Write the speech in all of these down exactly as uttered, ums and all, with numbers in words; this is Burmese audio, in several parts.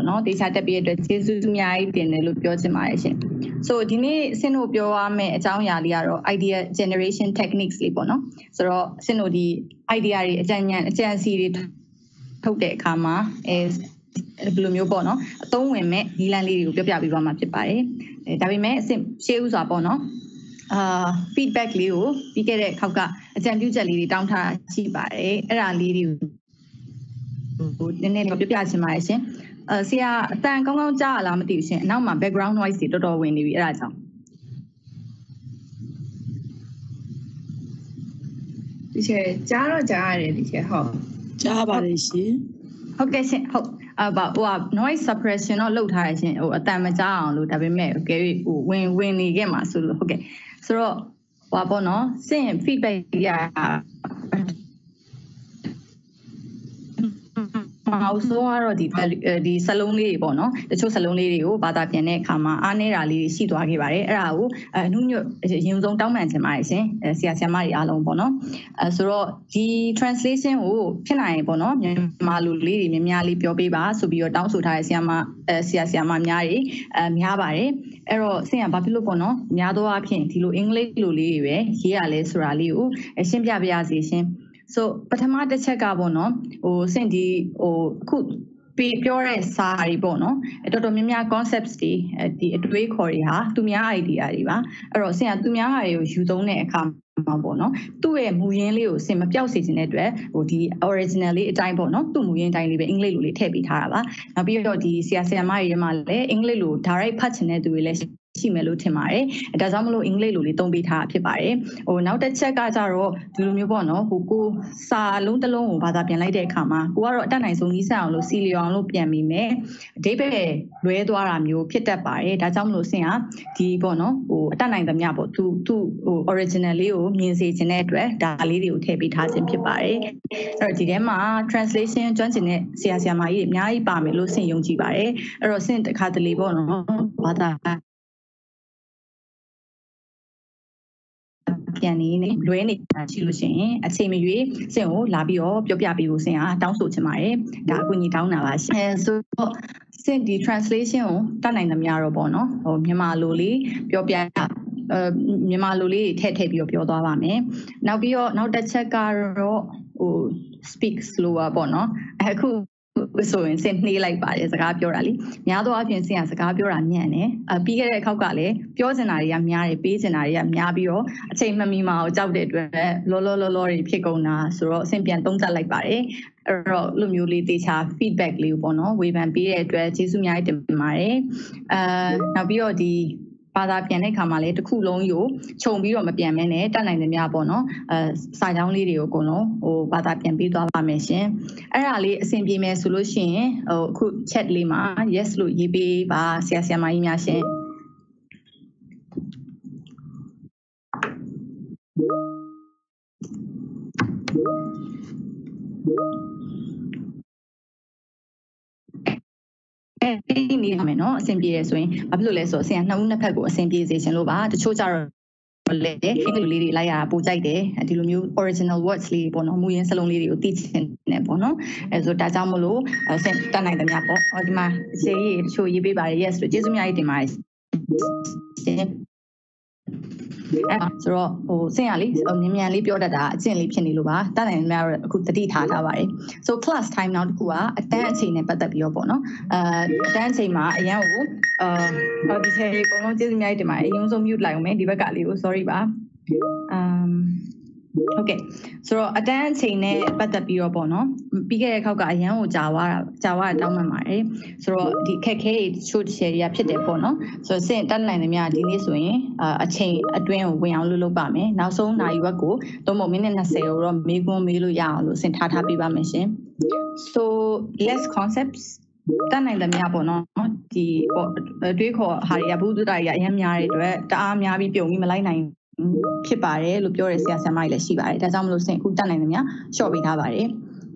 နော်တေချာတက်ပြီးအတွက်ကျေးဇူးအများကြီးတင်တယ်လို့ပြောချင်ပါတယ်ရှင် so ဒီနေ့စင်တို့ပြောရမယ့်အကြောင်းအရာလေးကတော့ idea generation techniques လေးပေါ့နော်ဆိုတော့စင်တို့ဒီ idea တွေအကြံဉာဏ်အကြံစီတွေထုတ်တဲ့အခါမှာအဲဘယ်လိုမျိုးပေါ့နော်အသုံးဝင်မဲ့နည်းလမ်းလေးတွေကိုပြောပြပေးပါမှာဖြစ်ပါတယ်အဲဒါပေမဲ့အစင်ရှေးဥစွာပေါ့နော်အာ feedback လေးကိုပြီးခဲ့တဲ့ခေါက်ကအကြံပြုချက်လေးတွေတောင်းထားရှိပါတယ်အဲ့ဒါလေးတွေကိုနည်းနည်းပြောပြချင်ပါတယ်ရှင်အဲဆရာအတန်ကောင်းကောင်းကြားရလားမသိဘူးရှင်အနောက်မှာ background noise တွေတော်တော်ဝင်နေပြီအဲ့ဒါကြောင့်ဒီချက်ကြားတော့ကြားရတယ်ဒီချက်ဟုတ်ကြားပါတယ်ရှင်ဟုတ်ကဲ့ရှင်ဟုတ်အဘဟို noise suppression တော့လုပ်ထားရရှင်ဟိုအတန်မကြားအောင်လို့ဒါပေမဲ့ကဲဟိုဝင်ဝင်နေခဲ့မှာဆိုလို့ဟုတ်ကဲ့ဆိုတော့ဟိုပေါ့နော်စင် feedback ရအောင်ဆိုတော့ဒီဒီစလုံးလေးတွေပေါ့နော်တချို့စလုံးလေးတွေကိုဘာသာပြန်တဲ့အခါမှာအားနေတာလေးတွေရှိသွားခဲ့ပါတယ်အဲ့ဒါကိုအနှုတ်ညွတ်ရင်ဆုံးတောင်းပန်ချင်ပါတယ်ရှင်ဆရာဆရာမတွေအားလုံးပေါ့နော်အဲဆိုတော့ဒီ translation ကိုဖြစ်နိုင်ပေါ့နော်မြန်မာလူလေးတွေများများလေးပြောပေးပါဆိုပြီးတော့တောင်းဆိုထားတဲ့ဆရာမအဲဆရာဆရာမများတွေအဲများပါတယ်အဲ့တော့ဆင်ကဘာဖြစ်လို့ပေါ့နော်များသောအားဖြင့်ဒီလိုအင်္ဂလိပ်လိုလေးတွေပဲရေးရလဲဆိုတာလေးကိုရှင်းပြပြရစီရှင်so ပထမတစ်ချက်ကပေါ့နော်ဟိုစင်ဒီဟိုအခုပြောတဲ့စာတွေပေါ့နော်တော်တော်များများ concepts တွေဒီအတွေးခေါ်တွေဟာသူများ idea တွေပါအဲ့တော့စင်ကသူများဟာတွေကိုယူသုံးတဲ့အခါမှာပေါ့နော်သူ့ရဲ့မူရင်းလေးကိုစင်မပြောက်စေချင်တဲ့အတွက်ဟိုဒီ original လေးအတိုင်းပေါ့နော်သူ့မူရင်းအတိုင်းလေးပဲအင်္ဂလိပ်လိုလေးထည့်ပေးထားတာပါနောက်ပြီးတော့ဒီဆရာဆရာမတွေထဲမှာလည်းအင်္ဂလိပ်လို direct ဖတ်ချင်တဲ့သူတွေလည်းရှိမယ်လို့ထင်ပါတယ်။ဒါကြောင့်မလို့အင်္ဂလိပ်လိုလေးသုံးပေးထားဖြစ်ပါတယ်။ဟိုနောက်တစ်ချက်ကကြတော့ဒီလိုမျိုးပေါ့နော်ဟိုကိုစာလုံးတစ်လုံးကိုဘာသာပြန်လိုက်တဲ့အခါမှာကိုကတော့အတတ်နိုင်ဆုံးနီးစပ်အောင်လို့စီလီအောင်လို့ပြန်ပြီးမယ်။အဓိပ္ပာယ်လွဲသွားတာမျိုးဖြစ်တတ်ပါတယ်။ဒါကြောင့်မလို့ဆင်ကဒီပေါ့နော်ဟိုအတတ်နိုင်သမျှပေါ့သူသူဟို original လေးကိုမြင်စေချင်တဲ့အတွက်ဒါလေးတွေကိုထည့်ပေးထားခြင်းဖြစ်ပါတယ်။အဲ့တော့ဒီထဲမှာ translation ကျွမ်းကျင်တဲ့ဆရာဆရာမကြီးတွေအများကြီးပါမယ်လို့ဆင်ယုံကြည်ပါတယ်။အဲ့တော့ဆင်တစ်ခါတလေပေါ့နော်ဘာသာပြန်နေနေလွဲနေတာရှိလို့ရှိရင်အချိန်မရွေးစင်ကိုလာပြီးတော့ပြောပြပေးဖို့စင်ကတောင်းဆိုချင်ပါတယ်ဒါအကူအညီတောင်းတာပါရှင်အဲဆိုတော့စင်ဒီ translation ကိုတတ်နိုင်သမျှတော့ပေါ့နော်ဟိုမြန်မာလိုလေးပြောပြအဲမြန်မာလိုလေးထည့်ထည့်ပြီးတော့ပြောသွားပါမယ်နောက်ပြီးတော့နောက်တစ်ချက်ကတော့ဟို speak slower ပေါ့နော်အခုဆိုရင်စင်နှေးလိုက်ပါတယ်စကားပြောတာလीများသောအားဖြင့်စင်ကစကားပြောတာညံ့တယ်အပြီးခဲ့တဲ့အခါကလည်းပြောချင်တာတွေကများတယ်ပေးချင်တာတွေကများပြီးတော့အချိန်မမီမအောင်ကြောက်တဲ့အတွက်လောလောလောလောတွေဖြစ်ကုန်တာဆိုတော့အဆင်ပြန်သုံးသပ်လိုက်ပါတယ်အဲ့တော့လူမျိုးလေးတေချာ feedback လေးကိုပေါ့နော်ဝေဖန်ပေးတဲ့အတွက်ကျေးဇူးအများကြီးတင်ပါတယ်အဲနောက်ပြီးတော့ဒီဘာသာပြန်တဲ့ခါမှာလည်းတစ်ခုလုံးကိုခြုံပြီးတော့မပြန်မဲနဲ့တတ်နိုင်သမျှပေါ့နော်အဲစာကြောင်းလေးတွေကိုအကုန်လုံးဟိုဘာသာပြန်ပေးသွားပါမယ်ရှင်အဲ့ဒါလေးအဆင်ပြေမယ်ဆိုလို့ရှိရင်ဟိုအခု chat လေးမှာ yes လို့ရေးပေးပါဆရာဆရာမကြီးများရှင်အဲ့ဒီနေရာမှာနော်အဆင်ပြေတယ်ဆိုရင်ဘာဖြစ်လို့လဲဆိုတော့ဆရာနှစ်ဦးနှစ်ဖက်ကိုအဆင်ပြေစေချင်လို့ပါတချို့ကြတော့လေဒီလိုလေးတွေလိုက်ရတာပိုကြိုက်တယ်ဒီလိုမျိုး original words လေးပေါ့နော်မူရင်းစလုံးလေးတွေကိုသိချင်တယ်ပေါ့နော်အဲဆိုဒါကြောင့်မလို့ဆင်တတ်နိုင်တယ်များပေါ့ဒီမှာရှေ့ရေးတချို့ရေးပေးပါတယ် yes လို့ကျေးဇူးများကြီးတင်ပါတယ်ရှင်အဲဆိုတော့ဟိုစင်ရလေးမြန်မြန်လေးပြောတတ်တာအကျင့်လေးဖြစ်နေလို့ပါတတ်နိုင်များတော့အခုတတိထားထားပါတယ် so class time နောက်တစ်ခုကအတန်းအချိန်နဲ့ပတ်သက်ပြီးတော့ပေါ့နော်အဲအတန်းအချိန်မှာအရန်ကိုအာဒီချိန်အကုန်လုံးကျေးဇူးများကြီးတင်ပါတယ်အရင်ဆုံး mute လိုက်အောင်မယ်ဒီဘက်ကလေးကို sorry ပါအမ်ဟုတ်ကဲ့ဆိုတော့အတန်းအချိန်နဲ့ပတ်သက်ပြီးတော့ပေါ့နော်ပြီးခဲ့တဲ့ခေါက်ကအရန်ကိုကြာသွားတာကြာသွားတာတောင်းပန်ပါတယ်ဆိုတော့ဒီခက်ခဲတွေချို့တစ်ချက်တွေကဖြစ်တယ်ပေါ့နော်ဆိုတော့စင်တတ်နိုင်သမျှဒီနေ့ဆိုရင်အချိန်အတွင်းကိုဝင်အောင်လုပ်လုပ်ပါမယ်နောက်ဆုံးနိုင်ဝက်ကိုသုံးပုံမိနစ်၂၀ကိုတော့မေးခွန်းမေးလို့ရအောင်လို့စင်ထားထားပေးပါမယ်ရှင် so less concepts တတ်နိုင်သမျှပေါ့နော်ဒီပေါ့တွေးခေါ်ဟာတွေကဘုဒ္ဓတာတွေကအရန်များတဲ့အတွက်တအားများပြီးပြုံပြီးမလိုက်နိုင်ဖြစ်ပါတယ်လို့ပြောတဲ့ဆရာဆရာမကြီးလည်းရှိပါတယ်ဒါကြောင့်မလို့စင်အခုတတ်နိုင်သမျှ short ပေးထားပါတယ်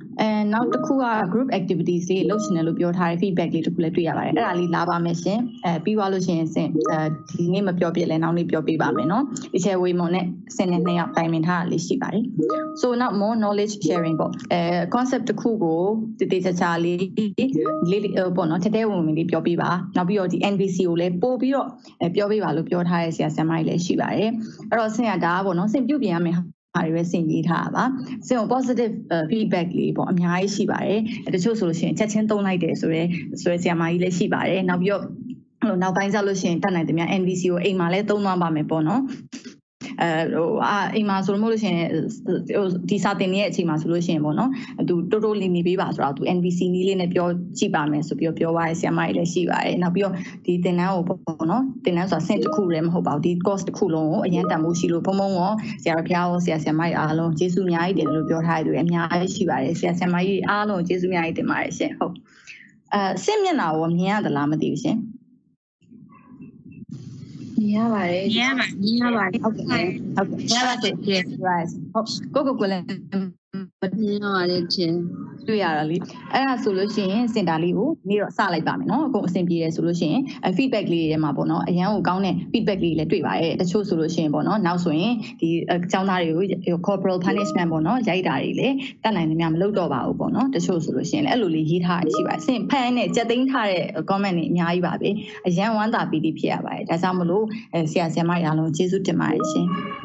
အဲနောက်တစ်ခုက group activities လေးလုပ်ရှင်တယ်လို့ပြောထားတဲ့ feedback လေးတစ်ခုလည်းတွေ့ရပါတယ်အဲ့ဒါလေးလာပါမယ်ရှင်အဲပြီးသွားလို့ရှိရင်စင်အဲဒီနေ့မပြောပြလဲနောက်နေ့ပြောပြပါမယ်နော်ဒီချေဝေမွန်နဲ့စင်နဲ့နှစ်ယောက်တိုင်ပင်ထားတာလေးရှိပါတယ် so now more knowledge sharing ပေါ့အဲ concept တစ်ခုကိုတည်တည်ချာချာလေးလေးပေါ့နော်ထဲထဲဝင်ဝင်လေးပြောပြပါနောက်ပြီးတော့ဒီ N V C ကိုလည်းပို့ပြီးတော့ပြောပြပါလို့ပြောထားတဲ့ဆရာဆရာမကြီးလည်းရှိပါတယ်အဲ့တော့စင်ကဒါပေါ့နော်စင်ပြုတ်ပြင်ရမယ်ဟာတွေပဲစင်ရေးထားတာပါစင်ကို positive feedback လေးပေါ့အများကြီးရှိပါတယ်တချို့ဆိုလို့ရှိရင်ချက်ချင်းသုံးလိုက်တယ်ဆိုရဲဆိုရဲဆရာမကြီးလည်းရှိပါတယ်နောက်ပြီးတော့ဟိုနောက်ပိုင်းကျလို့ရှိရင်တတ်နိုင်တယ်များ N V C ကိုအိမ်မှာလည်းသုံးသွားပါမယ်ပေါ့နော်အဲဟိုအာအိမ်မှာဆိုလို့ရှိရင်ဟိုဒီစာတင်ရဲ့အချိန်မှာဆိုလို့ရှိရင်ပေါ့နော်သူတိုးတိုးလေးနေပေးပါဆိုတော့သူ N V C နည်းလေးနဲ့ပြောကြည့်ပါမယ်ဆိုပြီးတော့ပြောပါရဆရာမကြီးလည်းရှိပါတယ်နောက်ပြီးတော့ဒီသင်တန်းကိုပေါ့နော်သင်တန်းဆိုတာဆင့်တစ်ခုလည်းမဟုတ်ပါဘူးဒီ course တစ်ခုလုံးကိုအရင်တန်ဖို့ရှိလို့ဘုံဘုံရောဆရာတော်ဖျားရောဆရာဆရာမကြီးအားလုံးကျေးဇူးအများကြီးတင်လို့ပြောထားရသူအများကြီးရှိပါတယ်ဆရာဆရာမကြီးအားလုံးကျေးဇူးအများကြီးတင်ပါတယ်ရှင်ဟုတ်အဲဆင့်မျက်နှာကိုမြင်ရသလားမသိဘူးရှင်မြင်ရပါတယ်မြင်ရပါမြင်ရပါတယ်ဟုတ်ကဲ့ဟုတ်ကဲ့ရပါတယ်ကျေးဇူးပါဟုတ်ကိုကိုကိုလည်းမြင်ရပါတယ်ချင်းတွေ့ရတာလေအဲ့ဒါဆိုလို့ရှိရင်စင်တာလေးကိုနေ့တော့စလိုက်ပါမယ်နော်အကုန်အဆင်ပြေတယ်ဆိုလို့ရှိရင် feedback လေးတွေမှာပေါ့နော်အရန်ကိုကောင်းတဲ့ feedback လေးလည်းတွေ့ပါတယ်တချို့ဆိုလို့ရှိရင်ပေါ့နော်နောက်ဆိုရင်ဒီအကြောင်းသားတွေကို corporal punishment ပေါ့နော်ရိုက်တာတွေလည်းတတ်နိုင်နေများမလုပ်တော့ပါဘူးပေါ့နော်တချို့ဆိုလို့ရှိရင်လည်းအဲ့လိုလေးရေးထားရရှိပါတယ်စင်ဖန်နဲ့ကြက်သိမ်းထားတဲ့ comment တွေအများကြီးပါပဲအရန်ဝမ်းသာပီတိဖြစ်ရပါတယ်ဒါကြောင့်မလို့ဆရာဆရာမတွေအားလုံးကျေးဇူးတင်ပါတယ်ရှင်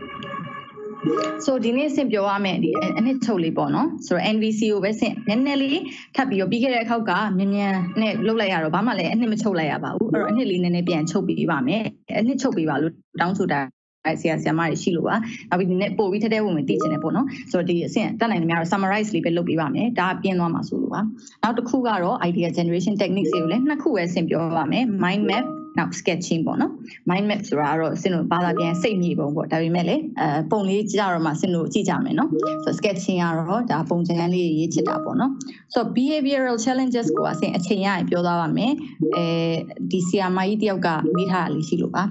so ဒီနေ့ဆင်ပြောရမယ်ဒီအနှစ်ချုပ်လေးပေါ့နော်ဆိုတော့ N V C ကိုပဲဆင်နည်းနည်းလေးထပ်ပြီးတော့ပြီးခဲ့တဲ့အခါကမြန်မြန်နဲ့လုတ်လိုက်ရတော့ဘာမှလည်းအနှစ်မချုပ်လိုက်ရပါဘူးအဲ့တော့အနှစ်လေးနည်းနည်းပြန်ချုပ်ပေးပါမယ်အနှစ်ချုပ်ပေးပါလို့တောင်းဆိုတာဆရာဆရာမတွေရှိလို့ပါနောက်ပြီးဒီနေ့ပို့ပြီးထဲထဲဝင်ဝင်သိချင်တယ်ပေါ့နော်ဆိုတော့ဒီအဆင့်တက်နိုင်တယ်များတော့ summarize လေးပဲလုပ်ပေးပါမယ်ဒါပြင်းသွားမှာဆိုလို့ပါနောက်တစ်ခုကတော့ idea generation techniques တွေကိုလည်းနှစ်ခုပဲဆင်ပြောပါမယ် mind mapနောက် sketching ပေါ့နော် mind map ဆိုတာကတော့စင်တို့ဘာသာပြန်စိတ်မြေပုံပေါ့ဒါပေမဲ့လည်းအဲပုံလေးကြတော့မှစင်တို့ကြည့်ကြမယ်နော်ဆိုတော့ sketching ကတော့ဒါပုံစံလေးရေးချစ်တာပေါ့နော်ဆိုတော့ behavioral challenges ကိုအဆင်အချိန်ရရင်ပြောသွားပါမယ်အဲဒီဆီယာမကြီးတယောက်ကမိထားတာလေးရှိလို့ပါ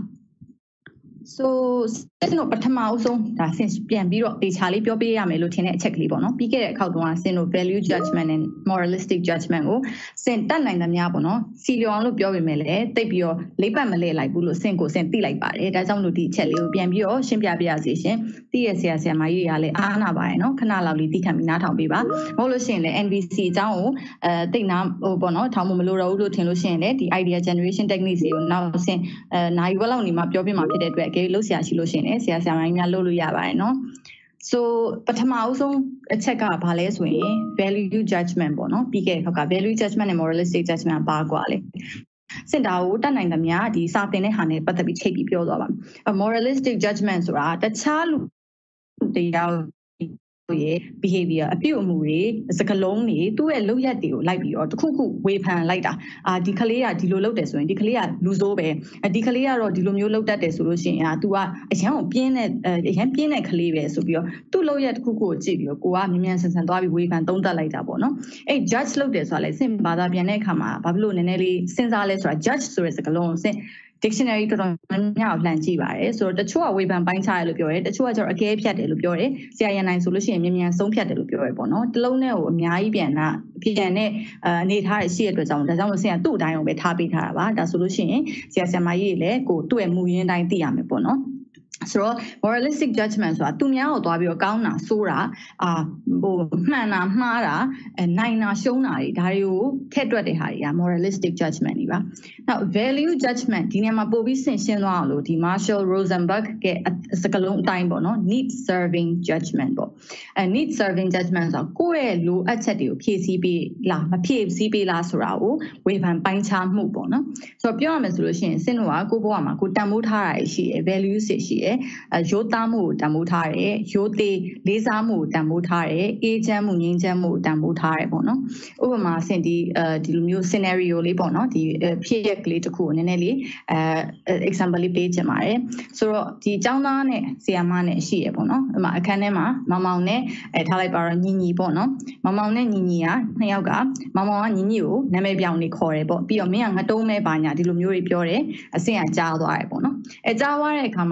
so စင်တို့ပထမအဆုံးဒါဆင်ပြန်ပြီးတော့တေချာလေးပြောပြရမယ်လို့ထင်တဲ့အချက်ကလေးပေါ့နော်ပြီးခဲ့တဲ့အခေါက်တုန်းကစင်တို့ value judgment and moralistic judgment ကိုစင်တက်နိုင်သမျှပေါ့နော်စီလျော်အောင်လို့ပြောပေမဲ့လည်းတိတ်ပြီးတော့လိပ်ပတ်မလဲလိုက်ဘူးလို့စင်ကိုစင်သိလိုက်ပါတယ်ဒါကြောင့်လို့ဒီအချက်လေးကိုပြန်ပြီးတော့ရှင်းပြပြရစီရှင်သိရဆရာဆရာမကြီးတွေကလည်းအားနာပါတယ်နော်ခဏလောက်လေးသိခံပြီးနားထောင်ပေးပါမဟုတ်လို့ရှိရင်လည်း N V C အကြောင်းကိုအဲတိတ်နာဟိုပေါ့နော်ထောင်မလို့တော့ဘူးလို့ထင်လို့ရှိရင်လည်းဒီ idea generation techniques တွေကိုနောက်စင်အဲနိုင်ဘက်လောက်နေမှပြောပြမှာဖြစ်တဲ့အတွက်အကယ်လို့ဆရာရှိလို့ရှိရင်ဆရာဆရာမကြီးများလုပ်လို့ရပါတယ်နော် so ပထမအဆုံးအချက်ကဘာလဲဆိုရင် value judgment ပေါ့နော်ပြီးခဲ့တဲ့ခါက value judgment နဲ့ moralistic judgment ပါကွာလေစင်တာကိုတတ်နိုင်သမျှဒီစာသင်တဲ့ဟာနဲ့ပတ်သက်ပြီးချိန်ပြီးပြောသွားပါမယ် moralistic judgment ဆိုတာတခြားလူတရားရဲ့ behavior အပြုအမူတွေစကားလုံးတွေသူ့ရဲ့လုပ်ရက်တွေကိုလိုက်ပြီးတော့တခုခုဝေဖန်လိုက်တာအာဒီကလေးကဒီလိုလုပ်တယ်ဆိုရင်ဒီကလေးကလူဆိုးပဲဒီကလေးကတော့ဒီလိုမျိုးလုပ်တတ်တယ်ဆိုလို့ရှိရင်အာ तू ကအရန်ကိုပြင်းတဲ့အရန်ပြင်းတဲ့ကလေးပဲဆိုပြီးတော့သူ့လုပ်ရက်တခုခုကိုကြည့်ပြီးတော့ကိုကမြ мян ဆန်ဆန်သွားပြီးဝေဖန်သုံးသပ်လိုက်တာပေါ့နော်အဲ့ judge လုပ်တယ်ဆိုတာလေစင်ဘာသာပြန်တဲ့အခါမှာဘာဖြစ်လို့နည်းနည်းလေးစဉ်းစားလဲဆိုတာ judge ဆိုတဲ့စကားလုံးကိုစင် dictionary တော်တော်များများလှန်ကြည့်ပါတယ်ဆိုတော့တချို့ကဝေဖန်ပိုင်းခြားတယ်လို့ပြောတယ်တချို့ကကျတော့အကဲဖြတ်တယ်လို့ပြောတယ်ဆရာရန်နိုင်ဆိုလို့ရှိရင်မြန်မြန်ဆုံးဖြတ်တယ်လို့ပြောရပေါ့နော်တလုံးနဲ့ကိုအများကြီးပြန်တာပြန်တဲ့အနေထားရရှိတဲ့အတွက်ကြောင့်ဒါကြောင့်မို့ဆရာသူ့အတိုင်းကိုပဲထားပေးထားတာပါဒါဆိုလို့ရှိရင်ဆရာဆရာမကြီးလည်းကိုသူ့ရဲ့မူရင်းတိုင်းသိရမယ်ပေါ့နော်ဆိုတော့ moralistic judgment ဆိုတာသူများကိုသွားပြီးတော့ကောင်းတာဆိုးတာအာဟိုမှန်တာမှားတာနိုင်တာရှုံးတာတွေဒါတွေကိုထည့်တွက်တဲ့ဟာတွေက moralistic judgment တွေပါနောက် value judgment ဒီနေရာမှာပို့ပြီးဆင်ရှင်းသွားအောင်လို့ဒီ Marshall Rosenberg ကစကားလုံးအတိုင်းပေါ့နော် need serving judgment ပေါ့အဲ need serving judgment ဆိုတာကိုယ့်ရဲ့လိုအပ်ချက်တွေကိုဖြည့်ဆည်းပေးလားမဖြည့်ဆည်းပေးလားဆိုတာကိုဝေဖန်ပိုင်းခြားမှုပေါ့နော်ဆိုတော့ပြောရမယ်ဆိုလို့ရှိရင်စင်တို့ကကိုယ့်ဘဝမှာကိုတန်ဖိုးထားတာရှိတယ် value တွေရှိတယ်ရိုးသားမှုကိုတန်ဖိုးထားတယ်ရိုးသေးလေးစားမှုကိုတန်ဖိုးထားတယ်အေးချမ်းမှုငြိမ်းချမ်းမှုကိုတန်ဖိုးထားတယ်ပေါ့နော်ဥပမာဆင်ဒီအဲဒီလိုမျိုး scenario လေးပေါ့နော်ဒီဖြစ်ရကလေးတစ်ခုကိုနည်းနည်းလေးအဲ example လေးပေးချင်ပါတယ်ဆိုတော့ဒီအကြောင်းသားနဲ့ဆရာမနဲ့ရှိရပေါ့နော်ဥပမာအခန်းထဲမှာမောင်မောင်နဲ့အဲထားလိုက်ပါတော့ညီညီပေါ့နော်မောင်မောင်နဲ့ညီညီကနှစ်ယောက်ကမောင်မောင်ကညီညီကိုနာမည်ပြောင်းနေခေါ်တယ်ပေါ့ပြီးတော့မင်းကငတုံးမဲပါညာဒီလိုမျိုးတွေပြောတယ်အဆင့်ကကြားသွားတယ်ပေါ့နော်အဲကြားသွားတဲ့အခါမှာဆင်က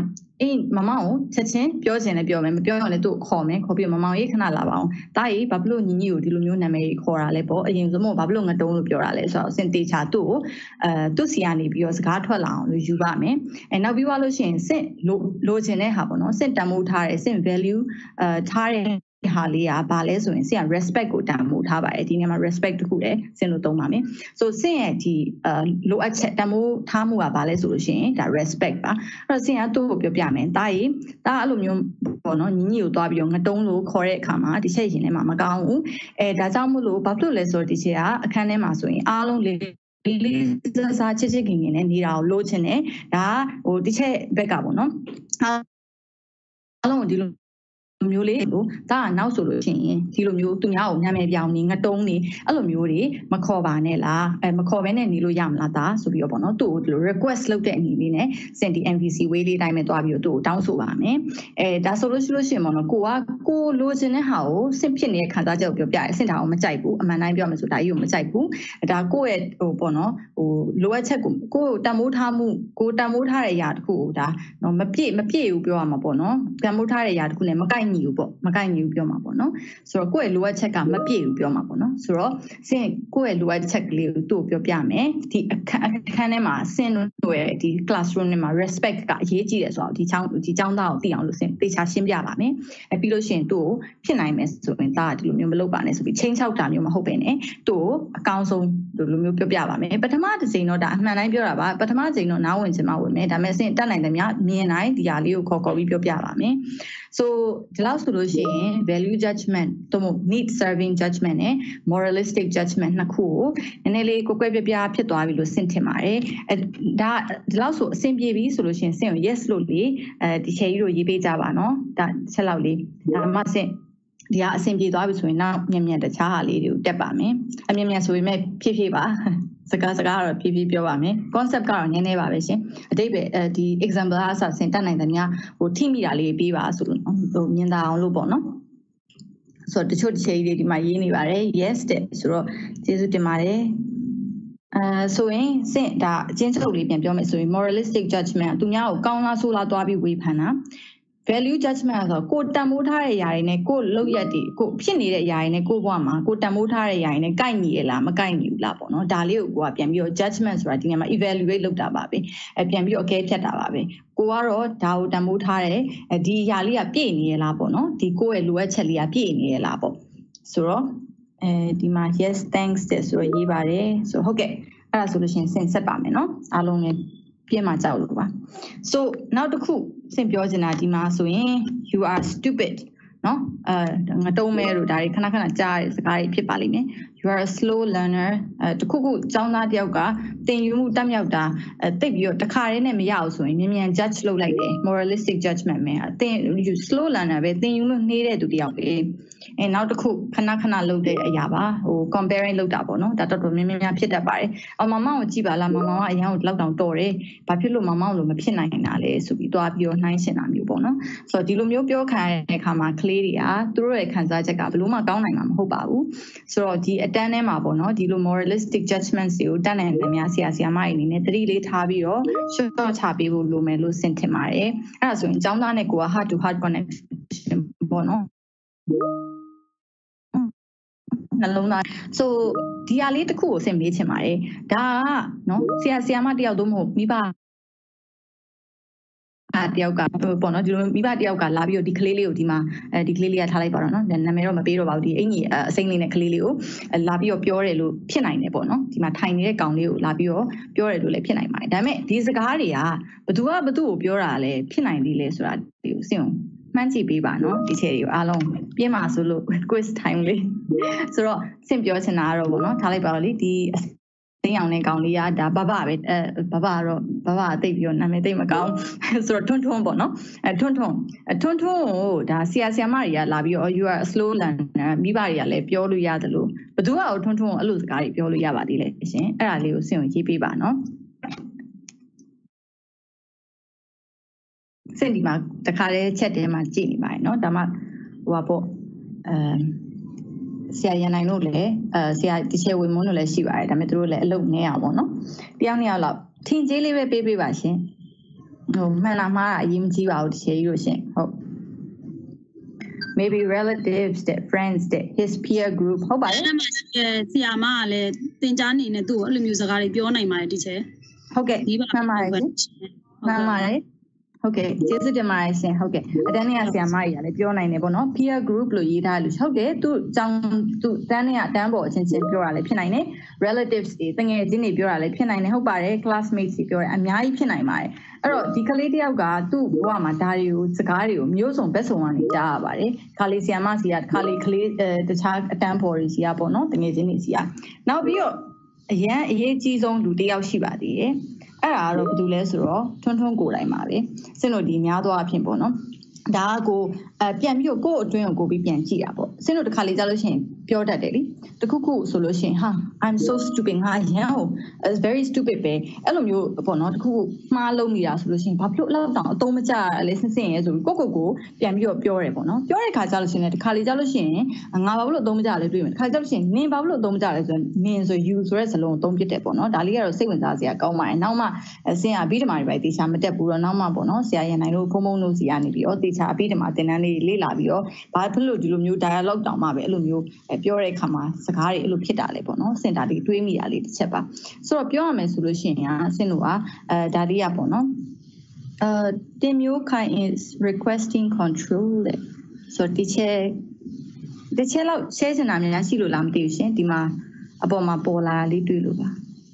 အေးမမောင်ကိုချက်ချင်းပြောချင်လည်းပြောမယ်မပြောရင်လည်းသူ့ခေါ်မယ်ခေါ်ပြီးမမောင်ရေးခဏလာပါအောင်ဒါကြီးဘာဖြစ်လို့ညီညီကိုဒီလိုမျိုးနာမည်ခေါ်တာလဲပေါ့အရင်ဆုံးမို့ဘာဖြစ်လို့ငတုံးလို့ပြောတာလဲဆိုတော့စင်တေချာသူ့ကိုအဲသူ့စီကနေပြီးတော့စကားထွက်လာအောင်လို့ယူပါမယ်အဲနောက်ပြီးသွားလို့ရှိရင်စင့်လိုလိုချင်တဲ့ဟာပေါ့နော်စင့်တန်မိုးထားတယ်စင့် value အဲထားတဲ့ဟာလေးကဘာလဲဆိုရင်စင်က respect ကိုတန်ဖိုးထားပါတယ်ဒီနေရာမှာ respect တခုလည်းစင်လို့သုံးပါမယ်ဆိုစင်ရဲ့ဒီအဲလိုအပ်ချက်တန်ဖိုးထားမှုကဘာလဲဆိုလို့ရှိရင်ဒါ respect ပါအဲ့တော့စင်ကသူ့ကိုပြောပြမယ်ဒါကြီးဒါအဲ့လိုမျိုးပေါ့နော်ညီညီကိုသွားပြီးတော့ငတုံးလို့ခေါ်တဲ့အခါမှာဒီချက်ရင်ထဲမှာမကောင်းဘူးအဲဒါကြောင့်မို့လို့ဘာဖြစ်လို့လဲဆိုတော့ဒီချက်ကအခန်းထဲမှာဆိုရင်အားလုံးလေးလေးစားချစ်ချစ်ခင်ခင်နဲ့နေတာကိုလိုချင်တယ်ဒါဟိုဒီချက်ဘက်ကပေါ့နော်အားလုံးဒီလိုမျိုးလေးကိုဒါကနောက်ဆိုလို့ရှိရင်ဒီလိုမျိုးသူများကိုနာမည်ပြောင်းနေငတုံးနေအဲ့လိုမျိုးတွေမခေါ်ပါနဲ့လားအဲမခေါ်ဘဲနဲ့နေလို့ရမလားဒါဆိုပြီးတော့ပေါ့နော်သူ့ကိုဒီလို request လုပ်တဲ့အနေလေးနဲ့စင်တီ M V C way လေးတိုင်းပဲတွားပြီးတော့သူ့ကိုတောင်းဆိုပါမယ်အဲဒါဆိုလို့ရှိလို့ရှိရင်ပေါ့နော်ကိုကကိုလိုချင်တဲ့ဟာကိုစင်ဖြစ်နေတဲ့ခံစားချက်ကိုပြောပြရဲစင်တာကိုမကြိုက်ဘူးအမှန်တိုင်းပြောမယ်ဆိုဒါကြီးကိုမကြိုက်ဘူးဒါကိုယ့်ရဲ့ဟိုပေါ့နော်ဟိုလိုအပ်ချက်ကိုကိုတန်မိုးထားမှုကိုတန်မိုးထားတဲ့အရာတစ်ခုကိုဒါနော်မပြည့်မပြည့်ဘူးပြောရမှာပေါ့နော်တန်မိုးထားတဲ့အရာတစ်ခုနဲ့မကိုက်ညီဘူးပေါ့မကိုက်ညီဘူးပြောမှာပေါ့နော်ဆိုတော့ကိုယ့်ရဲ့လိုအပ်ချက်ကမပြည့်ဘူးပြောမှာပေါ့နော်ဆိုတော့စင်ကိုယ့်ရဲ့လိုအပ်ချက်ကလေးကိုသူ့ကိုပြောပြမယ်ဒီအခန်းအခန်းထဲမှာစင်တို့ရဲ့ဒီ classroom ထဲမှာ respect ကအရေးကြီးတယ်ဆိုတော့ဒီချောင်းဒီချောင်းသားကိုသိအောင်လို့စင်သေချာရှင်းပြပါမယ်အဲပြီးလို့ရှိရင်သူ့ကိုဖြစ်နိုင်မယ်ဆိုရင်ဒါကဒီလိုမျိုးမလုပ်ပါနဲ့ဆိုပြီးချင်းချောက်တာမျိုးမဟုတ်ပဲねသူ့ကိုအကောင်းဆုံးဒီလိုမျိုးပြောပြပါမယ်ပထမတစ်ချိန်တော့ဒါအမှန်တိုင်းပြောတာပါပထမချိန်တော့နားဝင်ချင်မှဝင်မယ်ဒါပေမဲ့စင်တတ်နိုင်တယ်များမြင်တိုင်းဒီဟာလေးကိုခေါ်ခေါ်ပြီးပြောပြပါမယ် so ဒီလောက်ဆိုလို့ရှိရင် value judgment တို့ need serving judgment နဲ့ moralistic judgment နှစ်ခုကိုနည်းနည်းလေးကိုကွဲပြပြဖြစ်သွားပြီလို့စင်ထင်ပါတယ်အဲဒါဒီလောက်ဆိုအဆင်ပြေပြီဆိုလို့ရှိရင်စင်ကို yes လို့လေအဲဒီချေကြီးတို့ရေးပေးကြပါနော်ဒါချက်လောက်လေးဒါမှစင်ဒီကအဆင်ပြေသွားပြီဆိုရင်နောက်မြင်မြင်တခြားဟာလေးတွေကိုတက်ပါမယ်အမြင်မြင်ဆိုပေမဲ့ဖြည်းဖြည်းပါစကားစကားတော့ဖြည်းဖြည်းပြောပါမယ် concept ကတော့နည်းနည်းပါပဲရှင်အတိတ်ပဲဒီ example အစားဆင်တက်နိုင်တဲ့များဟိုထိမိတာလေးပေးပါဆိုလို့ဟိုမြင်တာအောင်လို့ပေါ့နော်ဆိုတော့တချို့တစ်ချိန်လေးဒီမှာရေးနေပါတယ် yes တဲ့ဆိုတော့ကျေးဇူးတင်ပါတယ်အဲဆိုရင်စင်ဒါအချင်းချုပ်လေးပြန်ပြောမယ်ဆိုရင် moralistic judgment သူများကိုကောင်းလားဆိုးလားတွားပြီးဝေဖန်တာ value judgment ဆိုတော့ကိုတန်မိုးထားတဲ့အရာတွေနဲ့ကိုလောက်ရက်တွေကိုဖြစ်နေတဲ့အရာတွေနဲ့ကိုဘဝမှာကိုတန်မိုးထားတဲ့အရာတွေနဲ့ကိုက်ညီရလားမကိုက်ညီဘူးလားပေါ့နော်ဒါလေးကိုကိုကပြန်ပြီးတော့ judgment ဆိုတာဒီနေရာမှာ evaluate လုပ်တာပါပဲအဲပြန်ပြီးတော့အကဲဖြတ်တာပါပဲကိုကတော့ဒါကိုတန်မိုးထားတယ်ဒီအရာလေးကပြည့်နေရလားပေါ့နော်ဒီကိုရဲ့လိုအပ်ချက်လေးကပြည့်နေရလားပေါ့ဆိုတော့အဲဒီမှာ yes thanks တဲ့ဆိုတော့ရေးပါတယ်ဆိုဟုတ်ကဲ့အဲ့ဒါဆိုလို့ရှိရင်စင်ဆက်ပါမယ်နော်အားလုံးလည်းပြင်းမှာကြောက်လို့ပါ so နောက်တစ်ခုစင်ပြောချင်တာဒီမှာဆိုရင် you are stupid နော်အဲငတုံးမဲလို့ဒါတွေခဏခဏကြားရတဲ့စကားတွေဖြစ်ပါလိမ့်မယ် you are a slow learner အဲတခုခုကျောင်းသားတယောက်ကသင်ယူမှုတက်မြောက်တာအဲသိပြီးတော့တခါတည်းနဲ့မရအောင်ဆိုရင်မြန်မြန် judge လုပ်လိုက်တယ် moralistic judgment ပဲသင် you slow learner ပဲသင်ယူလို့နှေးတဲ့သူတယောက်ပဲအဲနောက်တစ်ခုခဏခဏလုပ်တဲ့အရာပါဟို comparing လုပ်တာပေါ့နော်ဒါတော်တော်များများဖြစ်တတ်ပါတယ်အော်မမောင်ကိုကြည့်ပါလားမမောင်ကအရင်ကလောက်တောင်တော်တယ်ဘာဖြစ်လို့မမောင်လို့မဖြစ်နိုင်တာလဲဆိုပြီးသွားပြီးတော့နှိုင်းရှင်တာမျိုးပေါ့နော်ဆိုတော့ဒီလိုမျိုးပြောခံရတဲ့အခါမှာကလေးတွေကသူတို့ရဲ့ခံစားချက်ကဘယ်လို့မှကောင်းနိုင်မှာမဟုတ်ပါဘူးဆိုတော့ဒီအတန်းထဲမှာပေါ့နော်ဒီလို moralistic judgments တွေကိုတတ်နိုင်တယ်များဆရာဆရာမတွေအနေနဲ့သတိလေးထားပြီးတော့ short ချပေးဖို့လိုမယ်လို့စင်ထင်ပါတယ်အဲ့ဒါဆိုရင်ကျောင်းသားနဲ့ကိုက heart to heart connection ပေါ့နော်နှလုံးသား so ဒီဟာလေးတစ်ခုကိုစင်မေးချင်ပါတယ်ဒါကနော်ဆရာဆရာမတယောက်တော့မဟုတ်မိဘအဲတယောက်ကပေါ့နော်ဒီလိုမိဘတယောက်ကလာပြီးတော့ဒီကလေးလေးကိုဒီမှာအဲဒီကလေးလေးကထားလိုက်ပါတော့နော်နာမည်တော့မပေးတော့ပါဘူးဒီအင်ကြီးအစိမ့်လေးနဲ့ကလေးလေးကိုလာပြီးတော့ပြောတယ်လို့ဖြစ်နိုင်တယ်ပေါ့နော်ဒီမှာထိုင်နေတဲ့ကောင်လေးကိုလာပြီးတော့ပြောတယ်လို့လည်းဖြစ်နိုင်ပါတယ်ဒါပေမဲ့ဒီစကားတွေကဘသူကဘသူ့ကိုပြောတာလဲဖြစ်နိုင်သေးလဲဆိုတာဒီကိုစင်အောင်မှန်းကြည့်ပေးပါနော်ဒီချက်တွေကိုအားလုံးပြင်းပါဆိုလို့ quiz time လေးဆိုတော့စင်ပြောချင်တာကတော့ပေါ့နော်ထားလိုက်ပါတော့လေဒီသိအောင်တဲ့ကောင်လေးကဒါဘဘပဲအဲဘဘကတော့ဘဘအသိပြီးတော့နာမည်သိမကောင်းဆိုတော့ထွန်းထွန်းပေါ့နော်အဲထွန်းထွန်းအထွန်းထွန်းကိုဒါဆရာဆရာမတွေကလာပြီးတော့ you are a slow learner မိဘတွေကလည်းပြောလို့ရတယ်လို့ဘသူကထွန်းထွန်းကိုအဲ့လိုစကားတွေပြောလို့ရပါသေးလဲရှင်အဲ့ဒါလေးကိုစင်ကိုရေးပေးပါနော်စင်ဒီမှာတခါတည်းချက်ထဲမှာကြည့်နေပါတယ်เนาะဒါမှဟိုပါပေါ့အဲဆရာရန်နိုင်တို့လည်းအဲဆရာတချေဝင်မွန်းတို့လည်းရှိပါတယ်ဒါပေမဲ့သူတို့လည်းအလုပ်နေအောင်ပေါ့เนาะတယောက်နှစ်ယောက်လောက်ထင်ကြီးလေးပဲပေးပေးပါရှင်ဟိုမှန်လားမှားတာအရေးမကြီးပါဘူးတချေကြီးလို့ရှင်ဟုတ် maybe relatives that friends that his peer group ဟုတ်ပါတယ်အဲ့မှာဆရာမကလည်းသင်ကြားနေနဲ့သူ့ကိုအဲ့လိုမျိုးစကားတွေပြောနိုင်ပါတယ်တချေဟုတ်ကဲ့မှန်ပါတယ်မှန်ပါတယ်ဟုတ်ကဲ့ကျေးဇူးတင်ပါတယ်ရှင်ဟုတ်ကဲ့အတန်းနဲ့ဆရာမကြီးကလည်းပြောနိုင်တယ်ပေါ့နော် peer group လို့ရေးထားလို့ဟုတ်တယ်သူအကြောင်းသူတန်းနဲ့အတန်းပေါ်အချင်းချင်းပြောတာလည်းဖြစ်နိုင်တယ် relatives တွေတငယ်ချင်းတွေပြောတာလည်းဖြစ်နိုင်တယ်ဟုတ်ပါတယ် classmates တွေပြောတယ်အများကြီးဖြစ်နိုင်ပါတယ်အဲ့တော့ဒီကလေးတယောက်ကသူ့ဘဝမှာဒါတွေကိုစကားတွေကိုမျိုးစုံဘက်စုံကနေကြားရပါတယ်ခါလေးဆရာမစီကခါလေးကလေးတခြားအတန်းပေါ်တွေစီကပေါ့နော်တငယ်ချင်းတွေစီကနောက်ပြီးတော့အရန်အရေးကြီးဆုံးလူတယောက်ရှိပါသေးတယ်အဲ့ဒါကတော့ဘာလို့လဲဆိုတော့ထွန်းထွန်းကိုယ်တိုင်ပါပဲစင်တို့ဒီများသောအဖြစ်ပေါ့နော်ဒါကကိုအပြန်ပြီးတော့ကိုယ့်အတွင်းကိုကိုပြီးပြန်ကြည့်တာပေါ့စင်တို့တစ်ခါလေးကြားလို့ရှိရင်ပြောတတ်တယ်လीတခုခုဆိုလို့ရှိရင်ဟာ I'm so stupid ငါရန်ဟို is very stupid ပဲအဲ့လိုမျိုးပေါ့နော်တခုခုမှားလုံးနေတာဆိုလို့ရှိရင်ဘာဖြစ်လို့အဲ့လောက်တောင်အသုံးမကျရလဲစင်စင်ရဲဆိုပြီးကိုကိုကိုပြန်ပြီးတော့ပြောတယ်ပေါ့နော်ပြောတဲ့ခါကြားလို့ရှိရင်တစ်ခါလေးကြားလို့ရှိရင်ငါဘာလို့အသုံးမကျလဲတွေ့မယ်တစ်ခါကြားလို့ရှိရင်နင်ဘာလို့အသုံးမကျလဲဆိုရင်နင်ဆို you ဆိုတဲ့စလုံးအသုံးပြတယ်ပေါ့နော်ဒါလေးကတော့စိတ်ဝင်စားစရာကောင်းပါတယ်နောက်မှစင်ကအပြီးတမာတွေပဲတေချာမတက်ဘူးတော့နောက်မှပေါ့နော်ဆရာရန်နိုင်တို့ဖုံဖုံတို့စီကနေပြီးတော့တေချာအပြီးတမာသင်တန်းလေးလေ့လာပြီးတော့ဘာဖြစ်လို့ဒီလိုမျိုး dialogue တောင်မှပဲအဲ့လိုမျိုးပြောတဲ့အခါမှာစကားတွေအဲ့လိုဖြစ်တာလေပေါ့နော်စင်တာလေးတွေးမိတာလေးတစ်ချက်ပါဆိုတော့ပြောရမယ်ဆိုလို့ရှိရင်စင်တို့ကအဲဒါလေးရပေါ့နော်အဲတင်မျိုးခိုင် is requesting control လေဆိုတော့ဒီချက်ဒီချက်လောက်ရှင်းနေတာများရှိလို့လားမသိဘူးရှင်ဒီမှာအပေါ်မှာပေါ်လာလေးတွေ့လို့ပါ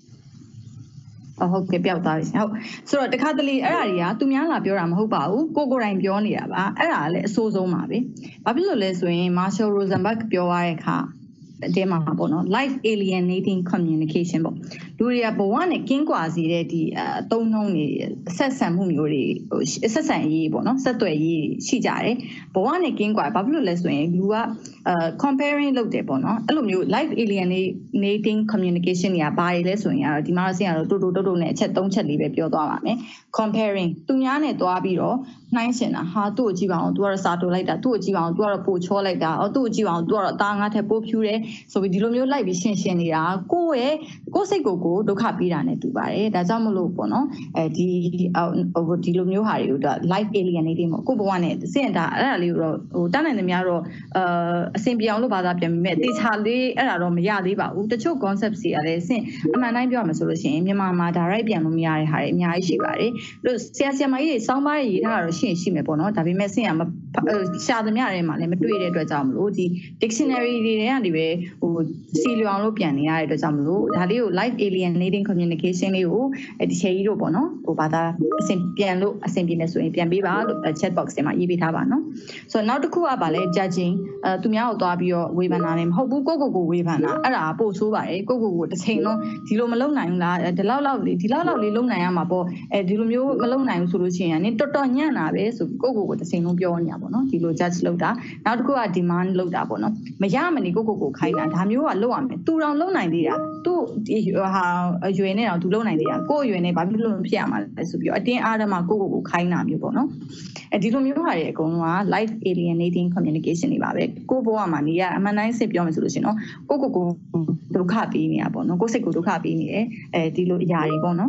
ဟုတ်ကဲ့ပြောက်သွားပြီဟုတ်ဆိုတော့တခါတလေအဲ့ဒါတွေကသူများလာပြောတာမဟုတ်ပါဘူးကိုကိုယ်တိုင်ပြောနေတာပါအဲ့ဒါလည်းအဆိုးဆုံးပါပဲဘာဖြစ်လို့လဲဆိုရင် Marshall Rosenberg ပြောရတဲ့အခါအတဲမှာပေါ့နော် life alienating communication ပေါ့လူတွေကဘဝနဲ့ကင်းကွာစေတဲ့ဒီအသုံးနှုန်းတွေဆက်ဆံမှုမျိုးတွေဆက်ဆံရေးပေါ့နော်ဆက်သွယ်ရေးရှိကြတယ်ဘဝနဲ့ကင်းကွာဘာဖြစ်လို့လဲဆိုရင်လူကအဲ comparing လုပ်တယ်ပေါ့နော်အဲ့လိုမျိုး life alienating communication တွေကဘာတွေလဲဆိုရင်ကတော့ဒီမှာဆင်ကတော့တူတူတုတ်တုတ်နဲ့အချက်၃ချက်လေးပဲပြောသွားပါမယ် comparing သူများနဲ့တွားပြီးတော့နှိုင်းရှင်တာဟာသူ့ကိုကြည့်ပါအောင် तू ကတော့စာတိုလိုက်တာသူ့ကိုကြည့်ပါအောင် तू ကတော့ပို့ချောလိုက်တာအော်သူ့ကိုကြည့်ပါအောင် तू ကတော့အသားငါးထက်ပို့ဖြူတယ်ဆိုပြီးဒီလိုမျိုးလိုက်ပြီးရှင်းရှင်းနေတာကိုယ့်ရဲ့ကိုယ့်စိတ်ကိုကိုဒုက္ခပေးတာနဲ့တူပါတယ်ဒါကြောင့်မလို့ပေါ့နော်အဲဒီဒီလိုမျိုးဟာတွေကို life alienating ပေါ့ကိုယ့်ဘဝနဲ့စင်တာအဲ့ဒါလေးကိုတော့ဟိုတန်းနိုင်သမျှတော့အာအဆင်ပြေအောင်လို့ဘာသာပြန်ပြီးမဲ့တေချာလေးအဲ့ဒါတော့မရသေးပါဘူးတချို့ concept တွေအလည်းစင်အမှန်တိုင်းပြောရမှာဆိုလို့ရှိရင်မြန်မာမှာ direct ပြန်လို့မရတဲ့ဟာတွေအများကြီးရှိပါတယ်လို့ဆရာဆရာမကြီးတွေစောင်းပါးရေးထားတာတော့ရှင်းရှိမယ်ပေါ့နော်ဒါပေမဲ့စင်ကရှာသမျှတွေမှာလည်းမတွေ့တဲ့အတွက်ကြောင့်မလို့ဒီ dictionary တွေထဲကနေပဲဟိုစီလွန်လို့ပြန်နေရတဲ့အတွက်ကြောင့်မလို့ဒါလေးကို life alienating communication လေးကိုဒီချေကြီးတို့ပေါ့နော်ဟိုဘာသာအဆင်ပြန်လို့အဆင်ပြေနေဆိုရင်ပြန်ပေးပါလို့ chat box ထဲမှာရေးပေးထားပါနော်ဆိုတော့နောက်တစ်ခုကပါလဲ judging အဲသူများကိုသွားပြီးတော့ဝေဖန်တာလည်းမဟုတ်ဘူးကိုကိုကိုဝေဖန်တာအဲ့ဒါပို့ဆိုးပါတယ်ကိုကိုကိုတစ်ချိန်လုံးဒီလိုမလုပ်နိုင်ဘူးလားဒီလောက်လောက်လေးဒီလောက်လောက်လေးလုပ်နိုင်ရမှာပေါ့အဲဒီလိုမျိုးမလုပ်နိုင်ဘူးဆိုလို့ရှိရင်နင်တော်တော်ညံ့တာပဲဆိုကိုကိုကိုတစ်ချိန်လုံးပြောနေတာပေါ့နော်ဒီလို judge လုပ်တာနောက်တစ်ခုက demand လုပ်တာပေါ့နော်မရမနေကိုကိုကိုခိုင်းတာဒါမျိုးကလုပ်ရမယ်သူတော်လုပ်နိုင်သေးတာသူ့ဟာအရွယ်နဲ့တော့သူလုပ်နိုင်သေးတာကိုယ့်အရွယ်နဲ့ဘာဖြစ်လို့ဖြစ်ရမှာလဲဆိုပြီးတော့အတင်းအားဓမ္မကိုကိုကိုခိုင်းတာမျိုးပေါ့နော်အဲဒီလိုမျိုးဟာတွေအကုန်လုံးက life alienating communication တွေပါပဲကိုယ့်ဘဝမှာနေရအမှန်တိုင်းစစ်ပြောမယ်ဆိုလို့ရှိရင်တော့ကိုကိုကိုဒုက္ခပေးနေတာပေါ့နော်ကိုယ်စိတ်ကိုဒုက္ခပေးနေတယ်အဲဒီလိုအရာတွေပေါ့နော်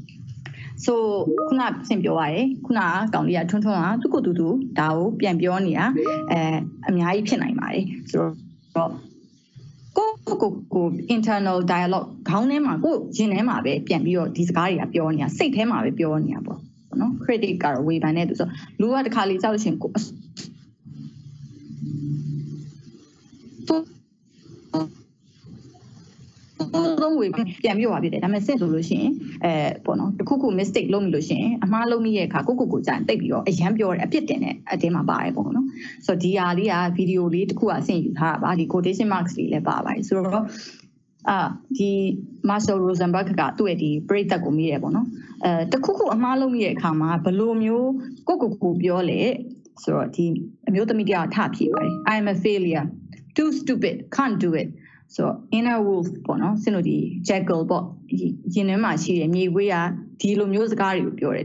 so ခုနဆင်ပြောပါရယ်ခုနကကောင်လေးကထွန်းထွန်းကသူ့ကိုတူတူဒါကိုပြန်ပြောနေတာအဲအများကြီးဖြစ်နိုင်ပါတယ်ဆိုတော့ကိုကိုကို internal dialogue ခေါင်းထဲမှာကိုရင်ထဲမှာပဲပြန်ပြီးတော့ဒီစကားတွေကပြောနေတာစိတ်ထဲမှာပဲပြောနေတာပေါ့နော် critic ကတော့ဝေဖန်နေသူဆိုလူကတစ်ခါလေးကြောက်လို့ရှင်ကိုလုံးဝပြန်ပြီးတော့ဖြစ်တယ်ဒါပေမဲ့စင်ဆိုလို့ရှိရင်အဲပေါ့နော်တခုခု mistake လုပ်မိလို့ရှိရင်အမှားလုပ်မိရဲ့အခါကိုကိုကိုကြာရင်တိတ်ပြီးတော့အရန်ပြောတယ်အပြစ်တင်တယ်အတင်းမှာပါတယ်ပေါ့နော်ဆိုတော့ဒီဟာလေးကဗီဒီယိုလေးတစ်ခုကဆင်ယူထားတာပါဒီ quotation marks လေးလည်းပါပါတယ်ဆိုတော့အာဒီ Marshall Rosenberg ကသူ့ရဲ့ဒီပရိသတ်ကိုမိရဲပေါ့နော်အဲတခုခုအမှားလုပ်မိရဲ့အခါမှာဘယ်လိုမျိုးကိုကိုကိုပြောလဲဆိုတော့ဒီအမျိုးသမီးတယောက်ထဖြေပါတယ် I am a failure too stupid can't do it so inner wolf ပေါ့နော်စင်တို့ဒီ jackal ပေါ့ရင်ထဲမှာရှိတဲ့မြေခွေးကဒီလိုမျိုးစကားတွေကိုပြောတယ်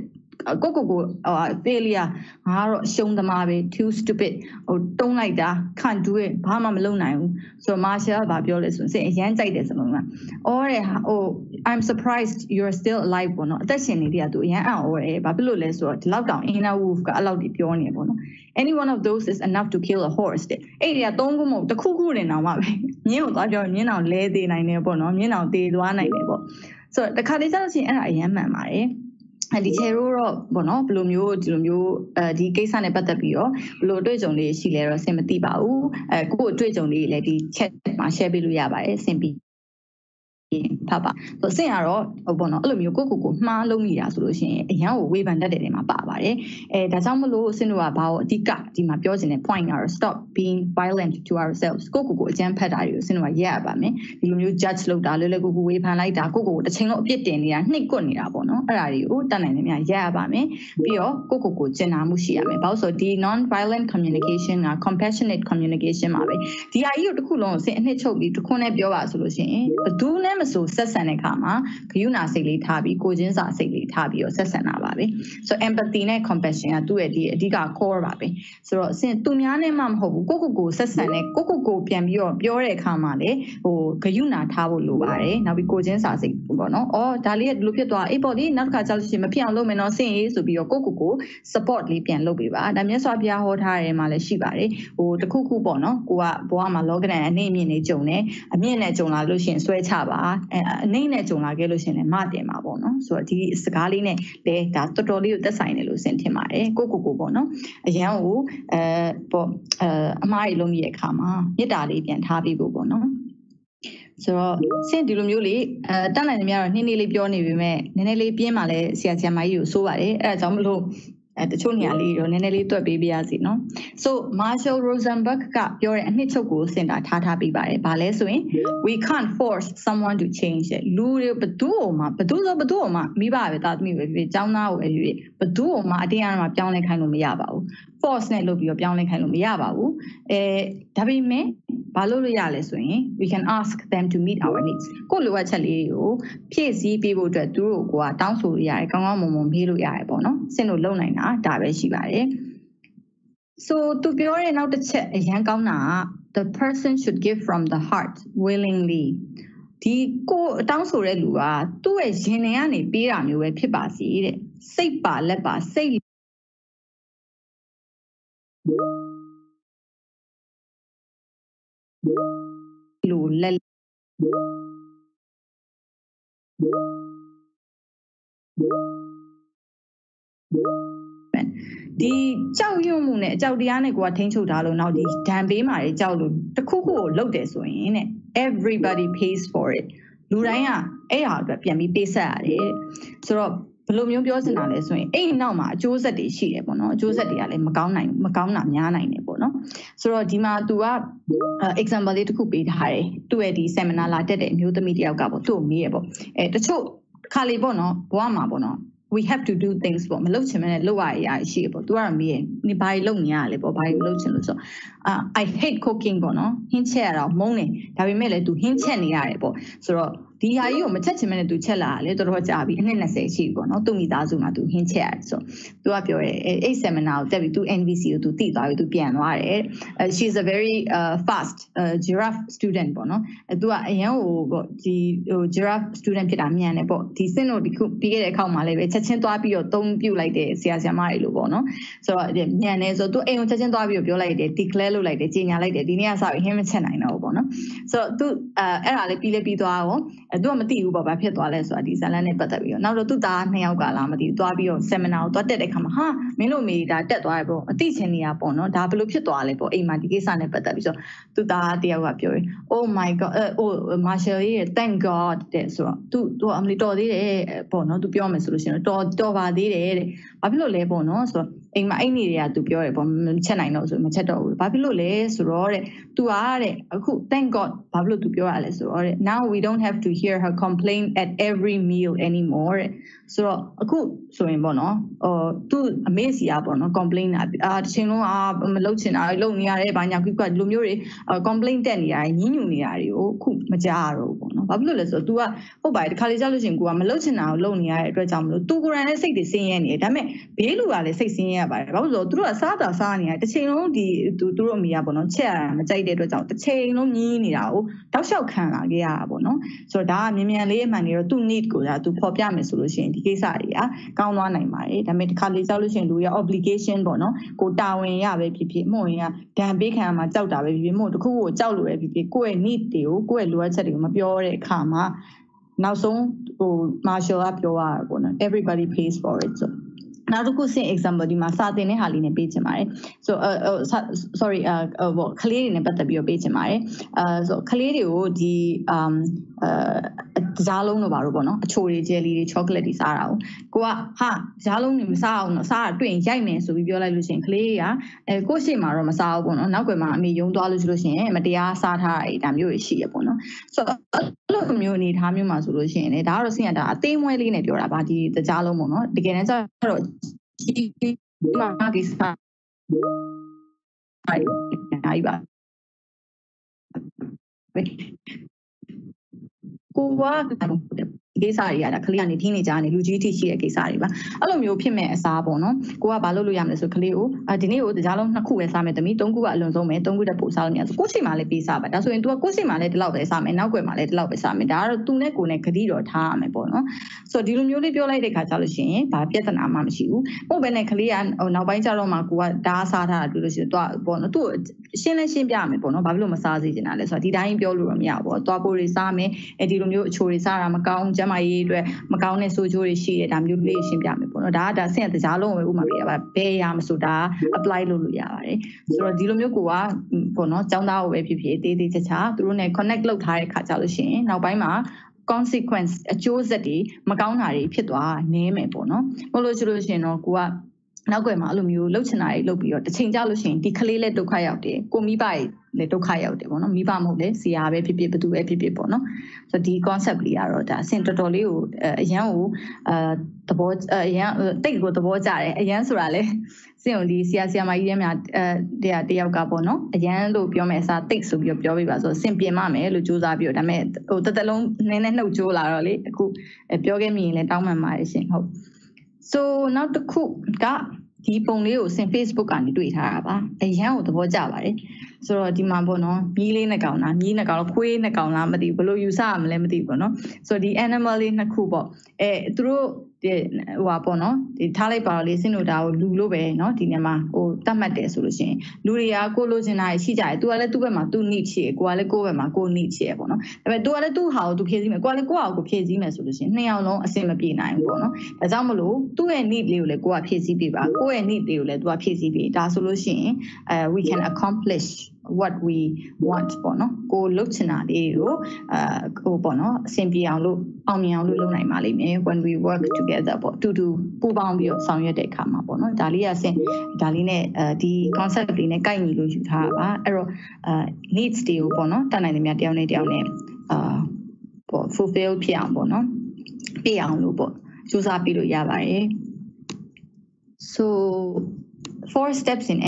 ကိုကိုကို failure ငါတော့ရှုံးသမားပဲ too stupid ဟိုတုံးလိုက်တာ can't do it ဘာမှမလုပ်နိုင်ဘူးဆိုတော့ Marshall ကပြောလဲဆိုရင်အရန်ကြိုက်တယ်စလုံးလား all တဲ့ဟို I'm surprised you're still alive ပေါ့နော်အသက်ရှင်နေတဲ့ကသူအရန်အော်တယ်ဘာဖြစ်လို့လဲဆိုတော့ဒီလောက်တောင် inner wolf ကအဲ့လောက်ဒီပြောနေပေါ့နော် any one of those is enough to kill a horse တဲ့အဲ့ဒီကသုံးခုမဟုတ်တစ်ခုခုတင်တော့မှပဲမြင်းကိုသွားပြောမြင်းအောင်လဲသေးနိုင်တယ်ပေါ့နော်မြင်းအောင်သေးသွားနိုင်တယ်ပေါ့ဆိုတော့တခါတည်းကျတော့ချင်းအဲ့ဒါအရန်မှန်ပါတယ်ဒီချေရိုးတော့ဘောနော်ဘယ်လိုမျိုးဒီလိုမျိုးအဲဒီကိစ္စနဲ့ပတ်သက်ပြီးတော့ဘယ်လိုတွေ့ကြုံလေးရှိလဲတော့စင်မသိပါဘူးအဲကိုယ့်အတွေ့အကြုံလေးလည်းဒီ chat မှာ share ပေးလို့ရပါတယ်စင်ပြီးဖတ်ပါဆိုစင်ကတော့ဟိုဘောနော်အဲ့လိုမျိုးကိုကိုကိုမှားလုံးနေတာဆိုလို့ရှိရင်အရန်ကိုဝေဖန်တတ်တယ်တယ်မှာပါပါတယ်အဲဒါကြောင့်မလို့စင်တို့ကဘာကိုအဓိကဒီမှာပြောချင်တဲ့ point ကတော့ stop being violent to ourselves ကိုကိုကိုအကြမ်းဖက်တာတွေကိုစင်တို့ကရက်ရပါမယ်ဒီလိုမျိုး judge လုပ်တာလွယ်လွယ်ကူကူဝေဖန်လိုက်တာကိုကိုကိုတစ်ချိန်လုံးအပြစ်တင်နေတာနှိပ်ကွက်နေတာပေါ့နော်အဲ့ဒါတွေကိုတတ်နိုင်တယ်များရက်ရပါမယ်ပြီးတော့ကိုကိုကိုကျင်နာမှုရှိရမယ်ဘာလို့ဆိုဒီ non violent communication က compassionate communication မှာပဲဒီအကြီးကိုတစ်ခုလုံးစင်အနှစ်ချုပ်ပြီးတစ်ခုနဲ့ပြောပါဆိုလို့ရှိရင်ဘယ်သူနဲ့မဆိုဆက်ဆံတဲ့အခါမှာဂရုဏာစိတ်လေးထားပြီးကိုချင်းစာစိတ်လေးထားပြီးတော့ဆက်ဆံတာပါပဲဆိုတော့ empathy နဲ့ compassion ကသူ့ရဲ့ဒီအဓိက core ပါပဲဆိုတော့အစင်သူများနဲ့မှမဟုတ်ဘူးကိုကိုကိုဆက်ဆံတဲ့ကိုကိုကိုပြန်ပြီးတော့ပြောတဲ့အခါမှာလေဟိုဂရုဏာထားဖို့လိုပါတယ်နောက်ပြီးကိုချင်းစာစိတ်ပေါ့နော်အော်ဒါလေးကဒီလိုဖြစ်သွားအေးပေါ့ဒီနောက်တစ်ခါကြောက်ရှင်မဖြစ်အောင်လုပ်မယ်နော်စင်ရေးဆိုပြီးတော့ကိုကိုကို support လေးပြန်လုပ်ပေးပါဒါမြတ်စွာဘုရားဟောထားတယ်မှာလည်းရှိပါတယ်ဟိုတခုခုပေါ့နော်ကိုကဘဝမှာလောကဓာတ်အနှိမ့်အမြင့်နေကြုံတယ်အမြင့်နဲ့ကြုံလာလို့ရှိရင်ဆွဲချပါအဲအနှိမ့်နဲ့ကြုံလာခဲ့လို့ရှိရင်လည်းမတင်ပါပေါ့နော်ဆိုတော့ဒီစကားလေးနဲ့လေဒါတော်တော်လေးကိုသက်ဆိုင်တယ်လို့ဆင်ထင်ပါတယ်ကိုကိုကိုပေါ့နော်အရန်ကိုအဲပေါ့အဲအမားကြီးလုံးရဲ့အခါမှာမေတ္တာလေးပြန်ထားပြီးဖို့ပေါ့နော်ဆိုတော့စင်ဒီလိုမျိုးလေးအဲတတ်နိုင်တယ်များတော့နှင်းနှင်းလေးပြောနေပြီမဲ့နည်းနည်းလေးပြင်းမှလည်းဆရာဆရာမကြီးကိုစိုးပါတယ်အဲဒါကြောင့်မလို့အဲတချို့နေရာလေးတော့နည်းနည်းလေးတွက်ပေးပြရစီနော် so Marshall Rosenberg ကပြောတဲ့အနှစ်ချုပ်ကိုစင်တာထားထားပြီးပါတယ်ဘာလဲဆိုရင် we can't force someone to change လူတွေဘသူ့မှဘသူဆိုဘသူ့မှမိဘပဲတာသမီးပဲဖြစ်ကျောင်းသားကိုပဲဖြစ်ဘသူ့မှအတင်းအဓမ္မပြောင်းလဲခိုင်းလို့မရပါဘူး force နဲ့လုပ်ပြီးတော့ပြောင်းလဲခိုင်းလို့မရပါဘူးအဲဒါပေမဲ့ဘာလို့လို့ရလဲဆိုရင် we can ask them to meet our needs ကိုလိုအပ်ချက်လေးကိုဖြည့်ဆည်းပေးဖို့အတွက်သူတို့ကတောင်းဆိုလို့ရတယ်ကောင်းကောင်းမွန်မွန်မေးလို့ရတယ်ပေါ့နော်စင်တို့လုံနိုင်တာဒါပဲရှိပါတယ် so သူပြောတဲ့နောက်တစ်ချက်အရန်ကောင်းတာက the person should give from the heart willingly ဒီကိုတောင်းဆိုတဲ့လူကသူ့ရဲ့ရင်ထဲကနေပေးတာမျိုးပဲဖြစ်ပါစေတဲ့စိတ်ပါလက်ပါစိတ်လိုလက်ဒီကြောက်ရွံ့မှုနဲ့အကြောက်တရားနဲ့ကိုကထိန်းချုပ်ထားလို့နောက်ဒီဒဏ်ပေးမှာကြောက်လို့တခုခုကိုလုပ်တယ်ဆိုရင်တဲ့ everybody pays for it လူတိုင်းကအဲ့ဟာအတွက်ပြန်ပြီးပေးဆက်ရတယ်ဆိုတော့ဘယ်လိုမျိုးပြောစင်တာလဲဆိုရင်အဲ့ဒီနောက်မှာအကျိုးဆက်တွေရှိတယ်ပေါ့နော်အကျိုးဆက်တွေကလည်းမကောင်းနိုင်မကောင်းတာများနိုင်တယ်ပေါ့နော်ဆိုတော့ဒီမှာ तू က example လေးတစ်ခုပေးထားတယ်သူ့ရဲ့ဒီ seminar လာတက်တဲ့အမျိုးသမီးတယောက်ကပေါ့သူ့ကိုမေးရပေါ့အဲတချို့ခါလေးပေါ့နော်ဘဝမှာပေါ့နော်we have to do things ပေါ့မလုပ်ချင်မနဲ့လုပ်ရရရှိရပေါ့ तू ကတော့မေးရနေဘာလုပ်နေရလဲပေါ့ဘာလုပ်ချင်လို့ဆိုအာ I hate cooking ပေါ့နော်ဟင်းချက်ရတော့မုန်းတယ်ဒါပေမဲ့လည်း तू ဟင်းချက်နေရတယ်ပေါ့ဆိုတော့ဒီဟာကြီးကိုမချက်ချင်မနဲ့ तू ချက်လာတာလေတော်တော်ကြာပြီအနှစ်၂၀ရှိပြီပေါ့နော်သူ့မိသားစုမှာ तू ဟင်းချက်ရတယ်ဆို तू ကပြောတယ်အဲ့ seminar ကိုတက်ပြီး तू N V C ကို तू သိသွားပြီ तू ပြန်သွားတယ် she's a very uh, fast uh, giraffe student ပေါ့နော်အဲ तू ကအရန်ဟိုပေါ့ဒီဟို giraffe student ဖြစ်တာမြန်တယ်ပေါ့ဒီစင်တို့ဒီခုပြီးခဲ့တဲ့အခါမှာလည်းပဲချက်ချင်းသွားပြီးတော့သုံးပြုတ်လိုက်တယ်ဆရာဆရာမတွေလို့ပေါ့နော်ဆိုတော့မြန်တယ်ဆို तू အိမ်ကိုချက်ချင်းသွားပြီးတော့ပြောလိုက်တယ် declare လုပ်လိုက်တယ်ကြေညာလိုက်တယ်ဒီနေ့ကစပြီးဟင်းမချက်နိုင်တော့ဘူးပေါ့နော်ဆိုတော့ तू အဲအဲ့ဒါလေးပြီးလေးပြီးသွားရောအဲ तू ကမသိဘူးပေါ့ဘာဖြစ်သွားလဲဆိုတာဒီဇာတ်လမ်းနဲ့ပတ်သက်ပြီးတော့နောက်တော့သူ့သားနှစ်ယောက်ကလာမသိဘူးသွားပြီးတော့ seminar ကိုသွားတက်တဲ့ခါမှာဟာမင်းတို့မေဒါတက်သွားတယ်ပေါ့အသိချင်နေတာပေါ့နော်ဒါဘယ်လိုဖြစ်သွားလဲပေါ့အိမ်မှာဒီကိစ္စနဲ့ပတ်သက်ပြီးဆိုသူ့သားတယောက်ကပြောတယ် oh my god အိုး Marshall ရဲ့ thank god တဲ့ဆိုတော့ तू तू အမလီတော်သေးတယ်ပေါ့နော် तू ပြောမယ်ဆိုလို့ရှိရင်တော်တော်ပါသေးတယ်တဲ့ဘာဖြစ်လို့လဲပေါ့နော်ဆိုတော့အိမ်မှာအိမ်နေတွေက तू ပြောတယ်ပေါ့မချက်နိုင်တော့ဆိုမချက်တော့ဘူးဘာဖြစ်လို့လဲဆိုတော့တဲ့ तू အားတဲ့အခု thank god ဘာဖြစ်လို့ तू ပြောရလဲဆိုတော့တဲ့ now we don't have to hear her complain at every meal anymore. So aku so in bono or tu amazing bono complain ah chino ah malochin ah lo ni yare ba nya ku ka lu myo ri complain တက်နေရတယ်ညင်းညူနေရတယ်ကိုခုမကြားရတော့ဘောနော်ဘာဖြစ်လို့လဲဆိုတော့ तू ကဟုတ်ပါတယ်တခါလေကြောက်လို့ရှင်ကိုကမလုပ်ချင်တာကိုလုပ်နေရတဲ့အတွက်ကြောင့်မလို့ तू ကိုယ်တိုင်လည်းစိတ်တွေဆင်းရဲနေတယ်ဒါပေမဲ့ဘေးလူကလည်းစိတ်ဆင်းရဲရပါတယ်ဘာလို့လဲဆိုတော့ तू တို့ကစားတာစားနေရတယ်တစ်ချိန်လုံးဒီ तू တို့အမိရပေါ့နော်ချက်ရတာမကြိုက်တဲ့အတွက်ကြောင့်တစ်ချိန်လုံးညင်းနေတာကိုတောက်လျှောက်ခံလာခဲ့ရတာပေါ့နော်ဆိုတော့ဒါကမြန်မြန်လေးအမှန်နေတော့ तू need ကိုဒါ तू ဖော်ပြမယ်ဆိုလို့ရှိရင်ဒီကိစ္စတွေကကောင်းသွားနိုင်ပါတယ်ဒါပေမဲ့တခါလေကြောက်လို့ရှင်လူရ obligation ပေါ့နော်ကိုတာဝန်ရပဲဖြစ်ဖြစ်မှုရင်ကဒဏ်ပေးခံမှာကြောက်တာပဲဖြစ်ဖြစ်မှုတခုကိုကြောက်လို့ပဲဖြစ်ဖြစ်ကိုယ့်ရဲ့ need တွေကိုကိုယ့်ရဲ့လိုအပ်ချက်တွေကိုမပြောတဲ့အခါမှာနောက်ဆုံးဟို Marshall ကပြောရတာပေါ့နော် everybody pays for it so နောက်တစ်ခုစင် example ဒီမှာစာသင်တဲ့ဟာလေးနဲ့ပေးချင်ပါတယ် so uh, sorry uh ဟိုကလေးတွေနဲ့ပတ်သက်ပြီးတော့ပေးချင်ပါတယ် uh so ကလေးတွေကိုဒီ um အဲကြားလုံးတော့ပါတော့ပေါ့နော်အချိုတွေ jelly တွေ chocolate တွေစားတာကိုကိုကဟာကြားလုံးတွေမစားအောင်တော့စားတာတွေ့ရင်ရိုက်မယ်ဆိုပြီးပြောလိုက်လို့ရှိရင်ကလေးတွေကအဲကိုယ့်ရှိမှာတော့မစားဘူးပေါ့နော်နောက်ကွယ်မှာအမေယုံသွားလို့ဆိုလို့ရှိရင်မတရားစားထားတာဒါမျိုးတွေရှိရပေါ့နော် so အဲ့လိုမျိုးအနေထားမျိုးမှာဆိုလို့ရှိရင်လေဒါကတော့ဆင်ရတာအသေးမွဲလေးနဲ့ပြောတာပါဒီကြားလုံးပေါ့နော်တကယ်တမ်းကျတော့ဒီမှာဒီစားအဲ့ဒါပါကိုကကိစ္စတွေရတာကလေးကနေထင်းနေကြနေလူကြီးထိရှိတဲ့ကိစ္စတွေပါအဲ့လိုမျိုးဖြစ်မဲ့အစားပေါ့နော်ကိုကဘာလုပ်လို့ရမလဲဆိုကလေးကိုဒီနေ့ကိုကြားလုံးနှစ်ခုပဲစားမယ်တမီသုံးခုကအလွန်ဆုံးပဲသုံးခုတက်ပို့စားလို့မရဆိုကိုယ့်ချိန်မှာလည်းပေးစားပါဒါဆိုရင် तू ကကိုယ့်ချိန်မှာလည်းဒီလောက်ပဲစားမယ်နောက်ွယ်မှာလည်းဒီလောက်ပဲစားမယ်ဒါကတော့ तू နဲ့ကိုယ်နဲ့ဂတိတော်ထားရမယ်ပေါ့နော်ဆိုတော့ဒီလိုမျိုးလေးပြောလိုက်တဲ့ခါကျလို့ရှိရင်ဘာပြဿနာမှမရှိဘူးပို့ပဲနဲ့ကလေးကဟိုနောက်ပိုင်းကျတော့မှကိုကဒါစားထားတာတွေ့လို့ရှိရင် तू ပေါ့နော် तू ရှင်းလဲရှင်းပြမယ်ပေါ့နော်ဘာဖြစ်လို့မစားစေချင်တာလဲဆိုတော့ဒီတိုင်းပြောလို့တော့မရဘူးပေါ့သွားပို့တွေစားမယ်အဲဒီလိုမျိုးအချိုတွေစားတာမကောင်းကျမကြီးအတွက်မကောင်းတဲ့ဆိုးကျိုးတွေရှိတယ်ဒါမျိုးလေးရှင်းပြမယ်ပေါ့နော်ဒါကဒါဆင့်တကြားလုံးပဲဥမာပြရပါဘယ်ရမဆိုဒါ apply လုပ်လို့ရပါတယ်ဆိုတော့ဒီလိုမျိုးကိုကပေါ့နော်ចောင်းသားကိုပဲဖြစ်ဖြစ်တေးသေးချာချာသူတို့နဲ့ connect လုပ်ထားတဲ့ခါကြလို့ရှိရင်နောက်ပိုင်းမှာ consequence အကျိုးဆက်တွေမကောင်းတာတွေဖြစ်သွားနေမယ်ပေါ့နော်မဟုတ်လို့ဆိုလို့ရှိရင်တော့ကိုကနောက်ွယ်မှာအဲ့လိုမျိုးလှုပ်ချင်တာတွေလှုပ်ပြီးတော့တစ်ချိန်ကြာလို့ရှိရင်ဒီကလေးလည်းဒုက္ခရောက်တယ်ကိုမိဘတွေလည်းဒုက္ခရောက်တယ်ပေါ့နော်မိဘမဟုတ်လေဆရာပဲဖြစ်ဖြစ်ဘသူပဲဖြစ်ဖြစ်ပေါ့နော်ဆိုတော့ဒီ concept လေးကတော့ဒါအစင်တော်တော်လေးကိုအရန်ကိုအဲသဘောအရန်တိတ်ကိုသဘောကျတယ်အရန်ဆိုတာလေစင်ကိုဒီဆရာဆရာမကြီးတွေများအဲတရားတယောက်ကပေါ့နော်အရန်လို့ပြောမယ်အစားတိတ်ဆိုပြီးပြောပြပါဆိုစင်ပြင်မမယ်လို့စူးစမ်းပြီးတော့ဒါပေမဲ့ဟိုတစ်သက်လုံးနည်းနည်းနှုတ်ကြိုးလာတော့လေအခုပြောခဲ့မိရင်လည်းတောင်းပန်ပါတယ်ရှင်ဟုတ် so နောက်တစ်ခုကဒီပုံလေးကိုစင် Facebook ကနေတွေ့ထားတာပါအရန်ကိုသဘောကျပါတယ်ဆိုတော့ဒီမှာပေါ့နော်မြီးလေးနဲ့ကောင်လားမြီးနဲ့ကောင်လားခွေးနဲ့ကောင်လားမသိဘူးဘယ်လိုယူဆရမလဲမသိဘူးပေါ့နော်ဆိုတော့ဒီ animal လေးနှစ်ခုပေါ့အဲသူတို့ဟိုပါပေါ့နော်ဒီထားလိုက်ပါတော့လေစင်တို့ဒါကိုလူလို့ပဲเนาะဒီနေမှာဟိုတတ်မှတ်တယ်ဆိုလို့ရှိရင်လူတွေကကိုလိုချင်တာရှိကြတယ်သူကလည်းသူ့ဘက်မှာသူ့ need ရှိတယ်ကိုကလည်းကိုယ့်ဘက်မှာကိုယ် need ရှိတယ်ပေါ့နော်ဒါပေမဲ့သူကလည်းသူ့ဟာကိုသူဖြည့်ဆည်းမယ်ကိုကလည်းကိုယ့်ဟာကိုဖြည့်ဆည်းမယ်ဆိုလို့ရှိရင်နှစ်ယောက်လုံးအဆင်မပြေနိုင်ဘူးပေါ့နော်ဒါကြောင့်မလို့သူ့ရဲ့ need လေးကိုလည်းကိုကဖြည့်ဆည်းပေးပါကိုယ့်ရဲ့ need လေးကိုလည်းသူကဖြည့်ဆည်းပေးဒါဆိုလို့ရှိရင်အဲ we can accomplish what we want ပေါ့နော်ကိုလုပ်ချင်တာလေးကိုအဲဟိုပေါ့နော်အဆင်ပြေအောင်လို့အောင်မြင်အောင်လို့လုပ်နိုင်ပါလိမ့်မယ် when we work together ပေါ့တူတူပူးပေါင်းပြီးတော့ဆောင်ရွက်တဲ့အခါမှာပေါ့နော်ဒါလေးကဆင်ဒါလေးနဲ့အဲဒီ concept လေးနဲ့ကိုက်ညီလို့ယူထားတာပါအဲ့တော့အဲ needs တွေကိုပေါ့နော်တတ်နိုင်တယ်များတယောက်နဲ့တယောက်နဲ့အာပေါ့ fulfill ဖြစ်အောင်ပေါ့နော်ပြည့်အောင်လို့ပေါ့စူးစမ်းပြီးလို့ရပါတယ် so four steps in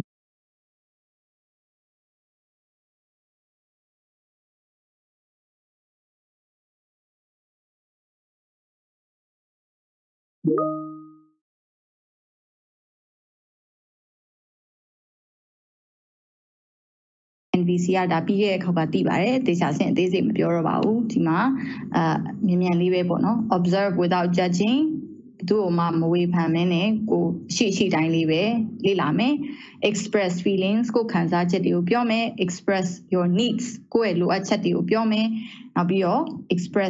N B C ကဒါပြီးရဲ့ခောက်ကတည်ပါတယ်တေချာဆင်အသေးစိတ်မပြောတော့ပါဘူးဒီမှာအာမြန်မြန်လေးပဲပေါ့နော် observe without judging ဘယ်သူမှမဝေဖန်မင်းနဲ့ကိုရှိရှိတိုင်းလေးပဲလေ့လာမယ် express feelings ကိုခံစားချက်တွေကိုပြောမယ် express your needs ကိုယ့်ရဲ့လိုအပ်ချက်တွေကိုပြောမယ်နောက်ပြီးတော့ express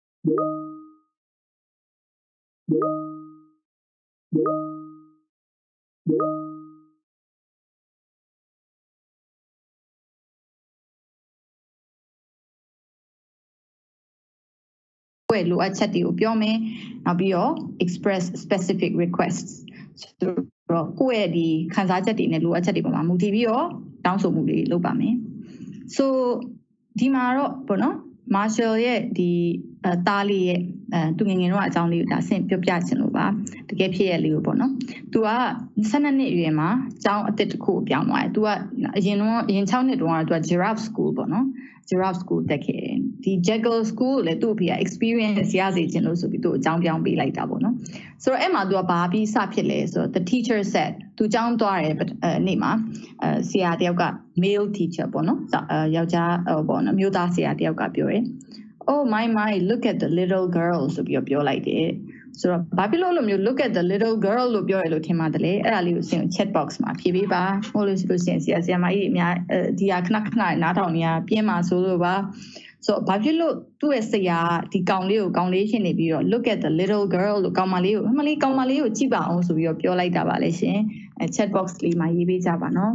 ကိုယ့်လိုအပ်ချက်တွေကိုပြောမယ်နောက်ပြီးတော့ express specific requests ဆိုတော့ကိုယ့်ရဲ့ဒီခံစားချက်တွေနဲ့လိုအပ်ချက်တွေပေါ်မှာမူတည်ပြီးတော့တောင်းဆိုမှုတွေလုပ်ပါမယ် so ဒီမှာတော့ပေါ့နော် Marshall ရဲ့ဒီတားလေးရဲ့အဲသူငငယ်တော့အကြောင်းလေးကိုဒါဆင့်ပြောပြချင်လို့ပါတကယ်ဖြစ်ရလေးကိုပေါ့နော်သူကtwelveနှစ်အရွယ်မှာကျောင်းအသစ်တစ်ခုကိုပြောင်းသွားတယ်သူကအရင်တော့အရင်sixနှစ်တုန်းကတော့သူက giraffe school ပေါ့နော် giraffe school တက်ခဲ့တယ်ဒီ jackal school ကိုလည်းသူ့အဖေက experience ရစေချင်လို့ဆိုပြီးသူ့အကြောင်းပြောင်းပေးလိုက်တာပေါ့နော်ဆိုတော့အဲ့မှာသူကဘာပြီးစဖြစ်လဲဆိုတော့ the teacher said သူကျောင်းသွားတယ်နေ့မှာအဲဆရာတယောက်က male teacher ပေါ့နော်ယောက်ျားပေါ့နော်မျိုးသားဆရာတယောက်ကပြောတယ်Oh my my look at the little girl ဆိုပြီးပြောလိုက်တယ်ဆိုတော့ဘာဖြစ်လို့လို့မျိုး look at the little girl လို့ပြောရလို့ထင်ပါတယ်လေအဲ့ဒါလေးကိုစင် chat box မှာဖြေပေးပါဟိုလို့ဆိုလို့စင်ဆရာဆရာမကြီးအများဒီဟာခဏခဏနားထောင်နေရပြင်းမှာဆိုလို့ပါဆိုတော့ဘာဖြစ်လို့သူ့ရဲ့ဆရာဒီကောင်လေးကိုကောင်လေးရှင်းနေပြီးတော့ look at the little girl လို့ကောင်မလေးကိုအမလေးကောင်မလေးကိုကြည့်ပါအောင်ဆိုပြီးတော့ပြောလိုက်တာပါလေရှင်အဲ chat box လေးမှာရေးပေးကြပါနော်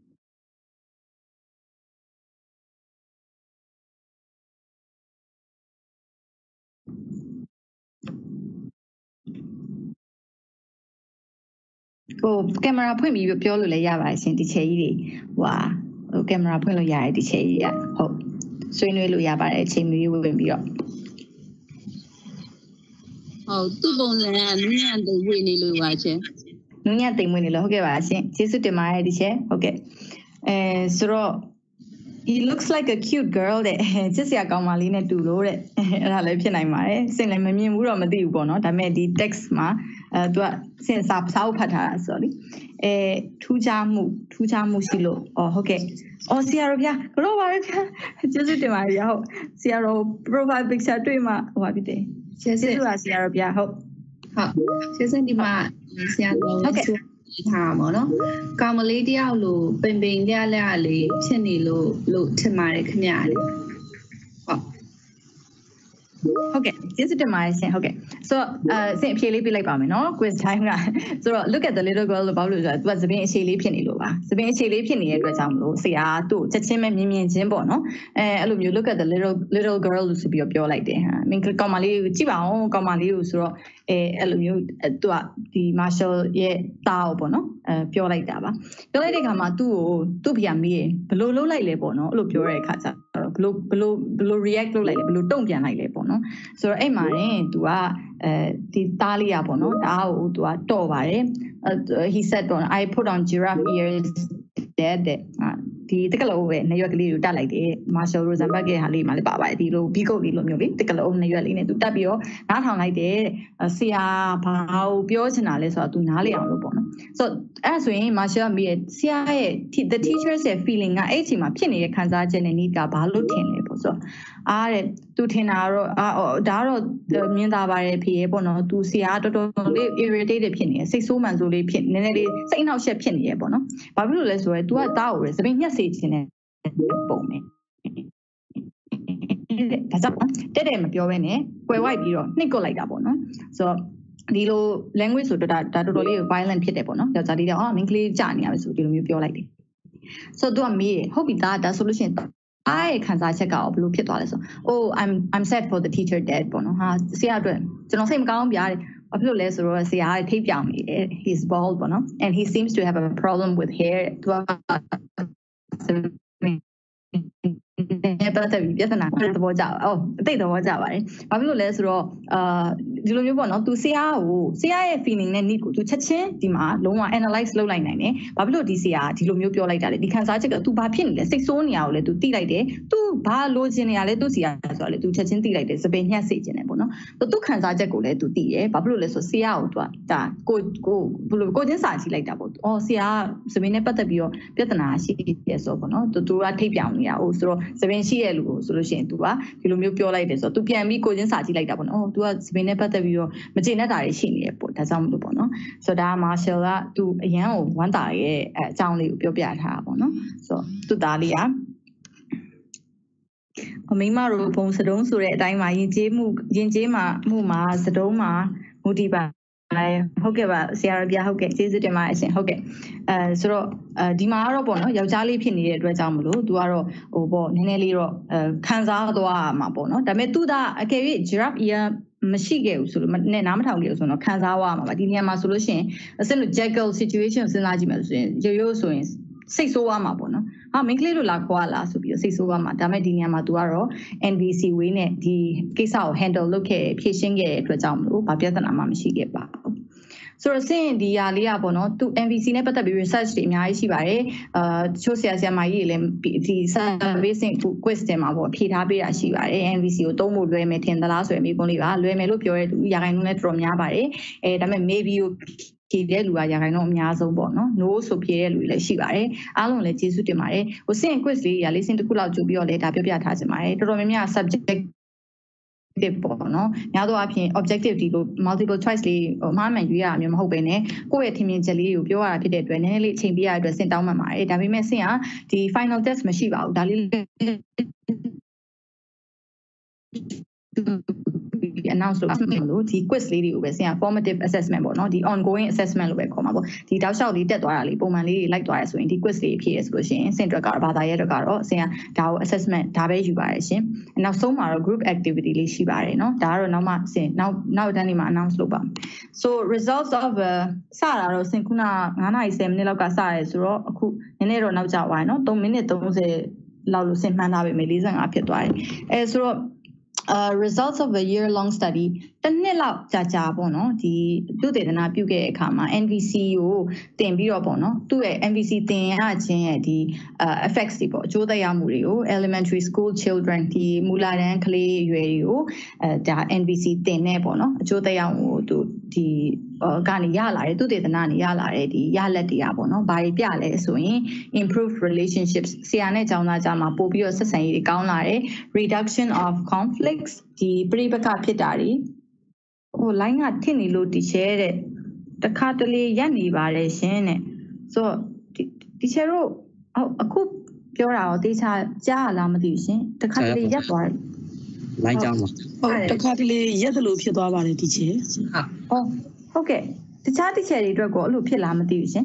ဟိုကင်မရာဖွင့်ပြီးပြောလို့လည်းရပါတယ်ရှင်ဒီချေကြီးတွေဟွာဟိုကင်မရာဖွင့်လို့ရတယ်ဒီချေကြီးကဟုတ်ဆွေးနွေးလို့ရပါတယ်အချိန်မျိုးဝင်ပြီးတော့ဟုတ်သူ့ပုံစံကနူးညံ့သိမ်ဝင်နေလို့ပါရှင်နူးညံ့သိမ်ဝင်နေလို့ဟုတ်ကဲ့ပါရှင်ကျေးဇူးတင်ပါတယ်ဒီချေဟုတ်ကဲ့အဲဆိုတော့ he looks like a cute girl တဲ့ချစ်စရာကောင်းမလေးနဲ့တူလို့တဲ့အဲ့ဒါလည်းဖြစ်နိုင်ပါတယ်စင်လည်းမမြင်ဘူးတော့မသိဘူးပေါ့နော်ဒါပေမဲ့ဒီ text မှာအဲသူကစင်စာစာအုပ်ဖတ်ထားတာဆိုတော့လေအဲထူးခြားမှုထူးခြားမှုရှိလို့အော်ဟုတ်ကဲ့အော်ဆရာတော်ဗျာကတော့ပါလေဗျာကျေးဇူးတင်ပါတယ်ဟုတ်ဆရာတော် profile picture တွေ့မှဟိုပါဖြစ်တယ်ကျေးဇူးပါဆရာတော်ဗျာဟုတ်ဟုတ်ကျေးဇူးဒီမှာဆရာတော်ဟုတ်ကဲ့ထားပါတော့ကောင်မလေးတယောက်လိုပင်ပင်ကြလက်အလေးဖြစ်နေလို့လို့ထင်ပါတယ်ခင်ဗျာလေဟုတ်ဟုတ်ကဲ့ကျေးဇူးတင်ပါတယ်ရှင်ဟုတ်ကဲ့ဆိုတော့အဲဆင်အဖြေလေးပြလိုက်ပါမယ်နော် quiz time ကဆိုတော့ look at the little girl လို့ဘာလို့လဲဆိုတော့သူကသပင်းအခြေလေးဖြစ်နေလို့ပါသပင်းအခြေလေးဖြစ်နေတဲ့အတွက်ကြောင့်မလို့ဆရာသူ့ကိုချက်ချင်းပဲမြင်မြင်ချင်းပေါ့နော်အဲအဲ့လိုမျိုး look at the little little girl လို့ဆိုပြီးတော့ပြောလိုက်တယ်ဟာမင်းကောင်မလေးကိုကြည့်ပါအောင်ကောင်မလေးကိုဆိုတော့အဲအဲ့လိုမျိုးသူကဒီ Marshall ရဲ့တားပေါ့နော်အဲပြောလိုက်တာပါပြောလိုက်တဲ့အခါမှာသူ့ကိုသူ့ဖေကမေးရင်ဘယ်လိုလုပ်လိုက်လဲပေါ့နော်အဲ့လိုပြောတဲ့အခါကျတော့ဘယ်လိုဘယ်လိုဘယ်လို react လုပ်လိုက်လဲဘယ်လိုတုံ့ပြန်လိုက်လဲပေါ့နော်ဆိုတော့အဲ့မှာရင် तू ကအဲဒီသားလေးอ่ะပေါ့နော်ဒါကို तू ကတော့ပါတယ် he said I put on giraffe ears that ဒီတကလုံးပဲနရွက်ကလေးကိုတတ်လိုက်တယ်မာရှယ်ရိုဇန်ဘတ်ရဲ့ဟာလေးမှလည်းပါပါတယ်ဒီလိုဘီကုတ်လေးလိုမျိုးလေတကလုံးနရွက်လေးနဲ့ तू တက်ပြီးတော့နားထောင်လိုက်တယ်ဆရာဘာကိုပြောချင်တာလဲဆိုတော့ तू နားလေအောင်လို့ပေါ့နော်ဆိုတော့အဲ့ဆိုရင်မာရှယ်ကမေးဆရာရဲ့ the teachers ရဲ့ feeling ကအဲ့အချိန်မှာဖြစ်နေတဲ့ခံစားချက်နဲ့ need ကဘာလို့ထင်လဲပေါ့ဆိုတော့အားတဲ့ तू ထင်တာတော့အာဒါတော့မြင်သာပါတယ်ဖေရဲ့ပေါ့နော် तू ဆရာတော်တော်လေး irritated ဖြစ်နေတယ်စိတ်ဆိုးမှန်ဆိုးလေးဖြစ်နည်းနည်းလေးစိတ်အနှောက်အယှက်ဖြစ်နေရပေါ့နော်ဘာဖြစ်လို့လဲဆိုတော့ तू ကတားကိုစပင်းညက်စေချင်တဲ့ပုံပဲဒါကြောင့်တဲ့တဲ့မပြောဘဲနဲ့ကွယ်ဝိုက်ပြီးတော့နှိပ်ကွက်လိုက်တာပေါ့နော်ဆိုတော့ဒီလို language ဆိုတော့ဒါတော်တော်လေး violent ဖြစ်တယ်ပေါ့နော်ယောက်ျားလေးကအော်မင်းကလေးကြာနေရမယ်ဆိုဒီလိုမျိုးပြောလိုက်တယ်ဆိုတော့ तू ကမေးတယ်ဟုတ်ပြီသားဒါဆိုလို့ရှိရင်အားရခံစားချက်ကဘယ်လိုဖြစ်သွားလဲဆို oh i'm i'm sad for the teacher dead ပေါ့နော်ဟာဆရာအတွက်ကျွန်တော်စိတ်မကောင်းဘူးဗျာဘာဖြစ်လို့လဲဆိုတော့ဆရာကထိပ်ပြောင်နေတယ် he's bald ပေါ့နော် and he seems to have a problem with hair သူကပတ်သက်ပြီးပြဿနာသဘောကျအော်အသိသဘောကျပါတယ်ဘာဖြစ်လို့လဲဆိုတော့အာဒီလိုမျိုးပေါ့နော် तू ဆရာကိုဆရာရဲ့ feeling နဲ့ need ကို तू ချက်ချင်းဒီမှာလုံးဝ analyze လုပ်လိုက်နိုင်တယ်ဘာဖြစ်လို့ဒီဆရာဒီလိုမျိုးပြောလိုက်တာလဲဒီခံစားချက်က तू ဘာဖြစ်နေလဲစိတ်ဆိုးနေရကိုလဲ तू သိလိုက်တယ် तू ဘာလိုချင်နေရလဲ तू ဆရာဆိုတော့လေ तू ချက်ချင်းသိလိုက်တယ်စပင်ညှက်စေချင်တယ်ပေါ့နော် तू ခံစားချက်ကိုလဲ तू သိတယ်ဘာဖြစ်လို့လဲဆိုဆရာကို तू ဒါကိုကိုဘယ်လိုကိုချင်းစာကြည့်လိုက်တာပေါ့အော်ဆရာစပင်နဲ့ပတ်သက်ပြီးတော့ပြဿနာရှိတယ်ဆိုပေါ့နော် तू သူကထိပ်ပြောင်နေတာဟိုဆိုတော့စပင်ရှိရဲ့လူကိုဆိုလို့ရှိရင် तू ကဒီလိုမျိုးပြောလိုက်တယ်ဆိုတော့ तू ပြန်ပြီးကိုချင်းစာကြည့်လိုက်တာပေါ့နော် तू ကစပင်နဲ့ပတ်သက်ပြီးတော့မကျေနပ်တာတွေရှိနေတယ်ပေါ့ဒါကြောင့်မလို့ပေါ့နော်ဆိုတော့ဒါမာရှယ်က तू အရန်ကိုဝမ်းတာရဲ့အဲအကြောင်းလေးကိုပြောပြထားတာပေါ့နော်ဆိုတော့သူ့သားလေးကအမိမတို့ဘုံစတုံးဆိုတဲ့အတိုင်းမှာယဉ်ကျေးမှုယဉ်ကျေးမှာမှုမှာစတုံးမှာမူတည်ပါဟုတ်ကဲ့ပါဆရာတော်ပြဟုတ်ကဲ့ကျေးဇူးတင်ပါတယ်အရှင်ဟုတ်ကဲ့အဲဆိုတော့အဲဒီမှာကတော့ပေါ့နော်ယောက်ျားလေးဖြစ်နေတဲ့အတွက်ကြောင့်မလို့ तू ကတော့ဟိုပေါ့နည်းနည်းလေးတော့အဲခံစားသွားမှာပေါ့နော်ဒါပေမဲ့ तू ကအကယ်၍ giraffe ear မရှိခဲ့ဘူးဆိုလို့နဲ့နားမထောင်ခဲ့ဘူးဆိုတော့ခံစားသွားမှာပါဒီနေရာမှာဆိုလို့ရှိရင်အစလို့ jackal situation စဉ်းစားကြည့်မယ်ဆိုရင်ရိုးရိုးဆိုရင်စိတ်ဆိုးသွားမှာပေါ့နော်ဟာမင်းကလေးတို့လာခေါ်လာဆိုပြီးစိတ်ဆိုးသွားမှာဒါပေမဲ့ဒီနေရာမှာ तू ကတော့ N V C way နဲ့ဒီကိစ္စကို handle လုပ်ခဲ့ဖြေရှင်းခဲ့တဲ့အတွက်ကြောင့်မလို့ဘာပြဿနာမှမရှိခဲ့ပါဘူးဆိုတော့စင်ဒီယာလေးอ่ะပေါ့နော်သူ N V C နဲ့ပတ်သက်ပြီး research တွေအများကြီးရှိပါတယ်အာတချို့ဆရာဆရာမကြီးတွေလည်းဒီ survey စင် quiz တင်မှာပေါ့ဖြေထားပေးတာရှိပါတယ် N V C ကိုသုံးဖို့လွယ်မယ်ထင်သလားဆိုရင်မိကုန်းလေးပါလွယ်မယ်လို့ပြောရဲသူရာခိုင်နှုန်းနဲ့တော်တော်များပါတယ်အဲဒါပေမဲ့ maybe ကိုဖြေတဲ့လူကရာခိုင်နှုန်းအများဆုံးပေါ့နော် no ဆိုဖြေတဲ့လူတွေလည်းရှိပါတယ်အားလုံးလည်းကျေးဇူးတင်ပါတယ်ဟိုစင် quiz လေးရာလေးစင်တစ်ခုလောက်ကြိုပြီးတော့လည်းဒါပြောပြထားချင်ပါတယ်တော်တော်များများ subjectပေါ့နော်များသောအားဖြင့် objective ဒီလို multiple choice လေးဟိုမှားမှန်ရွေးရတာမျိုးမဟုတ်ဘဲနဲ့ကိုယ့်ရဲ့ထင်မြင်ချက်လေးကိုပြောရတာဖြစ်တဲ့အတွက်နည်းနည်းလေးအချိန်ပေးရတဲ့အတွက်စင်တောင်းမှန်ပါတယ်ဒါပေမဲ့စင်ကဒီ final test မရှိပါဘူးဒါလေး announce လုပ်လို့ဒီ quiz လေးတွေကိုပဲဆင်က formative assessment ပေါ့နော်ဒီ ongoing assessment လို့ပဲခေါ်မှာပေါ့ဒီတောက်လျှောက်လေးတက်သွားတာလေးပုံမှန်လေးတွေလိုက်သွားရဆိုရင်ဒီ quiz လေးဖြည့်ရဆိုလို့ရှိရင်စင်အတွက်ကတော့ဘာသာရေးအတွက်ကတော့ဆင်ကဒါကို assessment ဒါပဲယူပါတယ်ရှင်နောက်ဆုံးမှာတော့ group activity လေးရှိပါတယ်နော်ဒါကတော့နောက်မှဆင်နောက်နောက်တန်းလေးမှာ announce လုပ်ပါမယ် so results of စတာတော့ဆင်ခုနnineနာရီtenမိနစ်လောက်ကစရဲဆိုတော့အခုနည်းနည်းတော့နောက်ကျသွားတယ်နော်threeမိနစ်thirtyလောက်လို့ဆင်မှန်းထားပေမဲ့forty-fiveဖြစ်သွားတယ်အဲဆိုတော့Uh, results of a year long study တစ်နှစ်လောက်ကြာကြာပေါ့နော်ဒီသူတေသနာပြုခဲ့တဲ့အခါမှာ N V C ကိုတင်ပြီးတော့ပေါ့နော်သူ့ရဲ့ N V C တင်ရခြင်းရဲ့ဒီ effects တွေပေါ့အကျိုးသက်ရောက်မှုတွေကို elementary school children ဒီမူလတန်းကလေးအရွယ်တွေကိုအဲဒါ N V C တင်နေပေါ့နော်အကျိုးသက်ရောက်မှုသူဒီကနေရလာတယ်သူတေသနာနေရလာတယ်ဒီရလက်တွေကပေါ့နော်ဘာတွေပြလဲဆိုရင် improved relationships ဆရာနဲ့ကျောင်းသားကြားမှာပို့ပြီးတော့ဆက်ဆံရေးတွေကောင်းလာတယ် reduction of conflicts ဒီပြိပခဖြစ်တာတွေဟို line ကထစ်နေလို့ teacher တဲ့တခါတလေရက်နေပါတယ်ရှင်တဲ့ဆိုတော့ teacher တို့အခုပြောတာရောတေချာကြားလားမသိဘူးရှင်တခါတလေရက်သွားတယ် line ကြောင်းပါဟုတ်တခါတလေရက်တယ်လို့ဖြစ်သွားပါတယ် teacher ဟုတ်ဟုတ်ကဲ့တခြား teacher တွေအတွက်ကိုအဲ့လိုဖြစ်လားမသိဘူးရှင်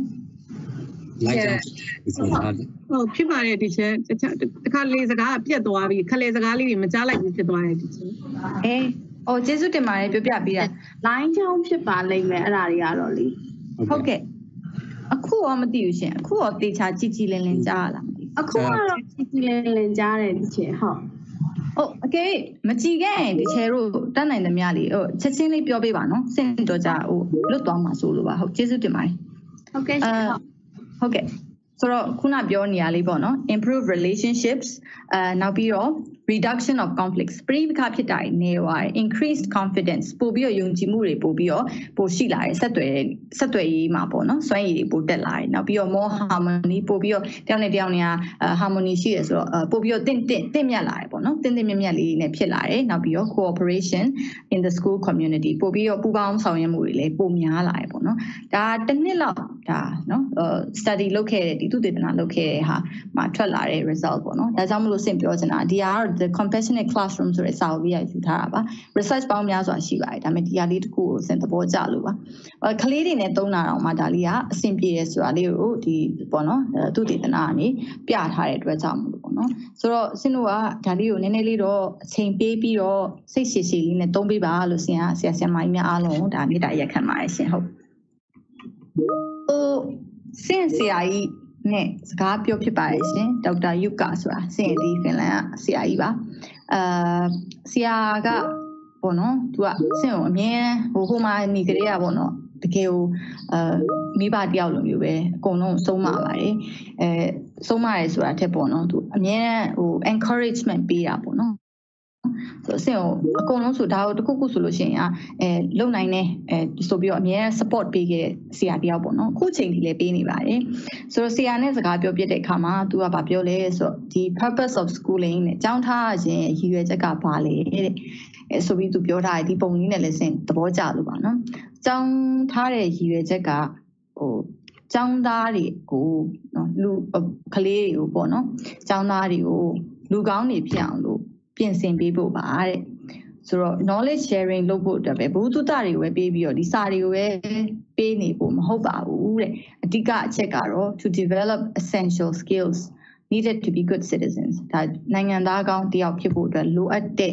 line ကြောင်းဟုတ်ဖြစ်ပါတယ် teacher တခြားတခါလေစကားပြတ်သွားပြီခက်လေစကားလေးတွေမကြားလိုက်ဘူးဖြစ်သွားတယ် teacher အေးအော်ကျေးဇူးတင်ပါတယ်ပြောပြပေးတာ line ချောင်းဖြစ်ပါလိမ့်မယ်အဲ့ဒါတွေကတော့လေဟုတ်ကဲ့အခုရောမသိဘူးရှင်အခုရောတေချာကြည်ကြည်လင်းလင်းကြားရလားမသိအခုကတော့ကြည်ကြည်လင်းလင်းကြားတယ် teacher ဟုတ်ဟုတ်အကဲမကြည်ခဲ့ရင် teacher တို့တတ်နိုင်သမျှလေးဟိုချက်ချင်းလေးပြောပေးပါနော်စင်တော့ကြဟိုလွတ်သွားမှာဆိုလို့ပါဟုတ်ကျေးဇူးတင်ပါတယ်ဟုတ်ကဲ့ဟုတ်ကဲ့ဆိုတော့ခုနပြောနေရလေးပေါ့နော် improve relationships အဲနောက်ပြီးတော့ reduction of conflicts ပြိပခဖြစ်တာနေသွားတယ် increased confidence ပို့ပြီးတော့ယုံကြည်မှုတွေပို့ပြီးတော့ပို့ရှိလာတယ်ဆက်သွယ်ဆက်သွယ်ရေးမှာပေါ့နော်စွမ်းရည်တွေပို့တက်လာတယ်နောက်ပြီးတော့ more harmony ပို့ပြီးတော့တယောက်နဲ့တယောက်နဲ့ harmony ရှိရဆိုတော့ပို့ပြီးတော့တင့်တင့်တင့်မြတ်လာတယ်ပေါ့နော်တင့်တင့်မြတ်မြတ်လေးနဲ့ဖြစ်လာတယ်နောက်ပြီးတော့ cooperation in the school community ပို့ပြီးတော့ပူးပေါင်းဆောင်ရွက်မှုတွေလည်းပိုများလာတယ်ပေါ့နော်ဒါတစ်နှစ်လောက်ဒါနော် study လုပ်ခဲ့တဲ့ဒီသူတေသနာလုပ်ခဲ့တဲ့ဟာမှာထွက်လာတဲ့ result ပေါ့နော်ဒါကြောင့်မလို့စင်ပြောချင်တာဒီကတော့ the compassionate classroom ဆိုတဲ့စာအုပ်လေးရယူထားတာပါ research ပေါင်းများစွာရှိပါတယ်ဒါပေမဲ့ဒီဟာလေးတစ်ခုကိုစင်သဘောကျလို့ပါကလေးတွေနဲ့သုံးတာတော့မှဒါလေးကအဆင်ပြေရဆိုတာလေးကိုဒီပေါ့နော်သူတေသနာကနေပြထားတဲ့အတွက်ကြောင့်မလို့ပေါ့နော်ဆိုတော့စင်တို့ကဒါလေးကိုနည်းနည်းလေးတော့အချိန်ပေးပြီးတော့စိတ်ရှည်ရှည်လေးနဲ့သုံးပေးပါလို့စင်ကဆရာဆရာမကြီးများအားလုံးဒါမေတ္တာရက်ခံပါတယ်ရှင်ဟုတ်ဟိုစင်ဆရာကြီးနဲ့စကားပြောဖြစ်ပါတယ်ရှင်ဒေါက်တာယုကာဆိုတာစင်ဒီဖင်လန်ကဆရာကြီးပါအာဆရာကပေါ့နော်သူကစင်ကိုအမြဲဟိုဟိုမှာနေကြရပေါ့နော်တကယ်ကိုအာမိဘတယောက်လိုမျိုးပဲအကုန်လုံးဆုံးမပါတယ်အဲဆုံးမရဲဆိုတာထက်ပေါ့နော်သူအမြဲဟို encouragement ပေးတာပေါ့နော်ဆိုအစင်ကိုအကုန်လုံးဆိုဒါကိုတခုခုဆိုလို့ရှိရင်အဲလုံနိုင်နေအဲဆိုပြီးတော့အများ support ပေးခဲ့ဆရာတယောက်ပေါ့နော်အခုချိန်ထိလည်းပေးနေပါတယ်ဆိုတော့ဆရာနဲ့စကားပြောပြတဲ့အခါမှာသူကဗာပြောလဲဆိုတော့ဒီ purpose of schooling နဲ့ကျောင်းထားခြင်းရည်ရွယ်ချက်ကဘာလဲတဲ့အဲဆိုပြီးသူပြောထားတယ်ဒီပုံလေးနဲ့လည်းစင်သဘောကျလို့ပါနော်ကျောင်းထားတဲ့ရည်ရွယ်ချက်ကဟိုကျောင်းသားတွေကိုနော်လူကလေးတွေကိုပေါ့နော်ကျောင်းသားတွေကိုလူကောင်းတွေဖြစ်အောင်လို့ပြင်ဆင်ပေးဖို့ပါတဲ့ဆိုတော့ knowledge sharing လုပ်ဖို့အတွက်ပဲဘုသူတတွေကိုပဲပေးပြီးတော့ဒီစာတွေကိုပဲပေးနေဖို့မဟုတ်ပါဘူးတဲ့အဓိကအချက်ကတော့ to develop essential skills needed to be good citizens ဒါနိုင်ငံသားကောင်းတယောက်ဖြစ်ဖို့အတွက်လိုအပ်တဲ့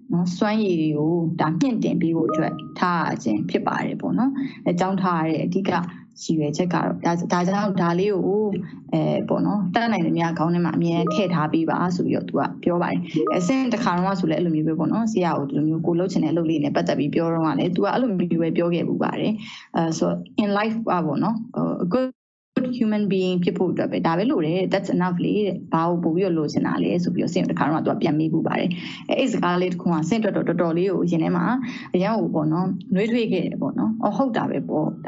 နော်စွမ်းရည်တွေကိုဒါမြင့်တင်ပေးဖို့အတွက်ထားခြင်းဖြစ်ပါတယ်ပေါ့နော်အဲကြောင်းထားရတဲ့အဓိကရှိရွယ်ချက်ကတော့ဒါဒါကြောင့်ဒါလေးကိုအဲပေါ့နော်တက်နိုင်တဲ့များခေါင်းထဲမှာအမြဲထည့်ထားပေးပါဆိုပြီးတော့သူကပြောပါတယ်အစင်းတစ်ခါတော့ဆိုလဲအဲ့လိုမျိုးပဲပေါ့နော်ဆရာကိုဒီလိုမျိုးကိုလှုပ်ချင်တဲ့အလုပ်လေးနဲ့ပတ်သက်ပြီးပြောတော့ကလည်းသူကအဲ့လိုမျိုးပဲပြောခဲ့ပူပါတယ်အဲဆို in life ပါပေါ့နော် good good human being ဖြစ်ဖို့အတွက်ပဲဒါပဲလို့တယ် that's enough လေတဲ့ဘာကိုပို့ပြီးတော့လိုချင်တာလဲဆိုပြီးတော့ဆင်းတစ်ခါတော့သူကပြန်မေးပူပါတယ်အဲအဲ့စကားလေးတစ်ခုကဆင်းတော်တော်တော်လေးကိုရင်ထဲမှာအရင်ကပေါ့နော်နှွေးထွေးခဲ့တယ်ပေါ့နော်အော်ဟုတ်တာပဲပေါ့ဒါ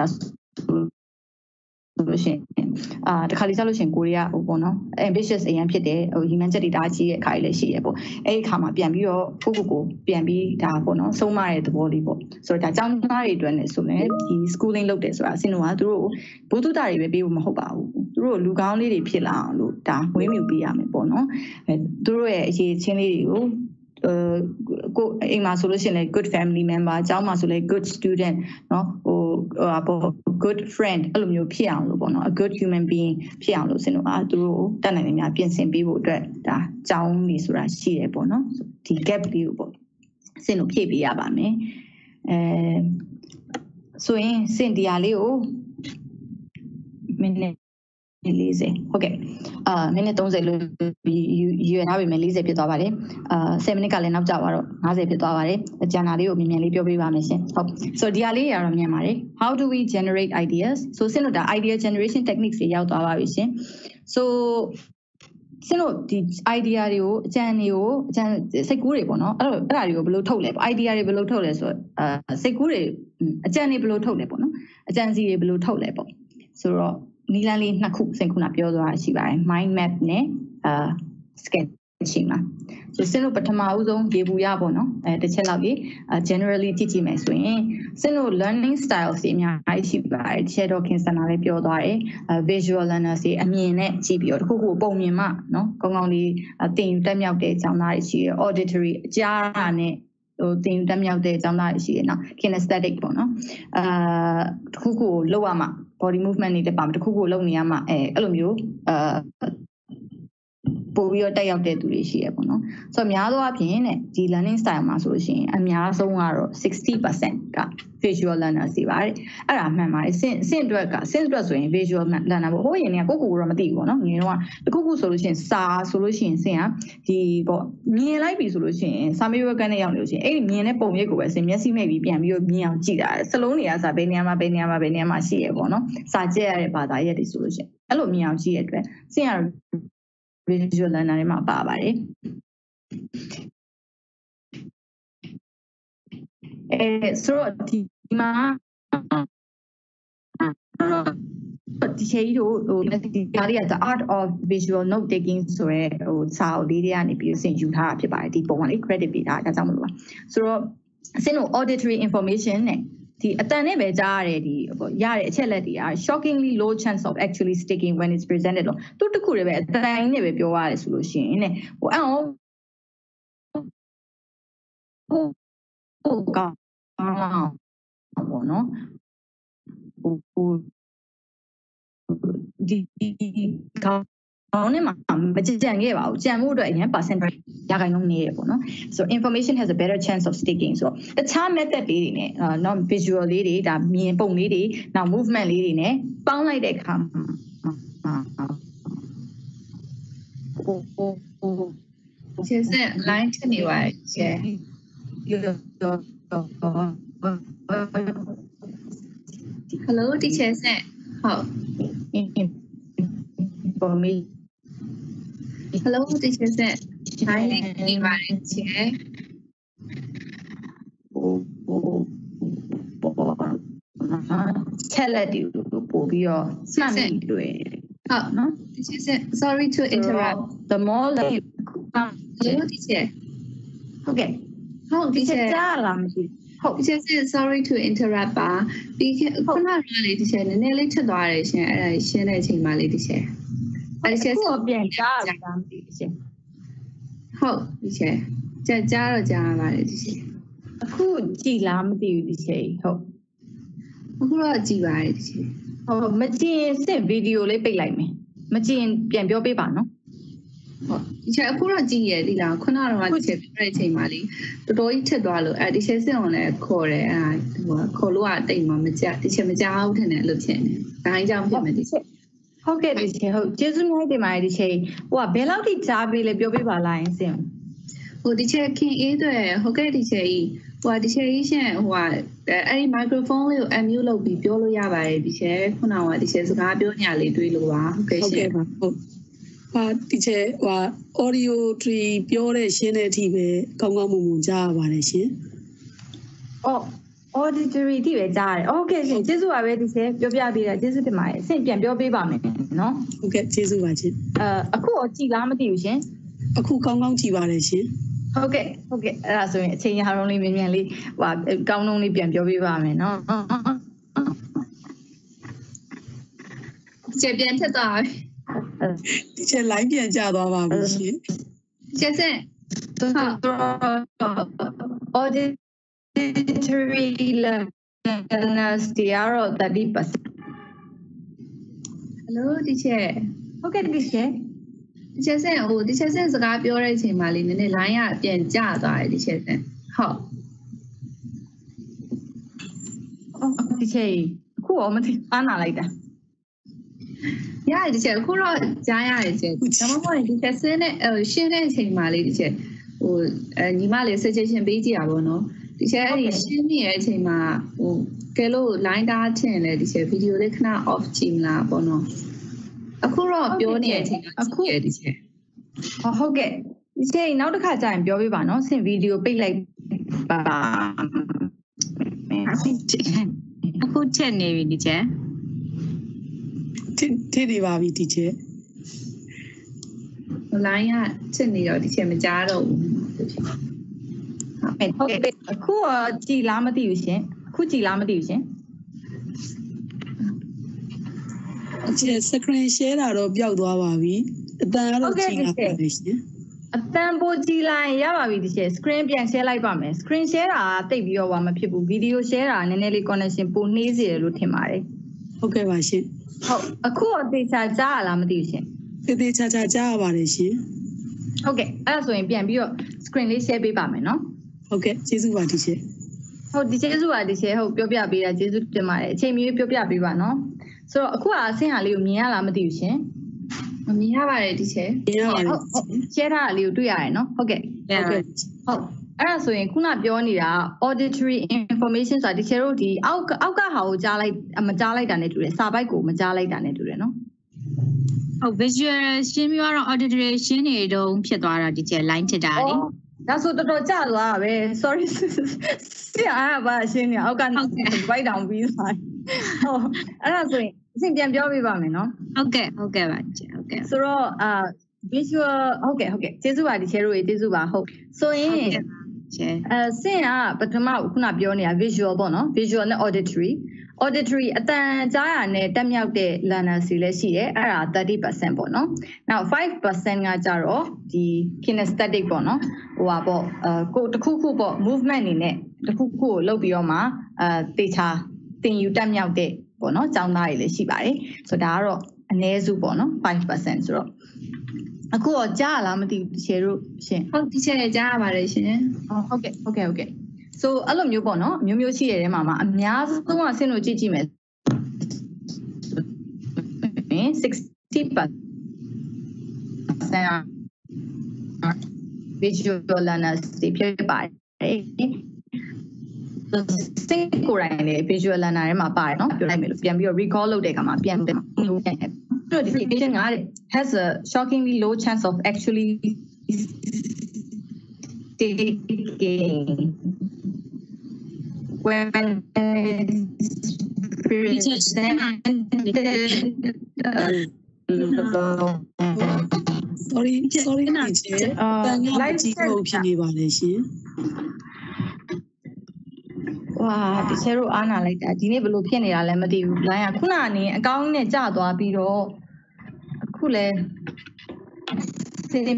လို့ရှိရင်အာတခါလေးဆက်လို့ရှိရင်ကိုရီးယားဟိုပေါ့နော် ambitious အရင်ဖြစ်တယ်ဟိုရည်မှန်းချက်တွေတားကြီးရဲ့အခါလေးလည်းရှိရပေါ့အဲ့ဒီအခါမှာပြန်ပြီးတော့ကိုကိုကိုပြန်ပြီးဒါပေါ့နော်ဆုံးမတဲ့သဘောလေးပေါ့ဆိုတော့ဒါကျောင်းသားတွေအတွက်လည်းဆိုရင်ဒီ schooling လုပ်တယ်ဆိုတာအစင်းတော့ကသူတို့ဘုသူတာတွေပဲပေးဖို့မဟုတ်ပါဘူးသူတို့လူကောင်းလေးတွေဖြစ်လာအောင်လို့ဒါဝင်းမြူပေးရမယ်ပေါ့နော်အဲသူတို့ရဲ့အခြေချင်းလေးတွေကို呃，过အိမ်မှာဆိုလို့ရှိရင်လည်း good family member အကြောင်းမှာဆိုလည်း good student เนาะဟိုဟို good friend အဲ့လိုမျိုးဖြစ်အောင်လို့ပေါ့နော် a good human being ဖြစ်အောင်လို့စင်တို့အားသူတို့တတ်နိုင်နေများပြင်ဆင်ပေးဖို့အတွက်ဒါအကြောင်းနေဆိုတာရှိတယ်ပေါ့နော်ဒီ gap လေးကိုပေါ့စင်တို့ဖြည့်ပေးရပါမယ်အဲဆိုရင်စင်တရားလေးကိုမိနစ်လေးစေဟုတ်ကဲ့အာမိနစ်သုံးဆယ်လို့ရွေထားပြီမယ်လေးဆယ်ဖြစ်သွားပါတယ်အာဆယ်မိနစ်ကလည်းနောက်ကျသွားတော့ငါးဆယ်ဖြစ်သွားပါတယ်အကျန်တာလေးကိုမြင်မြန်လေးပြောပေးပါမယ်ရှင်ဟုတ်ဆိုဒီဟာလေးရတော့မြင်ပါတယ် how do we generate ideas so စင်တို့ဒါ idea generation techniques တွေရောက်သွားပါပြီရှင် so စင်တို့ဒီ idea တွေကိုအကြံတွေကိုအကြံစိတ်ကူးတွေပေါ့နော်အဲ့တော့အဲ့ဒါတွေကိုဘယ်လိုထုတ်လဲပေါ့ idea တွေဘယ်လိုထုတ်လဲဆိုတော့အာစိတ်ကူးတွေအကြံတွေဘယ်လိုထုတ်လဲပေါ့နော်အကြံစီတွေဘယ်လိုထုတ်လဲပေါ့ဆိုတော့နီလန်လေးနှစ်ခုစင်ခုနပြောသွားတာရှိပါတယ် mind map နဲ့အာ sketching မှာဆိုစင်တို့ပထမဦးဆုံးရေဘူးရပေါ့နော်အဲတစ်ချက်လောက်ကြီး generally ကြည့်ကြည့်မယ်ဆိုရင်စင်တို့ learning styles တွေအများကြီးရှိပါတယ်တစ်ချက်တော့ခင်စံနာလေးပြောသွားတယ် visual learners တွေအမြင်နဲ့ကြည့်ပြီးတော့တစ်ခုခုပုံမြင်မှနော်ကောင်းကောင်းလေးသင်ယူတက်မြောက်တဲ့ကျောင်းသားတွေရှိရ auditory အကြားတာနဲ့ဟိုသင်ယူတက်မြောက်တဲ့ကျောင်းသားတွေရှိရနော် kinesthetic ပေါ့နော်အာတစ်ခုခုကိုလောက်ရမှာbody movement တွေလည်းပါတခုခုလုပ်နေရမှာအဲအဲ့လိုမျိုးအာပို့ပြီးတော့တက်ရောက်တဲ့သူတွေရှိရပေါ့နော်ဆိုတော့များသောအားဖြင့်တဲ့ဒီ learning style မှာဆိုလို့ရှိရင်အများဆုံးကတော့ sixty percent က visual learner စီပါတယ်အဲ့ဒါမှန်ပါတယ်စင်စင်အတွက်ကစင်အတွက်ဆိုရင် visual learner ပေါ့ဟိုရင်ကကိုကိုကိုတော့မသိဘူးပေါ့နော်ငယ်တော့တခုခုဆိုလို့ရှိရင်စာဆိုလို့ရှိရင်စင်ကဒီပေါ့မြင်လိုက်ပြီဆိုလို့ရှိရင်စာမေးပွဲကနေရောက်နေလို့ရှိရင်အဲ့ဒီမြင်တဲ့ပုံရိပ်ကိုပဲစင်မျက်စိမိတ်ပြီးပြန်ပြီးတော့မြင်အောင်ကြည့်တာစလုံးတွေကစာဘယ်နေရာမှာဘယ်နေရာမှာဘယ်နေရာမှာရှိရပေါ့နော်စာကြည့်ရတဲ့ဘာသာရပ်တွေဆိုလို့ရှိရင်အဲ့လိုမြင်အောင်ကြည့်ရတဲ့အတွက်စင်ကvisual learner တွေမှာပါပါတယ်အဲဆိုတော့ဒီမှာဒီချေတို့ဟိုဒီကားလေးက the art of visual note taking ဆိုရဲဟိုစာအုပ်လေးတွေကနေပြီးစင်ယူထားတာဖြစ်ပါတယ်ဒီပုံကလေ credit ပေးတာဒါကြောင့်မလို့ပါဆိုတော့စင်တို့ auditory information နဲ့ဒီအတန်နဲ့ပဲကြားရတယ်ဒီပေါ့ရတဲ့အချက်လက်တွေက shockingly low chance of actually sticking when it's presented လို့သူတခုတည်းပဲအတန်နဲ့ပဲပြောရတယ်ဆိုလို့ရှိရင်တဲ့ဟိုအော်ဟိုဟိုကောင်းဘောနော်ဟိုဟိုဒီကောင်းအော်နဲ့မှာမကြံခဲ့ပါဘူးကြံမှုအတွက်အရင် percentage ရာခိုင်နှုန်းနေရပေါ့နော် so information has a better chance of sticking so တခြား method လေးတွေနဲ့ non visual လေးတွေဒါမြင်ပုံလေးတွေနောက် movement လေးတွေနဲ့ပေါင်းလိုက်တဲ့အခါဟိုဟိုဟိုကျေစက် line ထနေပါရှယ်Hello teacher ဆက်ဟုတ် information Hello teacher ဆက် line နေပါတယ်ရှယ်ချက်လက်တွေပို့ပြီးတော့စမ်းပြီးတွေ့ဟုတ်နော် teacher ဆက် sorry to interrupt the more like Hello teacher ဟုတ်ကဲ့ဟုတ် teacher ကြားလာမရှိဟုတ် teacher ဆက် sorry to interrupt ပါပြီးခုနကလေး teacher နည်းနည်းလေးထွက်သွားတယ်ရှင်အဲ့ဒါရှင်းတဲ့အချိန်မှလေး teacher အဲ့ teacher ကိုပြန်ကြားတာမသိဘူးရှင်ဟုတ် teacher ကြားကြားတော့ကြားပါတယ် teacher အခုကြည်လားမသိဘူး teacher ဟုတ်အခုတော့ကြည်ပါတယ် teacher ဟုတ်မကြည့်စစ်ဗီဒီယိုလေးပိတ်လိုက်မယ်မကြည့်ပြန်ပြောပေးပါနော်ဟဒီချက်အခုတော့ကြည့်ရသီလားခုနကတော့ဒီချက်ပြတဲ့အချိန်မှာလေတော်တော်ကြီးထက်သွားလို့အဲဒီချက်စင်အောင်လည်းခေါ်တယ်အဲဟိုခေါ်လို့ကတိတ်မှမကြဒီချက်မကြောက်ထင်တယ်လို့ဖြစ်နေဒါအကြောင်းဖြစ်မယ်ဒီချက်ဟုတ်ကဲ့ဒီချက်ဟုတ်ကျေးဇူးများတင်ပါတယ်ဒီချက်ဟိုကဘယ်လောက်ထိကြားပေးလဲပြောပြပါလားစင်ဟိုဒီချက်ခင်အေးတွေဟုတ်ကဲ့ဒီချက်ကြီးဟိုဒီချက်ကြီးရှင်ဟိုကအဲဒီမိုက်ခရိုဖုန်းလေးကို unmute လုပ်ပြီးပြောလို့ရပါတယ်ဒီချက်ခုနကဒီချက်စကားပြောညာလေးတွေးလို့ပါဟုတ်ကဲ့ရှင်ဟုတ်ဟာဒီချက်ဟို audio tree ပြောတဲ့ရှင်းတဲ့အထိပဲကောင်းကောင်းမွန်မွန်ကြားရပါတယ်ရှင်။အော် auditory တိပဲကြားရတယ်။ဟုတ်ကဲ့ရှင်ကျေးဇူးပါပဲဒီချက်ပြောပြပေးတာကျေးဇူးတင်ပါတယ်။ဆင့်ပြန်ပြောပေးပါမယ်နော်။ဟုတ်ကဲ့ကျေးဇူးပါရှင်။အဲအခုတော့ကြည်လားမသိဘူးရှင်။အခုကောင်းကောင်းကြည်ပါတယ်ရှင်။ဟုတ်ကဲ့ဟုတ်ကဲ့အဲ့ဒါဆိုရင်အချိန်ရအောင်လေးမြင်မြန်လေးဟိုကောင်းလုံးလေးပြန်ပြောပေးပါမယ်နော်။ကျေပြန်ထက်သွားပြီ။ဒီချက် line ပြန်ကျသွားပါပြီရှင်ကျေစင်ဟုတ် auditory learners တရားတော့ thirty percent hello ဒီချက်ဟုတ်ကဲ့ဒီချက်ဒီချက်စင်ဟိုဒီချက်စင်စကားပြောတဲ့အချိန်မှာလေးနည်းနည်း line ကပြန်ကျသွားတယ်ဒီချက်စင်ဟုတ်အော်ဒီချက်အခုရောမသိအားနာလိုက်တာရတယ်ဒီချက်အခုတော့ကြားရတယ်ချက်ဒါမှမဟုတ်ဒီချက်စင်းနဲ့ရှင်းတဲ့အချိန်မှာလေးဒီချက်ဟိုအဲညီမလေး suggestion ပေးကြည့်ရပါတော့ဒီချက်အဲ့ဒီရှင်းနေတဲ့အချိန်မှာဟိုကဲလို့ line တားထင်လေဒီချက် video လေးခဏ off ကြည့်မလားပေါ့နော်အခုတော့ပြောနေတဲ့အချိန်အခုဒီချက်ဟုတ်ကဲ့ဒီချက်နောက်တစ်ခါကြာရင်ပြောပြပါနော်ဆင် video ပိတ်လိုက်ပါအခုချက်နေပြီဒီချက်ထိနေပါပြီဒီချက် line ကချက်နေတော့ဒီချက်မကြားတော့ဘူးဟုတ်ကဲ့အခုကြည်လားမသိဘူးရှင်အခုကြည်လားမသိဘူးရှင်အချက် screen share တာတော့ပျောက်သွားပါပြီအတန်ကတော့ကြည်လာပါတယ်ရှင်အတန်ပိုကြည်လိုက်ရပါပြီဒီချက် screen ပြန် share လိုက်ပါမယ် screen share တာတိတ်ပြီးတော့မဖြစ်ဘူး video share တာနည်းနည်းလေး connection ပိုနှေးစေတယ်လို့ထင်ပါတယ်ဟုတ်ကဲ့ပါရှင်ဟုတ်အခုအသေးချာကြားရလားမသိဘူးရှင်သေသေးချာချာကြားရပါတယ်ရှင်ဟုတ်ကဲ့အဲ့ဒါဆိုရင်ပြန်ပြီးတော့ screen လေး share ပေးပါမယ်နော်ဟုတ်ကဲ့ကျေးဇူးပါဒီချက်ဟုတ်ဒီကျေးဇူးပါဒီချက်ဟုတ်ပြောပြပေးတာကျေးဇူးတင်ပါတယ်အချိန်မီပြောပြပေးပါနော်ဆိုတော့အခုကအဆင့်ဟာလေးကိုမြင်ရလားမသိဘူးရှင်မမြင်ရပါတယ်ဒီချက်မြင်ရပါတယ်ဟုတ် share ထားတာလေးကိုတွေ့ရတယ်နော်ဟုတ်ကဲ့ဟုတ်ကဲ့ဟုတ်အဲ့ဒါဆိုရင်ခုနပြောနေတာ auditory information ဆိုတာဒီချက်တို့ဒီအောက်အောက်ကဟာကိုကြားလိုက်မကြားလိုက်တာနဲ့တူတယ်စာပိုက်ကိုမကြားလိုက်တာနဲ့တူတယ်နော်ဟုတ် visual ရှင်းပြီးတော့ auditory ရှင်းနေတော့ဖြစ်သွားတာဒီချက် line ဖြစ်တာလေဒါဆိုတော်တော်ကြာသွားတာပဲ sorry ဆရာအားပါရှင်းနေအောက်ကနေ write down ပြီးသွားဟုတ်အဲ့ဒါဆိုရင်အစဉ်ပြန်ပြောပြပါမယ်နော်ဟုတ်ကဲ့ဟုတ်ကဲ့ပါဟုတ်ကဲ့ဆိုတော့အာ visual ဟုတ်ကဲ့ဟုတ်ကဲ့ကျေးဇူးပါဒီချက်တို့ရေကျေးဇူးပါဟုတ်ဆိုရင်အဲဆင်ကပထမခုနပြောနေတာ visual ပေါ့နော် visual နဲ့ auditory auditory အတန်ကြားရနဲ့တက်မြောက်တဲ့ learners တွေလည်းရှိတယ်အဲ့ဒါ thirty percent ပေါ့နော်နောက် five percent ကကြတော့ဒီ kinesthetic ပေါ့နော်ဟိုပါပေါ့အဲကိုတစ်ခုခုပေါ့ movement အနေနဲ့တစ်ခုခုကိုလုပ်ပြီးတော့မှအဲတေချာတင်ယူတက်မြောက်တဲ့ပေါ့နော်ကျောင်းသားတွေလည်းရှိပါတယ်ဆိုတော့ဒါကတော့အနည်းစုပေါ့နော် five percent ဆိုတော့အခုတော့ကြားလားမသိဘူးဒီချေတို့ရှင်ဟုတ်ဒီချေကြားရပါတယ်ရှင်ဟုတ်ကဲ့ဟုတ်ကဲ့ဟုတ်ကဲ့ so အဲ့လိုမျိုးပေါ့နော်မျိုးမျိုးရှိရတဲ့မှာမှာအများဆုံးကဆင်းလို့ကြည့်ကြည့်မယ်sixty percent visual learners တွေဖြစ်ပါတယ်စင်ကိုရိုင်းလေ visual learner တွေမှာပါတယ်နော်ပြောလိုက်မယ်လို့ပြန်ပြီးတော့ recall လုပ်တဲ့အခါမှာပြန်ပြန်လို့ပြန်တယ်ဆိုတော့ဒီ patient က has a shockingly low chance of actually taking when sorry sorry နာချေတန်ငါကြည့်ဖို့ဖြစ်နေပါလေရှင်ဝါဒီချေတို့အားနာလိုက်တာဒီနေ့ဘယ်လိုဖြစ်နေတာလဲမသိဘူး line ကခုနကနေအကောင်းနဲ့ကျသွားပြီးတော့အခုလဲစင်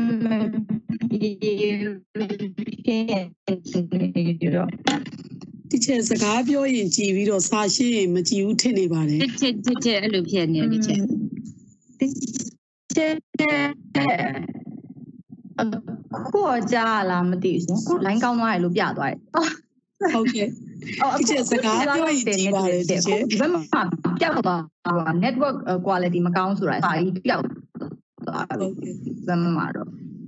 ဒီချေစကားပြောရင်ကြည်ပြီးတော့စာရှင်းရင်မကြည်ဘူးထင်နေပါတယ်တစ်တစ်တစ်အဲ့လိုဖြစ်နေဒီချေအခုကြားလာမသိဘူးရှင် line ကောင်းသွားတယ်လို့ပြသွားတယ်ဟုတ်ကဲ့ဒီချက်စကားပြောရင်ဒီပါတယ်ဒီချက်ဒီဘက်မှာပျောက်သွား network quality မကောင်းဆိုတာစာကြီးပျောက်သွားတယ်ဘယ်မှာတော့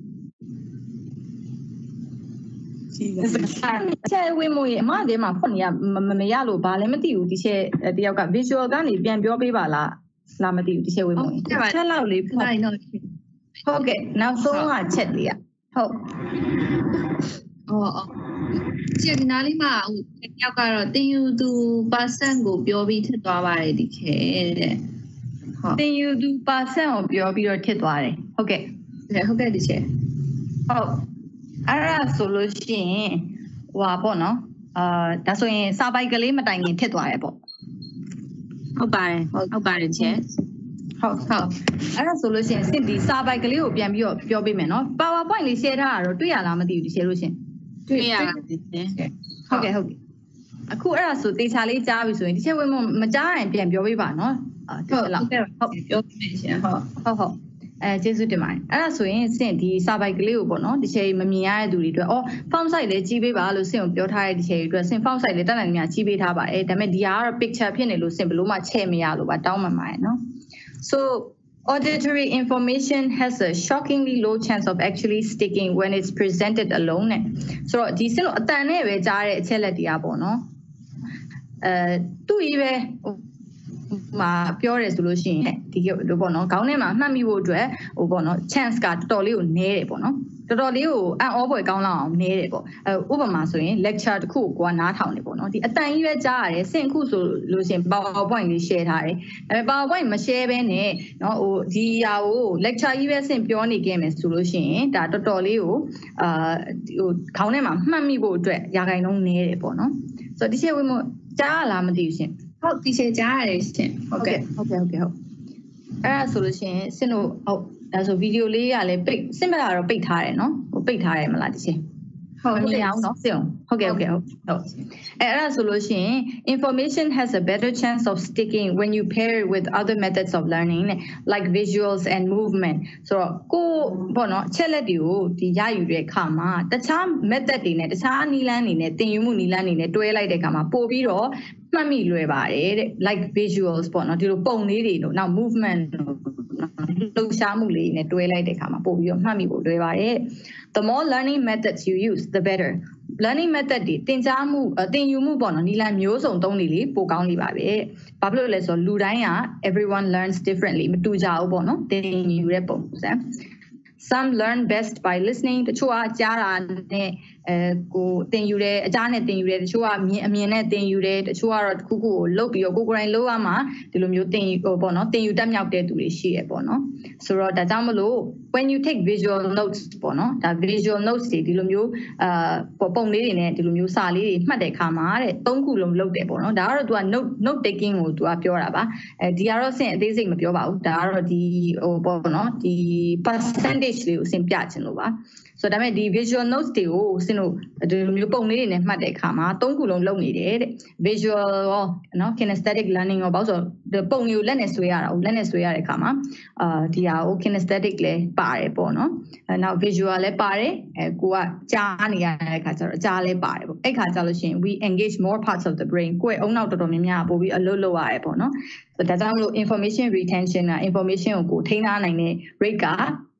ချက်ဝင်းမွေအမဒီမှာဖွင့်ရမရလို့ဘာလည်းမသိဘူးဒီချက်တယောက်က visual ကနေပြန်ပြောပေးပါလားလားမသိဘူးဒီချက်ဝင်းမွေချက်လောက်လေးဖွင့်ဟုတ်ကဲ့နောက်ဆုံးကချက်လေးอ่ะဟုတ်အော်ကျန်ဒီနားလေးမှာဟိုတယောက်ကတော့တင်ယူသူ percent ကိုပြောပြီးထစ်သွားပါတယ်ဒီခဲတဲ့ဟုတ်တင်ယူသူ percent ကိုပြောပြီးတော့ထစ်သွားတယ်ဟုတ်ကဲ့ဟုတ်ကဲ့ဒီချက်ဟုတ်အဲ့ဒါဆိုလို့ရှိရင်ဟိုပါပေါ့နော်အာဒါဆိုရင်စာပိုက်ကလေးမတိုင်ခင်ထစ်သွားတယ်ပေါ့ဟုတ်ပါတယ်ဟုတ်ပါတယ်ချက်ဟုတ်ဟုတ်အဲ့ဒါဆိုလို့ရှိရင်စစ်ဒီစာပိုက်ကလေးကိုပြန်ပြီးတော့ပြောပေးမယ်နော် PowerPoint လေး share ထားတာတော့တွေ့ရလားမသိဘူးဒီ share လို့ရှင်တွေ့ရပါတယ်ဟုတ်ကဲ့ဟုတ်ကဲ့အခုအဲ့ဒါဆိုတေချာလေးကြားပြီဆိုရင်ဒီချက်ဝင်မကြားရင်ပြန်ပြောပေးပါနော်ဟုတ်ဟုတ်ကဲ့ဟုတ်ပြောပေးရှင်ဟုတ်ဟုတ်ဟုတ်အဲကျေးဇူးတင်ပါတယ်အဲ့ဒါဆိုရင်စင့်ဒီစာပိုက်ကလေးကိုပေါ့နော်ဒီချက်မမြင်ရတဲ့သူတွေအတွက်အော် font size လေးကြီးပေးပါလို့စင့်ကိုပြောထားတဲ့ဒီချက်တွေအတွက်စင့် font size လေးတက်နိုင်များကြီးပေးထားပါတယ်ဒါပေမဲ့ဒီဟာကတော့ picture ဖြစ်နေလို့စင့်ဘယ်လို့မှချဲ့မရလို့ပါတောင်းမှမှာရယ်နော် so auditory information has a shockingly low chance of actually sticking when it's presented alone နဲ့ဆိုတော့ဒီစင့်လို့အတန်နဲ့ပဲကြားတဲ့အချက်လက်တရားပေါ့နော်အဲသူ့ကြီးပဲမှာပြောရဲဆိုလို့ရှိရင်ဒီလိုပေါ့နော်ခေါင်းထဲမှာမှတ်မိဖို့အတွက်ဟိုပေါ့နော် chance ကတော်တော်လေးကိုနည်းတယ်ပေါ့နော်တော်တော်လေးကိုအံ့ဩဖွယ်ကောင်းလောက်အောင်နည်းတယ်ပေါ့အဲဥပမာဆိုရင် lecture တစ်ခုကိုကနားထောင်နေပေါ့နော်ဒီအတန်ကြီးပဲကြားရတယ်စင်ခုဆိုလို့ရှိရင် PowerPoint လေး share ထားတယ်အဲ PowerPoint မ share ဘဲနဲ့နော်ဟိုဒီဟာကို lecture ကြီးပဲစင်ပြောနေခဲ့မယ်ဆိုလို့ရှိရင်ဒါတော်တော်လေးကိုအာဟိုခေါင်းထဲမှာမှတ်မိဖို့အတွက်ရာခိုင်နှုန်းနည်းတယ်ပေါ့နော်ဆိုတော့ဒီချက်ဝင်မကြားလားမသိဘူးရှင်ဟုတ်ဒီချက်ကြားရတယ်ရှင်ဟုတ်ကဲ့ဟုတ်ကဲ့ဟုတ်ကဲ့ဟုတ်အဲ့ဒါဆိုလို့ရှိရင်စင်တို့ဟုတ်ဒါဆိုဗီဒီယိုလေးကလည်းပိတ်စင်မလာတော့ပိတ်ထားတယ်နော်ဟိုပိတ်ထားတယ်မလားဒီချင်းဟုတ်မြင်အောင်နော်စင်ဟုတ်ကဲ့ဟုတ်ကဲ့ဟုတ်ဟုတ်အဲ့အဲ့ဒါဆိုလို့ရှိရင် information has a better chance of sticking when you pair it with other methods of learning like visuals and movement ဆိုတော့ကိုပေါ့နော်ချက်လက်တွေကိုဒီရယူတဲ့အခါမှာတခြား method တွေနဲ့တခြားနည်းလမ်းတွေနဲ့သင်ယူမှုနည်းလမ်းတွေနဲ့တွဲလိုက်တဲ့အခါမှာပို့ပြီးတော့မှတ်မိလွယ်ပါတယ်တဲ့ like visuals ပေါ့နော်ဒီလိုပုံလေးတွေတို့နောက် movement လှုပ်ရှားမှုလေးနဲ့တွဲလိုက်တဲ့အခါမှာပို့ပြီးတော့မှတ်မိဖို့လွယ်ပါတယ် the more learning methods you use the better learning method တွေသင်ကြားမှုသင်ယူမှုပေါ့နော်နည်းလမ်းမျိုးစုံသုံးနေလေပိုကောင်းနေပါပဲဘာဖြစ်လို့လဲဆိုတော့လူတိုင်းက everyone learns differently မတူကြဘူးပေါ့နော်သင်ယူတဲ့ပုံစံ some learn best by listening တချို့ကကြားတာနဲ့အဲကိုသင်ယူတယ်အကြားနဲ့သင်ယူတယ်တချို့ကမြင်အမြင်နဲ့သင်ယူတယ်တချို့ကတော့တစ်ခုခုကိုလုတ်ပြီးတော့ကိုကိုယ်တိုင်လုပ်ရမှာဒီလိုမျိုးသင်ယူပေါ့နော်သင်ယူတက်မြောက်တဲ့သူတွေရှိရပေါ့နော်ဆိုတော့ဒါကြောင့်မလို့ when you take visual notes ပေါ့နော်ဒါ visual notes တွေဒီလိုမျိုးအာပုံလေးတွေနဲ့ဒီလိုမျိုးစာလေးတွေမှတ်တဲ့အခါမှာတဲ့သုံးခုလုံးလုပ်တယ်ပေါ့နော်ဒါကတော့ तू က note note taking ကို तू ကပြောတာပါအဲဒီကတော့စင်အသေးစိတ်မပြောပါဘူးဒါကတော့ဒီဟိုပေါ့နော်ဒီ percentage လေးကိုစင်ပြချင်လို့ပါဆိုတော့ဒါပေမဲ့ဒီ visual notes တွေကိုစင်တို့ဒီလိုမျိုးပုံလေးတွေနဲ့မှတ်တဲ့အခါမှာသုံးခုလုံးလုပ်နေတယ်တဲ့ visual ရောနော် kinesthetic learning ရောပေါ့ဆိုတော့ပုံမျိုးလက်နဲ့ဆွဲရတာကိုလက်နဲ့ဆွဲရတဲ့အခါမှာအာဒီဟာကို kinesthetic လည်းပါတယ်ပေါ့နော်အဲနောက် visual လည်းပါတယ်အဲကိုကကြားနေရတဲ့အခါကျတော့အကြားလည်းပါတယ်ပေါ့အဲ့ခါကျလို့ရှိရင် we engage more parts of the brain ကိုယ်အုံနောက်တော်တော်များများပို့ပြီးအလုပ်လုပ်ရတယ်ပေါ့နော်ဆိုတော့ဒါကြောင့်မလို့ information retention က information ကိုကိုထိန်းထားနိုင်တဲ့ rate က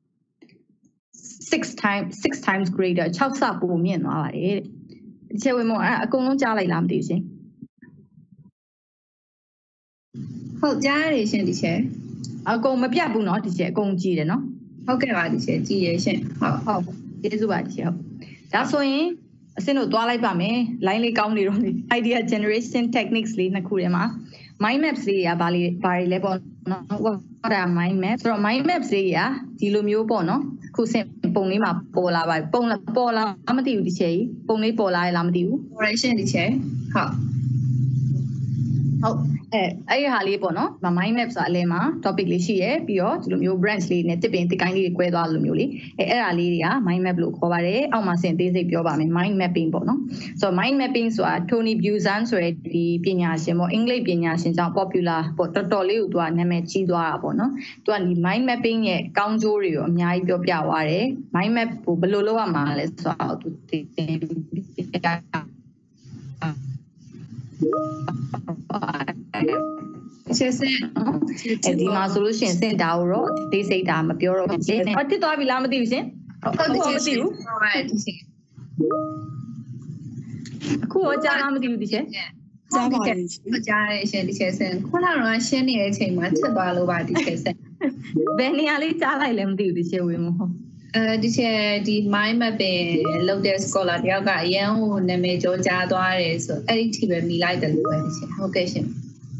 six times six times greater ၆ဆပိုမြင့်သွားပါတယ်တဲ့ဒီချက်ဝင်မအဲ့အကုန်လုံးကြားလိုက်လားမသိဘူးရှင်ဟုတ်ကြားရတယ်ရှင်ဒီချက်အကုန်မပြတ်ဘူးเนาะဒီချက်အကုန်ကြည့်တယ်เนาะဟုတ်ကဲ့ပါဒီချက်ကြည့်ရရှင်ဟုတ်ဟုတ်ကျေးဇူးပါဒီချက်ဟုတ်ဒါဆိုရင်အစင်းတို့သွားလိုက်ပါမယ် line လေးကောင်းနေတော့ idea generation techniques လေးနှစ်ခုထဲမှာ mind maps လေးကဘာလေးဘာတွေလဲပေါ့နော် what are mind maps ဆိုတော့ mind maps လေးကဒီလိုမျိုးပေါ့နော်ခုစင်ပုံလေးမှာပေါ်လာပါပုံလာပေါ်လာမသိဘူးဒီချက်ကြီးပုံလေးပေါ်လာရလားမသိဘူး correction ဒီချက်ဟုတ်ဟုတ်အဲအဲ့ဒီဟာလေးပေါ့နော် mind map ဆိုတာအလဲမှာ topic လေးရှိရယ်ပြီးတော့ဒီလိုမျိုး branch လေးနဲ့တစ်ပင်တစ်ကိုင်းလေးတွေ꿰သွားလိုမျိုးလေးအဲအဲ့ဒါလေးတွေက mind map လို့ခေါ်ပါတယ်အောက်မှာစင်သေးစိတ်ပြောပါမယ် mind mapping ပေါ့နော်ဆိုတော့ mind mapping ဆိုတာ Tony Buzan ဆိုတဲ့ဒီပညာရှင်ပေါ့အင်္ဂလိပ်ပညာရှင်ကြောင့် popular ပေါ့တော်တော်လေးကိုသူကနာမည်ကြီးသွားတာပေါ့နော်သူကဒီ mind mapping ရဲ့ကောင်းကျိုးတွေကိုအများကြီးပြောပြသွားတယ် mind map ကိုဘယ်လိုလုပ်ရမှာလဲဆိုတော့သူသိတယ်ချက်စင်အဲဒီမှာဆိုလို့ရှိရင်စင်တာကိုတော့သိစိတ်တာမပြောတော့ဘူး။ဟောတစ်သွားပြီလားမသိဘူးရှင်။ဟုတ်ကဲ့မသိဘူး။ဟုတ်ပါဒီရှင်။အခုတော့ကြားလားမသိဘူးဒီရှင်။ကြားပါရဲ့။ကြားရရှင်ဒီချက်စင်ခုနကတော့ရှင်းနေတဲ့အချိန်မှာချက်သွားလို့ပါဒီချက်စင်။ဘယ်နေရာလေးကြားလိုက်လဲမသိဘူးဒီချက်ဝင်မဟုတ်။အဲဒီချက်ဒီ mind mapping လုပ်တဲ့ scholar တယောက်ကအရန်ဟိုနာမည်ကျော်ကြားသွားတယ်ဆိုအဲ့ဒီထိပဲမိလိုက်တယ်လို့ပဲဒီချက်။ဟုတ်ကဲ့ရှင်။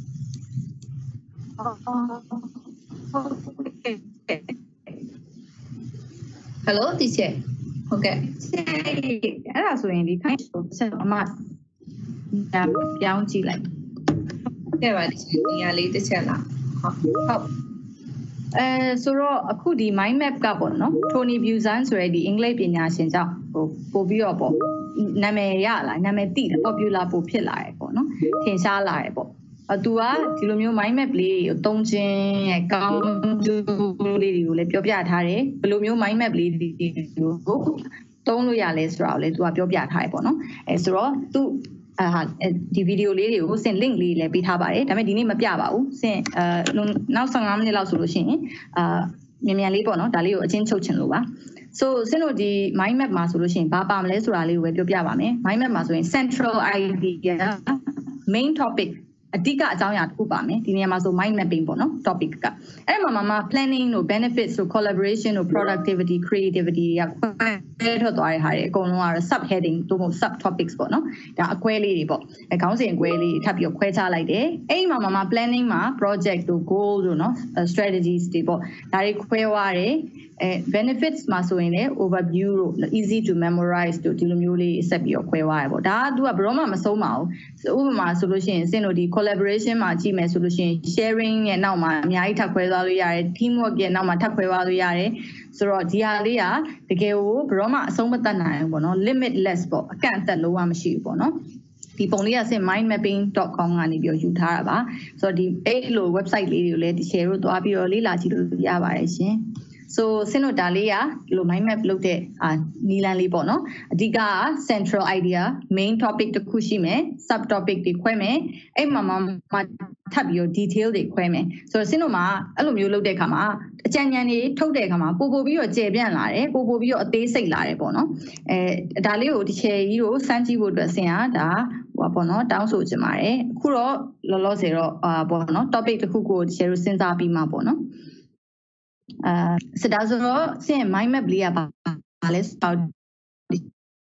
ဟယ်လိုတီချာဟုတ်ကဲ့အဲ့ဒါဆိုရင်ဒီခိုင်းဆက်အမပြောင်းကြည့်လိုက်ကဲပါတီချာနေရာလေးတစ်ချက်လားဟုတ်ဟုတ်အဲဆိုတော့အခုဒီ mind map ကပေါ့နော် Tony Buzan ဆိုရဲဒီအင်္ဂလိပ်ပညာရှင်ကြောင့်ဟိုပို့ပြီးတော့ပေါ့နာမည်ရလာနာမည်တိတယ် popular ပို့ဖြစ်လာတယ်ပေါ့နော်ထင်ရှားလာတယ်ပေါ့အတူကဒီလိုမျိုး mind map လေးကိုတုံးချင်းရဲ့ကောင်းကျိုးလေးတွေကိုလည်းပြောပြထားတယ်ဘယ်လိုမျိုး mind map လေးတွေကိုတုံးလို့ရလဲဆိုတာကိုလည်းသူကပြောပြထားတယ်ပေါ့နော်အဲဆိုတော့သူအာဒီဗီဒီယိုလေးတွေကိုစင် link လေးလည်းပေးထားပါတယ်ဒါပေမဲ့ဒီနေ့မပြပါဘူးစင်အာနောက်ဆယ်ငါးမိနစ်လောက်ဆိုလို့ရှိရင်အာမြန်မြန်လေးပေါ့နော်ဒါလေးကိုအချင်းချုပ်ချင်လို့ပါso စင်တို့ဒီ mind map မှာဆိုလို့ရှိရင်ဘာပါမလဲဆိုတာလေးကိုပဲပြောပြပါမယ် mind map မှာဆိုရင် central idea main topicအဓိကအကြောင်းအရာတစ်ခုပါမယ်ဒီနေရာမှာဆို mind mapping ပေါ့နော် topic ကအဲ့မှာမှာ planning တို့ benefits တို့ collaboration တို့ productivity creativity တွေကခွဲထွက်သွားတဲ့ဟာတွေအကုန်လုံးကတော့ sub heading တို့မဟုတ် sub topics ပေါ့နော်ဒါအကွဲလေးတွေပေါ့အဲခေါင်းစဉ်အကွဲလေးထပ်ပြီးခွဲခြားလိုက်တယ်အဲ့မှာမှာ planning မှာ project တို့ goal တို့နော် strategies တွေပေါ့ဒါတွေခွဲသွားတယ်အဲ benefits မှာဆိုရင်လည်း overview တို့ easy to memorize တို့ဒီလိုမျိုးလေးဆက်ပြီးတော့ခွဲသွားရပေါ့ဒါက तू ကဘယ်တော့မှမဆုံးပါဘူးဥပမာဆိုလို့ရှိရင်စင်တို့ဒီ collaboration မှာကြည့်မယ်ဆိုလို့ရှိရင် sharing ရဲ့နောက်မှာအများကြီးထပ်ခွဲသွားလို့ရတယ် teamwork ရဲ့နောက်မှာထပ်ခွဲသွားလို့ရတယ်ဆိုတော့ဒီဟာလေးကတကယ်ကိုဘယ်တော့မှအဆုံးမသတ်နိုင်ဘူးပေါ့နော် limitless ပေါ့အကန့်အသတ်လုံးဝမရှိဘူးပေါ့နော်ဒီပုံလေးကစင် mind mapping dot com ကနေပြီးယူထားတာပါဆိုတော့ဒီအဲ့လို website လေးတွေကိုလည်းဒီ share လို့သွားပြီးတော့လေ့လာကြည့်လို့ရပါတယ်ရှင် so စင်တို့ဒါလေးကဒီလို mind map လုပ်တဲ့အာနီလန်လေးပေါ့နော်အဓိက central idea main topic တစ်ခုရှိမယ် sub topic တွေခွဲမယ်အဲ့မှာမှထပ်ပြီးတော့ detail တွေခွဲမယ်ဆိုတော့စင်တို့မှာအဲ့လိုမျိုးလုပ်တဲ့အခါမှာအကြံဉာဏ်တွေထုတ်တဲ့အခါမှာပို့ပို့ပြီးတော့ကျေပြန့်လာတယ်ပို့ပို့ပြီးတော့အသေးစိတ်လာတယ်ပေါ့နော်အဲဒါလေးကိုဒီချယ်ကြီးကိုစမ်းကြည့်ဖို့အတွက်စင်ကဒါဟိုပေါ့နော်တောင်းဆိုချင်ပါတယ်အခုတော့လောလောဆယ်တော့အာပေါ့နော် topic တစ်ခုကိုဒီချယ်ကိုစဉ်းစားပြီးမှပေါ့နော်အာစဒါဆိုတော့စင် mind map လေးကပါလဲဆိုတော့ဒီ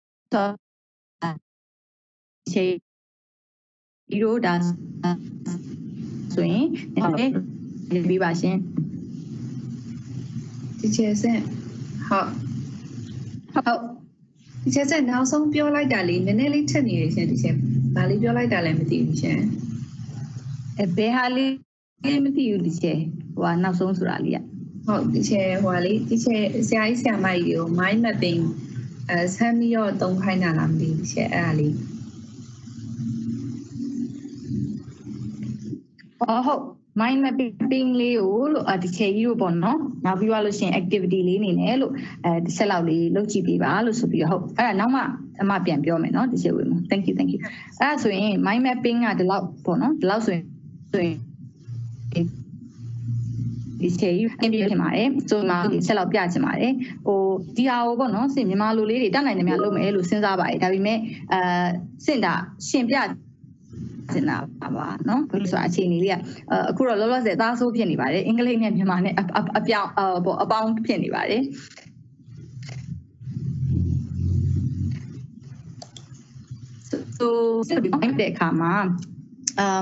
ချေဒီလိုဒါဆိုရင်လည်းပြပါရှင်ဒီချေစင်ဟုတ်ဟုတ်ဒီချေစင်နောက်ဆုံးပြောလိုက်တာလေးနည်းနည်းလေးထက်နေရရှင်ဒီချေဘာလေးပြောလိုက်တာလည်းမသိဘူးရှင်အဲဘယ်ဟာလေးမသိဘူးဒီချေဟိုကနောက်ဆုံးဆိုတာလေးကဟုတ်ဒီချေဟိုလေးဒီချေဆရာကြီးဆရာမကြီးကို mind mapping အဲဆမ်းပြီးတော့သုံးခိုင်းတာလားမသိဘူးဒီချေအဲ့ဒါလေးအော်ဟုတ် mind mapping လေးကိုလို့ဒီချေကြီးတို့ပေါ့နော်နောက်ပြီးသွားလို့ရှိရင် activity လေးနေနဲ့လို့အဲဒီဆက်လောက်လေးလုပ်ကြည့်ပေးပါလို့ဆိုပြီးဟုတ်အဲ့ဒါနောက်မှအမပြန်ပြောမယ်နော်ဒီချေဝင်မှာ thank you thank you အဲ့ဒါဆိုရင် mind mapping ကဒီလောက်ပေါ့နော်ဒီလောက်ဆိုရင်ဆိုရင်ဒီချေကြီးအင်ပြဖြစ်ပါတယ်ဆိုမှဒီဆက်လောက်ပြချင်ပါတယ်ဟိုဒီဟာကိုပေါ့နော်စင်မြန်မာလူလေးတွေတက်နိုင်တယ်များလုပ်မယ်လို့စဉ်းစားပါတယ်ဒါပေမဲ့အဲစင်တာရှင်ပြစင်တာပါနော်ဘယ်လိုဆိုအခြေအနေလေးကအခုတော့လောလောဆယ်သားဆိုးဖြစ်နေပါတယ်အင်္ဂလိပ်နဲ့မြန်မာနဲ့အပြောင်းပေါ့အပေါင်းဖြစ်နေပါတယ်ဆိုစင်ပြီးတဲ့အခါမှာအမ်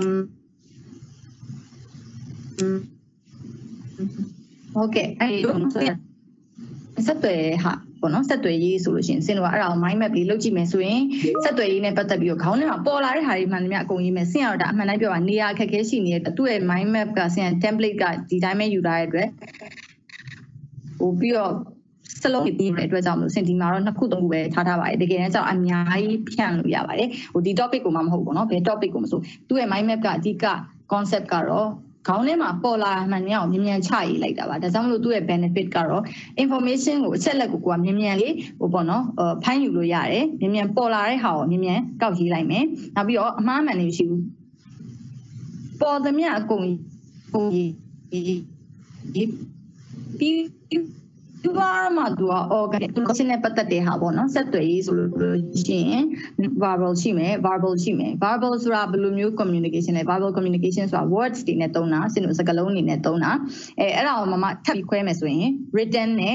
โอเคအဲ့ဒီတော့ဆက်သွယ်ဟာပေါ့နော်ဆက်သွယ်ရေးဆိုလို့ရှိရင်စင်တို့ကအဲ့ဒါကို mind map လေးလုပ်ကြည့်မယ်ဆိုရင်ဆက်သွယ်ရေးနဲ့ပတ်သက်ပြီးတော့ခေါင်းထဲမှာပေါ်လာတဲ့ဟာတွေမှန်တယ်များအကုန်ရေးမယ်စင်ကတော့ဒါအမှန်တိုင်းပြောတာနေရာအခက်အခဲရှိနေတဲ့သူ့ရဲ့ mind map ကစင် template ကဒီတိုင်းပဲယူထားတဲ့အတွက်ဟိုပြီးတော့စလုံးပြီးတဲ့အတွက်ကြောင့်မလို့စင်ဒီမှာတော့နှစ်ခုသုံးခုပဲထားထားပါတယ်တကယ်တမ်းကျတော့အများကြီးဖြန့်လို့ရပါတယ်ဟိုဒီ topic ကိုမှမဟုတ်ဘူးเนาะဘယ် topic ကိုမဆိုသူ့ရဲ့ mind map ကအဓိက concept ကတော့ခေါင်းထဲမှာပေါ်လာမှန်များကိုမြင်မြန်ချရေးလိုက်တာပါဒါကြောင့်မလို့သူ့ရဲ့ benefit ကတော့ information ကိုအချက်လက်ကိုကိုကမြင်မြန်လေးဟိုပေါ့နော်ဖိုင်းယူလို့ရတယ်မြင်မြန်ပေါ်လာတဲ့ဟာကိုမြင်မြန်ကောက်ရေးလိုက်မယ်နောက်ပြီးတော့အမှားမှန်နေရှိဘူးပေါ်သမျှအကုန်ဟိုဒီပြီးသူကမှသူက organic သူချင်းနဲ့ပတ်သက်တဲ့ဟာပေါ့နော်ဆက်သွယ်ရေးဆိုလို့ရှိရင် verbal ရှိမယ် verbal ရှိမယ် verbal ဆိုတာဘယ်လိုမျိုး communication လဲ verbal communication ဆိုတာ words တွေနဲ့သုံးတာစင်တို့စကားလုံးတွေနဲ့သုံးတာအဲအဲ့ဒါကိုမမထပ်ပြီးခွဲမယ်ဆိုရင် written နဲ့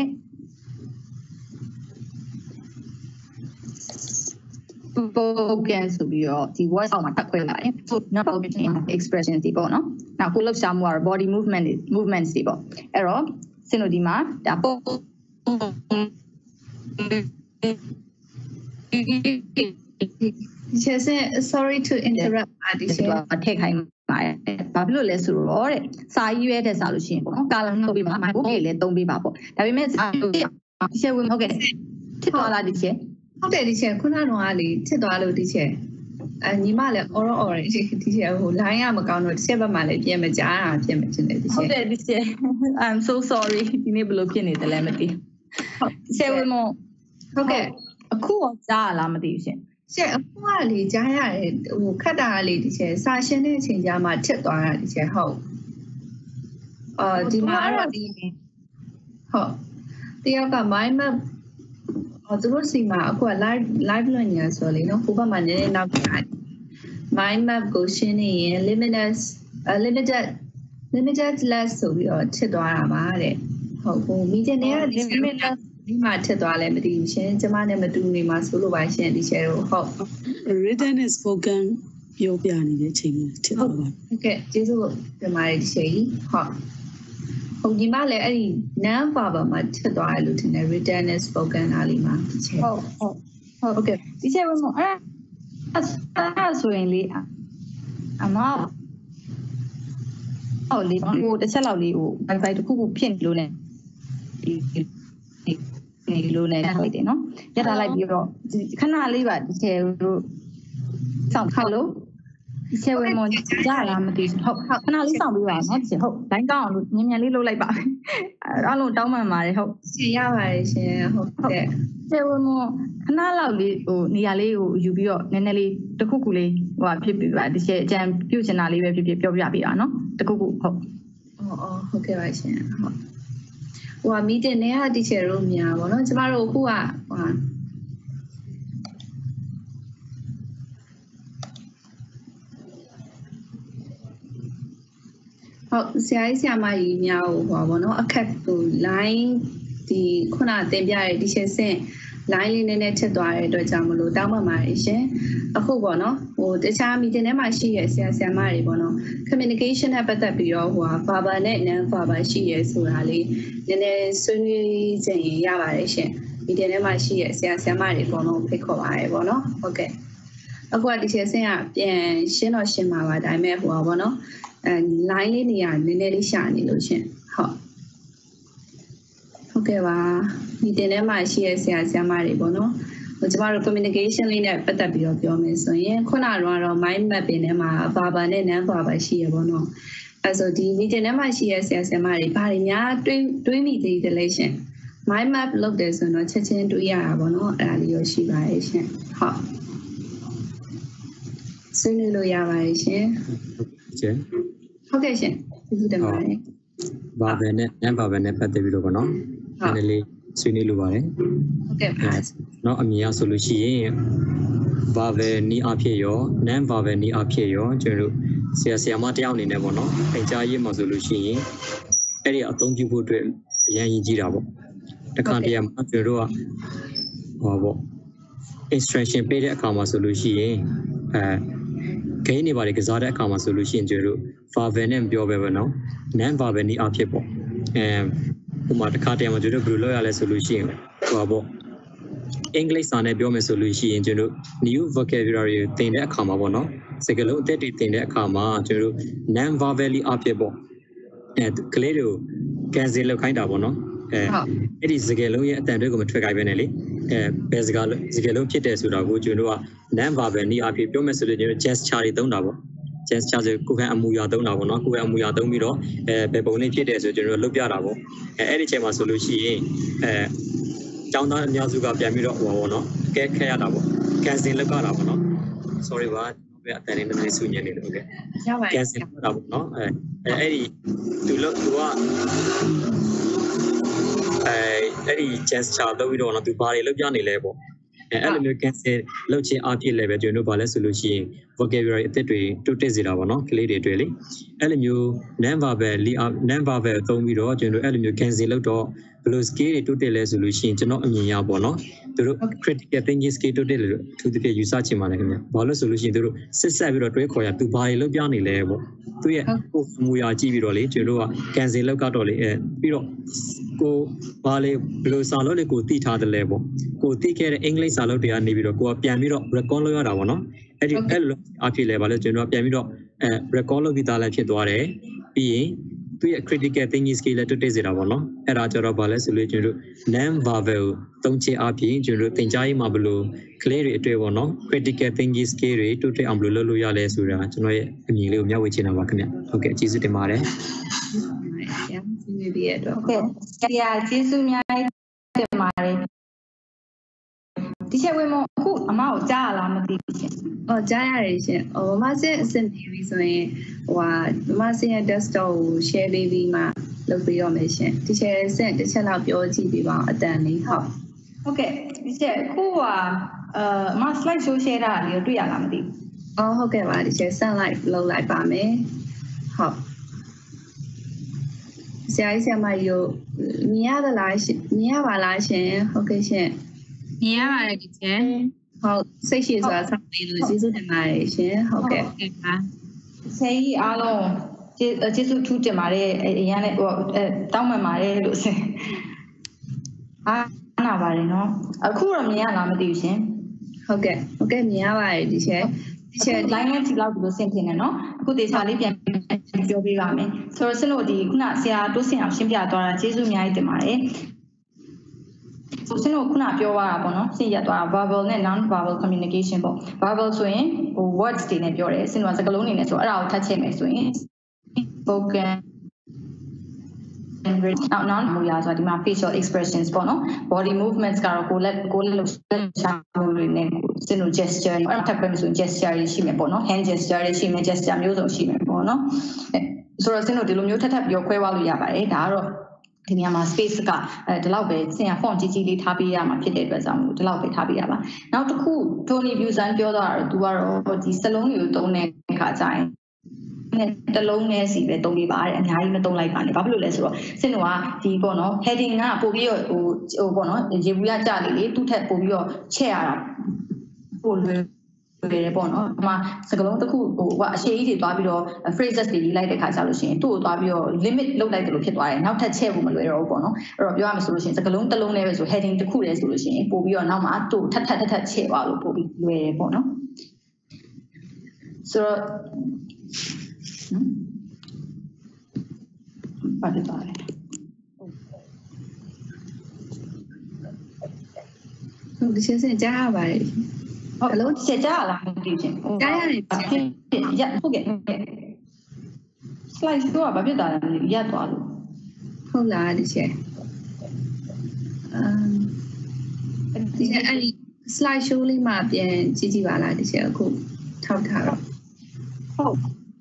spoken ဆိုပြီးတော့ဒီ words အောက်မှာထပ်ခွဲလာတယ် so not expression တွေပေါ့နော်နောက်ကိုလှုပ်ရှားမှုကတော့ body movement movements တွေပေါ့အဲ့တော့စင်တို့ဒီမှာဒါပေါ့ Yes, sorry to interrupt ဒီချက်ထည့်ခိုင်းပါတယ်ဘာဖြစ်လို့လဲဆိုတော့တဲ့စာရေးရတဲ့စာလို့ရှိရင်ပေါ့နော်ကာလနှုတ်ပေးပါဘိုးလေးလည်းသုံးပေးပါပေါ့ဒါပေမဲ့ဒီချက်ဝင်ဟုတ်ကဲ့ဖြစ်သွားလားဒီချက်ဟုတ်တယ်ဒီချက်ခုနကတော့လေဖြစ်သွားလို့ဒီချက်အညီမလည်း oral oral ဒီချက်ဟို line ကမကောင်းတော့တစ်ချက်ဘက်မှလည်းပြင်မကြားတာပြင်မဖြစ်နေဒီချက်ဟုတ်တယ်ဒီချက် I'm so sorry ဒီနေ့ဘယ်လိုဖြစ်နေတယ်လဲမသိဟုတ်ဒီချက်ဝင်မဟုတ်ကဲ့အခုတော့ကြားလားမသိဘူးရှင်ချက်အခုကလေကြားရတယ်ဟိုခက်တာကလေဒီချက်စာရှင်းတဲ့အချိန်ကြားမှာထစ်သွားတာဒီချက်ဟုတ်အာဒီမှာတော့ဒီဟုတ်တယောက်က mind map သူတို့စီမှာအခုက live live လွှင့်နေရဆိုလေနော်ဟိုဘက်မှာနည်းနည်းနောက်ပြတယ် mind map ကိုရှင်းနေရင် limitless limited limited less ဆိုပြီးတော့ထစ်သွားတာပါတဲ့ဟုတ်ဟို meeting တွေကဒီ limitless ဒီမှာထစ်သွားလဲမသိဘူးရှင်ကျမနဲ့မတူနေမှာဆိုလို့ပါရှင်ဒီချဲတော့ဟုတ် written and spoken ပြောပြနေတဲ့အချိန်မှာထစ်သွားပါဟုတ်ကဲ့ကျေးဇူးတင်ပါတယ်ဒီချဲကြီးဟုတ်ဟုတ်ဒီမှာလည်းအဲ့ဒီ non verbal မှာထစ်သွားတယ်လို့ထင်တယ် written and spoken အားလေးမှာဒီချဲဟုတ်ဟုတ်ဟုတ်ကဲ့ဒီချဲဝင်မအဲ့အဲ့ဆိုရင်လေအမဟုတ်လေဟိုတစ်ချက်လောက်လေးဟို wifi တစ်ခုခုဖြစ်နေလို့ ਨੇ ဒီနေလို့ ਨੇ လိုက်တယ်နော်ရတာလိုက်ပြီးတော့ခဏလေးပါဒီချဲတို့စောင့်ခေါလို့ဒီချဲဝင်မကြားလားမသိဘူးဟုတ်ခဏလေးစောင့်ပြီးပါနော်ဒီချဲဟုတ်တိုင်းကောင်းအောင်လို့မြန်မြန်လေးလုပ်လိုက်ပါအားလုံးတောင်းပန်ပါတယ်ဟုတ်ရှင်ရပါတယ်ရှင်ဟုတ်ကဲ့ချဲဝင်မခဏလောက်လေးဟိုနေရာလေးကိုယူပြီးတော့နည်းနည်းလေးတစ်ခုခုလေးဟိုဖြစ်ပြီးပါဒီချဲအကြံပြုချင်တာလေးပဲဖြစ်ဖြစ်ပြောပြပေးပါနော်တစ်ခုခုဟုတ်အော်အော်ဟုတ်ကဲ့ပါရှင်ဟုတ်ဟိုက meeting နဲ့ဟာတီချာတို့များပေါ့နော်ကျမတို့အခုကဟိုဟုတ်ဆရာကြီးဆရာမကြီးများဟိုပါပေါ့နော်အခက်ဟို line ဒီခုနတင်ပြရတဲ့တီချာစင် line လေးနည်းနည်းထစ်သွားတဲ့အတွက်ကြောင့်မလို့တောင်းပန်ပါတယ်ရှင်အခုပေါ့နော်ဟိုတခြား meeting ထဲမှာရှိရဆရာဆရာမတွေပေါ့နော် communication နဲ့ပတ်သက်ပြီးတော့ဟိုဟာ verbal နဲ့ non verbal ရှိရဆိုတာလေးနည်းနည်းဆွေးနွေးကြရင်ရပါတယ်ရှင် meeting ထဲမှာရှိရဆရာဆရာမတွေပေါ့နော်ဖိတ်ခေါ်ပါတယ်ပေါ့နော်ဟုတ်ကဲ့အခုကဒီချက်စင်ကပြန်ရှင်းတော့ရှင်းပါပါဒါပေမဲ့ဟိုပါပေါ့နော်အဲ line လေးနေရာနည်းနည်းလေးရှာနေလို့ရှင်ဟုတ်ဟုတ်ကဲ့ပါဒီတင်ထဲမှာရှိရဆရာဆရာမတွေပေါ့နော်ဟိုကျမတို့ communication လေးနဲ့ပတ်သက်ပြီးတော့ပြောမယ်ဆိုရင်ခုနကတော့ mind mapping ထဲမှာ verbal နဲ့ non verbal ရှိရပေါ့နော်အဲဆိုဒီ meeting ထဲမှာရှိရဆရာဆရာမတွေဘာတွေများတွေးတွေးမိသေးတယ်လဲရှင် mind map လုပ်တယ်ဆိုတော့ချက်ချင်းတွေးရတာပေါ့နော်အဲ့ဒါလေးရောရှိပါရဲ့ရှင်ဟုတ်ဆွေးနွေးလို့ရပါရဲ့ရှင်ရှင်ဟုတ်ကဲ့ရှင်ကျေးဇူးတင်ပါတယ်ဘာပဲနဲ့ non verbal နဲ့ပတ်သက်ပြီးတော့ပေါ့နော်နည်းနည်းလေးဆွေးနွေးလိုပါတယ်ဟုတ်ကဲ့ပါเนาะအမြင်အဆိုလို့ရှိရင် verbal နီးအဖြစ်ရော non verbal နီးအဖြစ်ရောကျွန်တော်တို့ဆရာဆရာမတယောက်အနေနဲ့ပေါ့နော်အင်ကြားရေးမှာဆိုလို့ရှိရင်အဲ့ဒီအသုံးပြုဖို့အတွက်အရင်ရင်ကြီးတာပေါ့တခါတည်းမှာကျွန်တော်တို့ကဟောပေါ့ instruction ပေးတဲ့အခါမှာဆိုလို့ရှိရင်အဲ gain တွေပါလေကစားတဲ့အခါမှာဆိုလို့ရှိရင်ကျွန်တော်တို့ verbal နဲ့ပြောပဲပေါ့နော် non verbal နီးအဖြစ်ပေါ့အဲဥမာတစ်ခါတည်းမှာကျွန်တော်ဘယ်လိုလုပ်ရလဲဆိုလို့ရှိရင်ဟိုပါပေါ့အင်္ဂလိပ်စာနဲ့ပြောမယ်ဆိုလို့ရှိရင်ကျွန်တော် new vocabulary သင်တဲ့အခါမှာပေါ့နော်စကားလုံးအသစ်တွေသင်တဲ့အခါမှာကျွန်တော် non verbally အဖြစ်ပေါ့အဲကလေးတွေကို cancel လုပ်ခိုင်းတာပေါ့နော်အဲအဲ့ဒီစကားလုံးရဲ့အတန်တွေကိုမထွက်ခိုင်းပဲနဲ့လေအဲဘယ်စကားစကားလုံးဖြစ်တယ်ဆိုတာကိုကျွန်တော်က non verbal နည်းအဖြစ်ပြောမယ်ဆိုလို့ကျွန်တော် gesture တွေသုံးတာပေါ့ gesture ဆိုကိုယ်ကအမူအရာသုံးတာပေါ့နော်ကိုယ်ကအမူအရာသုံးပြီးတော့အဲဘယ်ပုံလေးဖြစ်တယ်ဆိုကျွန်တော်လုပ်ပြတာပေါ့အဲအဲ့ဒီချိန်မှာဆိုလို့ရှိရင်အဲကျောင်းသားအများစုကပြန်ပြီးတော့ဟိုပါပေါ့နော်ကဲခဲရတာပေါ့ cancel လုပ်ရတာပေါ့နော် sorry ပါဘယ်အတန်လေးနည်းနည်းဆူညံနေလို့ဟုတ်ကဲ့ cancel လုပ်တာပေါ့နော်အဲအဲ့ဒီသူလို့သူကအဲအဲ့ဒီ gesture လုပ်ပြီးတော့နော်သူဘာတွေလုပ်ပြနေလဲပေါ့အဲအဲ့လိုမျိုး cancel လုပ်ခြင်းအဖြစ်လည်းပဲကျွန်တော်တို့ဘာလဲဆိုလို့ရှိရင် vocabulary အသစ်တွေတိုးတက်စေတာပေါ့နော်ကလေးတွေတွေ့လေအဲ့လိုမျိုး non verbal non verbal သုံးပြီးတော့ကျွန်တော်တို့အဲ့လိုမျိုး cancel လုပ်တော့ဘယ်လို skill တွေတိုးတက်လဲဆိုလို့ရှိရင်ကျွန်တော်အမြင်ရပေါ့နော်သူတို့ critical thinking skill တိုးတက်လို့သူတကယ်ယူဆချင်ပါလေခင်ဗျဘာလို့ဆိုလို့ရှိရင်သူတို့စစ်ဆက်ပြီးတော့တွေးခေါ်ရသူဘာတွေလုပ်ပြနေလဲပေါ့သူရဲ့ကိုယ်မူရာကြည့်ပြီးတော့လေကျွန်တော်တို့က cancel လုပ်ကတော့လေအဲပြီးတော့ကိုဘာလဲဘယ်လိုစာလို့လေကိုသိထားတယ်လဲပေါ့ကိုသိခဲ့တဲ့အင်္ဂလိပ်စာလို့တွေကနေပြီးတော့ကိုကပြန်ပြီးတော့ record လုပ်ရတာပေါ့နော်အဲ့ဒီအဲ့လိုအဖြစ်လဲဘာလဲကျွန်တော်ကပြန်ပြီးတော့အဲ record လုပ်ပြီးသားလည်းဖြစ်သွားတယ်ပြီးရင်သူရဲ့ critical thinking skill လည်းတိုးတက်စေတာပေါ့နော်အဲ့ဒါကြတော့ဘာလဲဆိုလို့ကျွန်တော်တို့ non verbal သုံးခြင်းအပြင်ကျွန်တော်တို့သင်ကြားရေးမှာဘယ်လိုကလေးတွေအတွေ့ပေါ့နော် critical thinking skill တွေတိုးတက်အောင်ဘယ်လိုလုပ်လို့ရလဲဆိုတာကျွန်တော်ရဲ့အမြင်လေးကိုမျှဝေချင်တာပါခင်ဗျဟုတ်ကဲ့ကျေးဇူးတင်ပါတယ်ရမ်းစီနေပြီတော့ဟုတ်ကဲ့ဆရာကျေးဇူးများတင်ပါတယ်ဒီချက်ဝင်မအခုအမကိုကြားရလားမသိဘူးရှင်။အော်ကြားရတယ်ရှင်။ဟိုမမစစ်အဆင်ပြေပြီဆိုရင်ဟိုဟာမမစစ်ရဲ့ desktop ကို share ပေးပြီးမှလုပ်ပေးရမယ်ရှင်။ဒီချက်စက်တစ်ချက်လောက်ပြောကြည့်ပေးပါအတန်လေးဟုတ်။ဟုတ်ကဲ့ဒီချက်အခုကအာမ slide show share တာလေးတွေ့ရလားမသိဘူး။အော်ဟုတ်ကဲ့ပါဒီချက် send live လုပ်လိုက်ပါမယ်။ဟုတ်။ဆရာကြီးဆရာမကြီးတို့မြင်ရသလားရှင်မြင်ရပါလားရှင်ဟုတ်ကဲ့ရှင်မြင်ရပါတယ်ဒီချက်ဟုတ်စိတ်ရှိစွာဆောက်ပြီးလို့ကျေးဇူးတင်ပါတယ်ရှင်ဟုတ်ကဲ့ပါဆရာကြီးအားလုံးကျေးဇူးထူးတင်ပါတယ်အရင်လည်းဟိုတောင်းပန်ပါတယ်လို့ဆင်အားနာပါတယ်နော်အခုတော့မြင်ရလားမသိဘူးရှင်ဟုတ်ကဲ့ဟုတ်ကဲ့မြင်ရပါတယ်ဒီချက်ဒီချက် line နဲ့ဒီလောက်ဒီလိုဆင်တင်နေနော်အခုဒေတာလေးပြန်ပြောပေးပါမယ်ဆိုတော့ဆင်တို့ဒီခုနဆရာတိုးစင်အောင်ရှင်းပြသွားတာကျေးဇူးအများကြီးတင်ပါတယ်ဆိုစင်တို့ခုနပြောရတာပေါ့နော်ရှင်းရသွားတာ verbal နဲ့ non verbal communication ပေါ့ verbal ဆိုရင်ဟို words တွေနဲ့ပြောတယ်စင်တို့ကစကားလုံးတွေနဲ့ဆိုအဲ့ဒါကိုထပ်ချက်မယ်ဆိုရင် spoken and non non မူရဆိုတာဒီမှာ facial expressions ပေါ့နော် body movements ကတော့ကိုလက်ကိုလက်လို့ရှာမှုတွေနဲ့စင်တို့ gesture တွေအဲ့ဒါထပ်ပဲဆိုရင် gesture တွေရှိမယ်ပေါ့နော် hand gesture တွေရှိမယ် gesture မျိုးစုံရှိမယ်ပေါ့နော်ဆိုတော့စင်တို့ဒီလိုမျိုးထပ်ထပ်ပြောခွဲသွားလို့ရပါတယ်ဒါကတော့ဒီနေရာမှာ space ကအဲဒီလောက်ပဲစင်ရ font ကြီးကြီးလေးထားပေးရမှာဖြစ်တဲ့အတွက်ကြောင့်ဒီလောက်ပဲထားပေးရပါနောက်တစ်ခု Tony Busan ပြောသွားတာတော့ तू ကတော့ဒီစလုံးတွေကိုသုံးတဲ့အခါကျရင်တလုံးနဲ့စီပဲသုံးပေးပါတဲ့အများကြီးမသုံးလိုက်ပါနဲ့ဘာဖြစ်လို့လဲဆိုတော့စင်တို့ကဒီပေါ့နော် heading ကပို့ပြီးတော့ဟိုဟိုပေါ့နော်ရေဘူးရကြလေးလေသူ့ထက်ပို့ပြီးတော့ချက်ရတာပို့လွယ်တယ်ပေါ့နော်ဒီမှာစကားလုံးတစ်ခုဟိုကအရှိကြီးတွေသွားပြီးတော့ phrases တွေရေးလိုက်တဲ့ခါကျလို့ရှိရင်သူ့ကိုသွားပြီးတော့ limit လုပ်လိုက်တယ်လို့ဖြစ်သွားတယ်နောက်ထပ်ချက်ဖို့မလွယ်တော့ဘူးပေါ့နော်အဲ့တော့ပြောရမယ်ဆိုလို့ရှိရင်စကားလုံးတစ်လုံးနဲ့ပဲဆို heading တစ်ခုတည်းဆိုလို့ရှိရင်ပို့ပြီးတော့နောက်မှာသူ့ထပ်ထပ်ထပ်ထပ်ချက်သွားလို့ပို့ပြီးလွယ်တယ်ပေါ့နော်ဆိုတော့ပါတယ်ပါတယ်ဟုတ်ဒီချက်စင်ကြားရပါတယ်ဟုတ်လို့ချက်ကြားရလားမသိဘူးရှင်ကြားရတယ်ရဟုတ်ကဲ့ slide တော့ဘာဖြစ်တာလဲရက်သွားလို့ဟုတ်လားဒီချက်အမ်ဒီချက်အဲ့ဒီ slide show လေးမှာပြန်ကြည့်ကြည့်ပါလားဒီချက်အခုထောက်ထားတော့ဟုတ်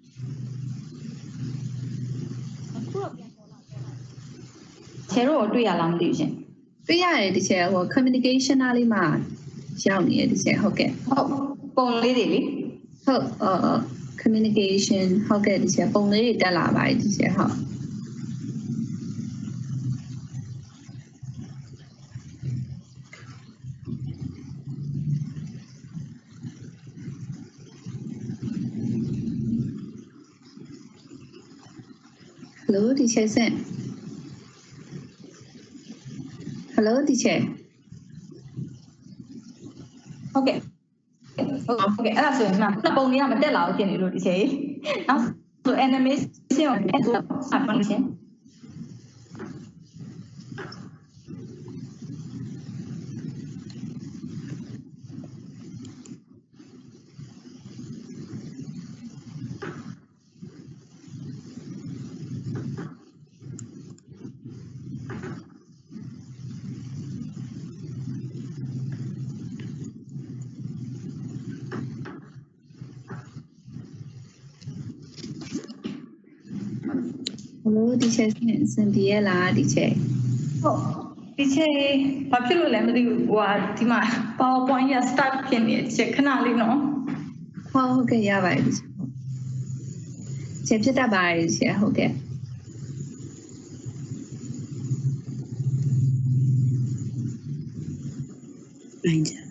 ချေတော့တွေ့ရလားမသိဘူးရှင်တွေ့ရတယ်ဒီချက်ဟို communication လေးမှာရောက်နေတယ်ဒီချက်ဟုတ်ကဲ့ဟုတ်ပုံလေးတွေလေဟုတ်အော် communication ဟုတ်ကဲ့ဒီချက်ပုံလေးတွေတက်လာပါတယ်ဒီချက်ဟုတ်ဟယ်လိုဒီချက်စင် Hello teacher ဟုတ်ကဲ့ဟုတ်ကဲ့အဲ့ဒါဆိုရင်မှပုံလေးကမတက်လာဘူးဖြစ်နေလို့ဒီချိန်နောက်ဆို animation ကိုအဲ့ဒါစပါလို့ရှင် Hello teacher စင်တီရဲ့လား teacher ဟုတ်ဒီချိန်ဘာဖြစ်လို့လဲမသိဘူးဟိုဟာဒီမှာ PowerPoint ရ start ဖြစ်နေတယ်ခဏလေးနော်ဟုတ်ဟုတ်ကဲ့ရပါတယ် teacher ကျေဖြစ်တတ်ပါတယ် teacher ဟုတ်ကဲ့နိုင်ကြ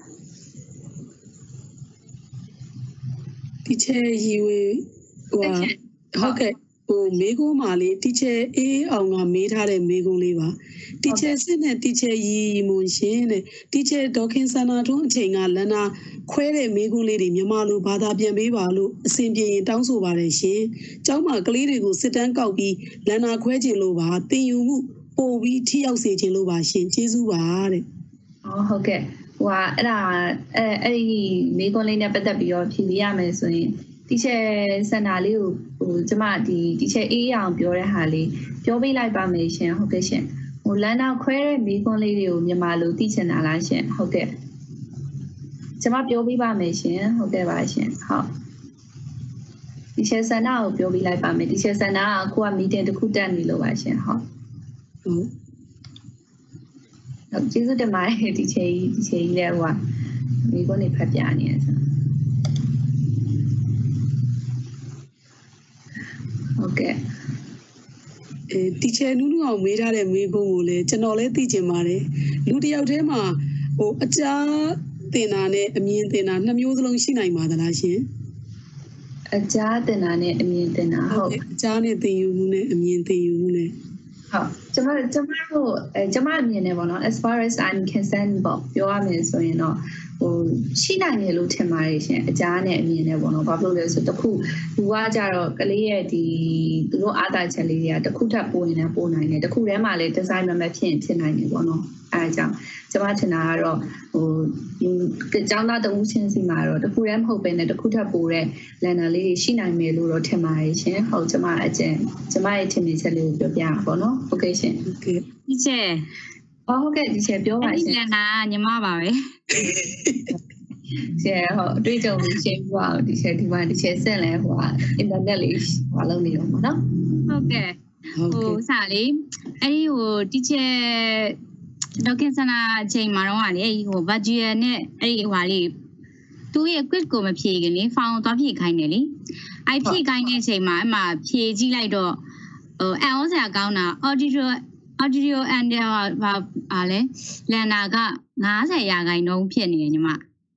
ဒီချေရီဝေဟိုဟုတ်ကဲ့ဟိုမေကုန်းမာလေးတီချာအေးအောင်ကမေးထားတဲ့မေကုန်းလေးပါတီချာစစ်နဲ့တီချာရီမွန်ရှင်တဲ့တီချာဒေါခင်စန္ဒာထွန်းအချိန်ကလန္နာခွဲတဲ့မေကုန်းလေးတွေမြန်မာလိုဘာသာပြန်ပေးပါလို့အစဉ်ပြေရင်တောင်းဆိုပါတယ်ရှင်ကျောင်းမှာကလေးတွေကိုစစ်တမ်းကောက်ပြီးလန္နာခွဲခြင်းလို့ပါတင်ယူမှုပို့ပြီးထိရောက်စေခြင်းလို့ပါရှင်ကျေးဇူးပါတဲ့အော်ဟုတ်ကဲ့ဟိုဟာအဲ့ဒါအဲအဲ့ဒီမေကွန်လေးနဲ့ပတ်သက်ပြီးတော့ဖြေပေးရမယ်ဆိုရင်တီချာစန္ဒာလေးကိုဟိုကျမဒီတီချာအေးအောင်ပြောတဲ့ဟာလေးပြောပေးလိုက်ပါမယ်ရှင်ဟုတ်ကဲ့ရှင်ဟိုလမ်းနောက်ခွဲတဲ့မေကွန်လေးတွေကိုမြန်မာလိုသိချင်တာလားရှင်ဟုတ်ကဲ့ကျမပြောပေးပါမယ်ရှင်ဟုတ်ကဲ့ပါရှင်ဟုတ်တီချာစန္ဒာကိုပြောပေးလိုက်ပါမယ်တီချာစန္ဒာကအခုကမီတင်တစ်ခုတက်နေလို့ပါရှင်ဟုတ်ဟုတ်ဟုတ်ကျေးဇူးတင်ပါတယ်တီချာကြီးတီချာကြီးလည်းဟိုကမေကွန်လေးဖတ်ပြနေရဆိုဟုတ်ကဲ့အဲတီချာနူးနူးအောင်မေးထားတဲ့မေးခွန်းကိုလည်းကျွန်တော်လည်းသိချင်ပါတယ်လူတစ်ယောက်တည်းမှာဟိုအကြားတင်တာနဲ့အမြင်တင်တာနှစ်မျိုးစလုံးရှိနိုင်ပါသလားရှင်အကြားတင်တာနဲ့အမြင်တင်တာဟုတ်အကြားနဲ့တင်ယူမှုနဲ့အမြင်တင်ယူမှုနဲ့ဟုတ်ကျွန်မကျွန်မတို့အဲကျွန်မအမြင်နဲ့ပေါ့နော် as far as I'm concerned ပေါ့ပြောရမယ်ဆိုရင်တော့ဟိုရှိနိုင်တယ်လို့ထင်ပါတယ်ရှင်အကြားနဲ့အမြင်နဲ့ပေါ့နော်ဘာလို့လဲဆိုတခုလူကကြတော့ကလေးရဲ့ဒီသူတို့အားသာချက်လေးတွေကတခုထပ်ပို့နေတယ်ပို့နိုင်တယ်တခုထဲမှာလည်း design မမဖြစ်ဖြစ်နိုင်တယ်ပေါ့နော်အဲအကြောင်းကျွန်မထင်တာကတော့ဟိုကျောင်းသားတဦးချင်းစီမှာတော့တခုတည်းမဟုတ်ပဲနဲ့တခုထပ်ပို့တဲ့လန်နာလေးတွေရှိနိုင်မယ်လို့တော့ထင်ပါတယ်ရှင်ဟုတ်ကျွန်မအကျဉ်းကျွန်မရဲ့ထင်မြင်ချက်လေးကိုပြောပြပါပေါ့နော်ဟုတ်ကဲ့ရှင်ဟုတ်ကဲ့ဒီချေဟုတ်ကဲ့ဒီချေပြောပါရှင်လန်နာညီမပါပဲကျဲဟုတ်အတွေ့အကြုံလေးရှင်းပြအောင်ဒီချေဒီမှာဒီချေဆက်လဲဟိုအင်တာနက်လေးဟိုလုံးနေတော့ပေါ့နော်ဟုတ်ကဲ့ဟိုစားလေအဲ့ဒီဟိုဒီချေဒေါခင်စန္ဒာအချိန်မှာတော့လေဟို virtual နဲ့အဲ့ဒီဟိုဟာလေးသူ့ရဲ့ quiz ကိုမဖြေခင်လေဖောင်သွားဖြေခိုင်းတယ်လေအဲ့ဖြေခိုင်းတဲ့အချိန်မှာအမှဖြေကြည့်လိုက်တော့ဟိုအန်ဩစရာကောင်းတာ audio audio and ဟာဟာလေလန်နာက၅၀ရာခိုင်နှုန်းဖြစ်နေတယ်ညီမ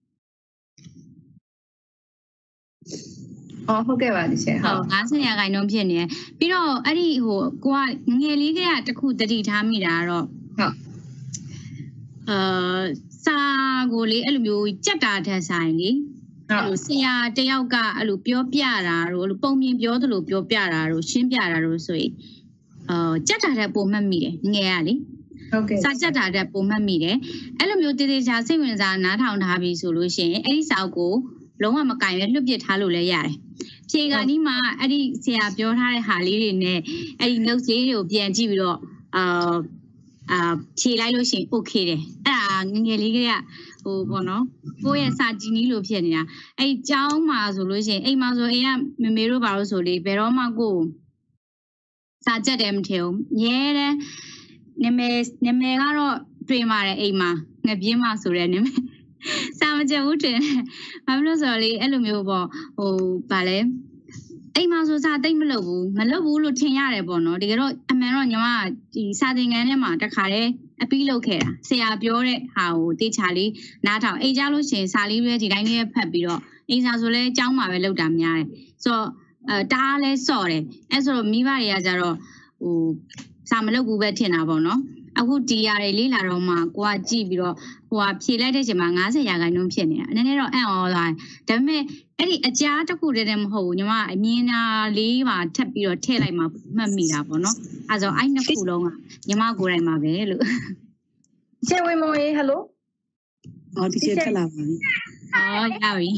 အော်ဟုတ်ကဲ့ပါဒီချက်ဟုတ်၅၀ရာခိုင်နှုန်းဖြစ်နေတယ်ပြီးတော့အဲ့ဒီဟိုကိုကငယ်လေးကတခုတတိထားမိတာတော့ဟုတ်အာစာကိုလေအဲ့လိုမျိုးကြက်တာထက်ဆိုင်လေအဲ့လိုဆရာတယောက်ကအဲ့လိုပြောပြတာတို့အဲ့လိုပုံမြင်ပြောသလိုပြောပြတာတို့ရှင်းပြတာတို့ဆိုရင်အာကြက်တာထက်ပုံမှတ်မိတယ်ငယ်ရလေဟုတ်ကဲ့စာကြက်တာထက်ပုံမှတ်မိတယ်အဲ့လိုမျိုးတည်တည်ချာစိတ်ဝင်စားနားထောင်ထားပြီးဆိုလို့ရှိရင်အဲ့ဒီစာကိုလုံးဝမကင်ရလွတ်ပစ်ထားလို့လည်းရတယ်ဖြေကနီးမှာအဲ့ဒီဆရာပြောထားတဲ့ဟာလေးတွေနဲ့အဲ့ဒီ notes လေးတွေကိုပြန်ကြည့်ပြီးတော့အာအာဖြေလိုက်လို့ရှိရင် okay တယ်အဲ့ဒါငငယ်လေးကဟိုပေါ့နော်ကိုယ့်ရဲ့စာကြည့်နီးလို့ဖြစ်နေတာအဲ့ဒီကျောင်းမှာဆိုလို့ရှိရင်အိမ်မှာဆိုအိမ်ကမမေတို့ဘာလို့ဆိုလေဘယ်တော့မှကိုစာကြက်တယ်မထင်ဘူးမြဲတယ်နာမည်နာမည်ကတော့တွေ့ပါတယ်အိမ်မှာငပြင်းမဆိုတဲ့နာမည်စာမကြက်ဘူးတင်ဘာလို့ဆိုတော့လေအဲ့လိုမျိုးပေါ့ဟိုဗာလဲအိမ်မှာဆိုစာတိတ်မလုပ်ဘူးမလုပ်ဘူးလို့ထင်ရတယ်ပေါ့နော်တကယ်တော့အမှန်တော့ညီမဒီစာသင်ခန်းထဲမှာတခါတည်းအပြီးလုပ်ခဲ့တာဆရာပြောတဲ့ဟာကိုတေချာလေးနားထောင်အိမ်ကြလို့ရှိရင်စာလေးပဲဒီတိုင်းလေးဖတ်ပြီးတော့အိမ်စာဆိုလဲအကြောင်းမှာပဲလုပ်တာများတယ်ဆိုတော့အဲတားလဲစော့တယ်အဲဆိုတော့မိဘတွေကကြတော့ဟိုစာမလုပ်ဘူးပဲထင်တာပေါ့နော်အခုဒီရတယ်လေးလာတော့မှကိုကကြည့်ပြီးတော့ဟိုကဖြေလိုက်တဲ့ချိန်မှာ၅၀ရာခိုင်နှုန်းဖြစ်နေတာနည်းနည်းတော့အံ့ဩသွားတယ်ဒါပေမဲ့အဲ့ဒီအကြားတစ်ခုတည်းတည်းမဟုတ်ဘူးညီမအမြင်နာလေးပါထပ်ပြီးတော့ထည့်လိုက်မှမှတ်မိတာပေါ့နော်အဲဆိုအဲ့နှစ်ခုလုံးကညီမကိုယ်တိုင်မှာပဲလို့ချေဝေမောင်ရေဟယ်လိုအော်ဒီချက်ထလာပါပြီအော်ရပြီ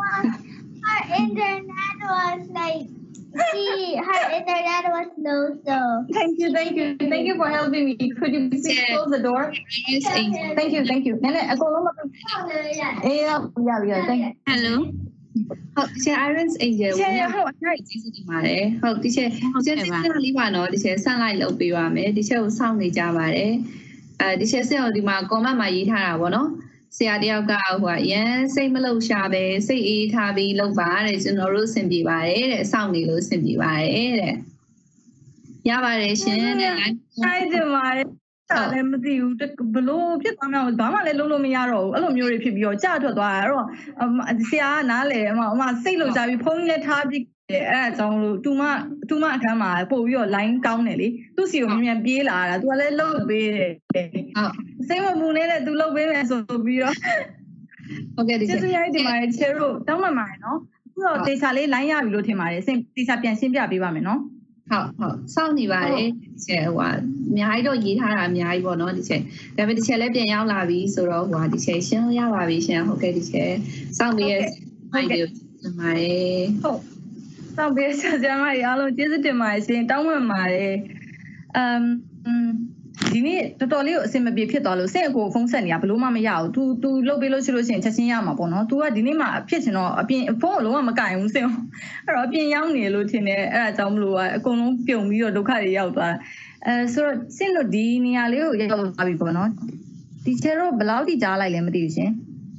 Her internet was like she her internet was no so thank you thank you thank you for helping me could you please close the door thank you thank you နည်းနည်းအကုန်လုံးမအေးရရရ thank you hello ဟုတ်ဒီချက် Iris Angel ချေဟုတ်အဲ့ကျေးဇူးတင်ပါတယ်ဟုတ်ဒီချက်ကျေးဇူးတင်လေးပါနော်ဒီချက်ဆန့်လိုက်လုပ်ပေးပါမယ်ဒီချက်ကိုစောင့်နေကြပါတယ်အဲဒီချက်စင်ကိုဒီမှာ comment မှာရေးထားတာပေါ့နော်ဆရာတယောက်ကဟိုကအရန်စိတ်မလုံရှာပဲစိတ်အေးထားပြီးလုပ်ပါတဲ့ကျွန်တော်တို့အဆင်ပြေပါတယ်တဲ့အဆောင်နေလို့အဆင်ပြေပါတယ်တဲ့ရပါတယ်ရှင်တဲ့ live ဆိုင်ကြပါတယ်ဒါလည်းမသိဘူးဘလို့ဖြစ်သွားမှဘာမှလည်းလုံးလို့မရတော့ဘူးအဲ့လိုမျိုးတွေဖြစ်ပြီးတော့ကြာထွက်သွားတာအဲ့တော့ဆရာကနားလေအမအမစိတ်လုံရှာပြီးဖုန်းနဲ့ထားပြီးအဲ့ဒါကြောင့်လို့တူမတူမအခန်းမှာပို့ပြီးတော့ line ကောင်းတယ်လေသူ့စီကိုမြန်ပြေးလာတာသူကလည်းလှုပ်ပေးတယ်ဟုတ်စိတ်မပူနေတဲ့သူလှုပ်ပေးမယ်ဆိုပြီးတော့ဟုတ်ကဲ့ဒီကျေးဇူးရိုက်တင်ပါတယ်ချေတို့တောင်းပန်ပါတယ်နော်အခုတော့တေချာလေး line ရပြီလို့ထင်ပါတယ်စိတ်တေချာပြန်ရှင်းပြပေးပါမယ်နော်ဟုတ်ဟုတ်စောင့်နေပါတယ်ချေဟိုကအများကြီးတော့ရေးထားတာအများကြီးပေါ့နော်ဒီချေဒါပေမဲ့ဒီချေလည်းပြန်ရောက်လာပြီဆိုတော့ဟိုကဒီချေရှင်းလို့ရပါပြီရှင်ဟုတ်ကဲ့ဒီချေစောင့်ပြီးရဲ့ဟုတ်ကဲ့တင်ပါတယ်ဟုတ်စောင့်ပေးဆရာမကြီးအားလုံးကျေးဇူးတင်ပါတယ်ရှင်တောင်းပန်ပါတယ်အမ်ဒီနေ့တော်တော်လေးကိုအဆင်မပြေဖြစ်သွားလို့စင့်အကိုဖုန်းဆက်နေတာဘလို့မှမရဘူး तू तू လုတ်ပေးလို့ရှိလို့ရှိရင်ချက်ချင်းရမှာပေါ့နော် तू ကဒီနေ့မှဖြစ်ချင်တော့အပြင်ဖုန်းကလုံးဝမကင်ဘူးစင့်အဲ့တော့အပြင်ရောက်နေလို့ထင်တယ်အဲ့ဒါကြောင့်မလို့အကုန်လုံးပြုံပြီးတော့ဒုက္ခတွေရောက်သွားတာအဲဆိုတော့စင့်တို့ဒီနေရာလေးကိုရောက်သွားပြီပေါ့နော်ဒီချေတော့ဘယ်လောက်ထိကြားလိုက်လဲမသိဘူးရှင်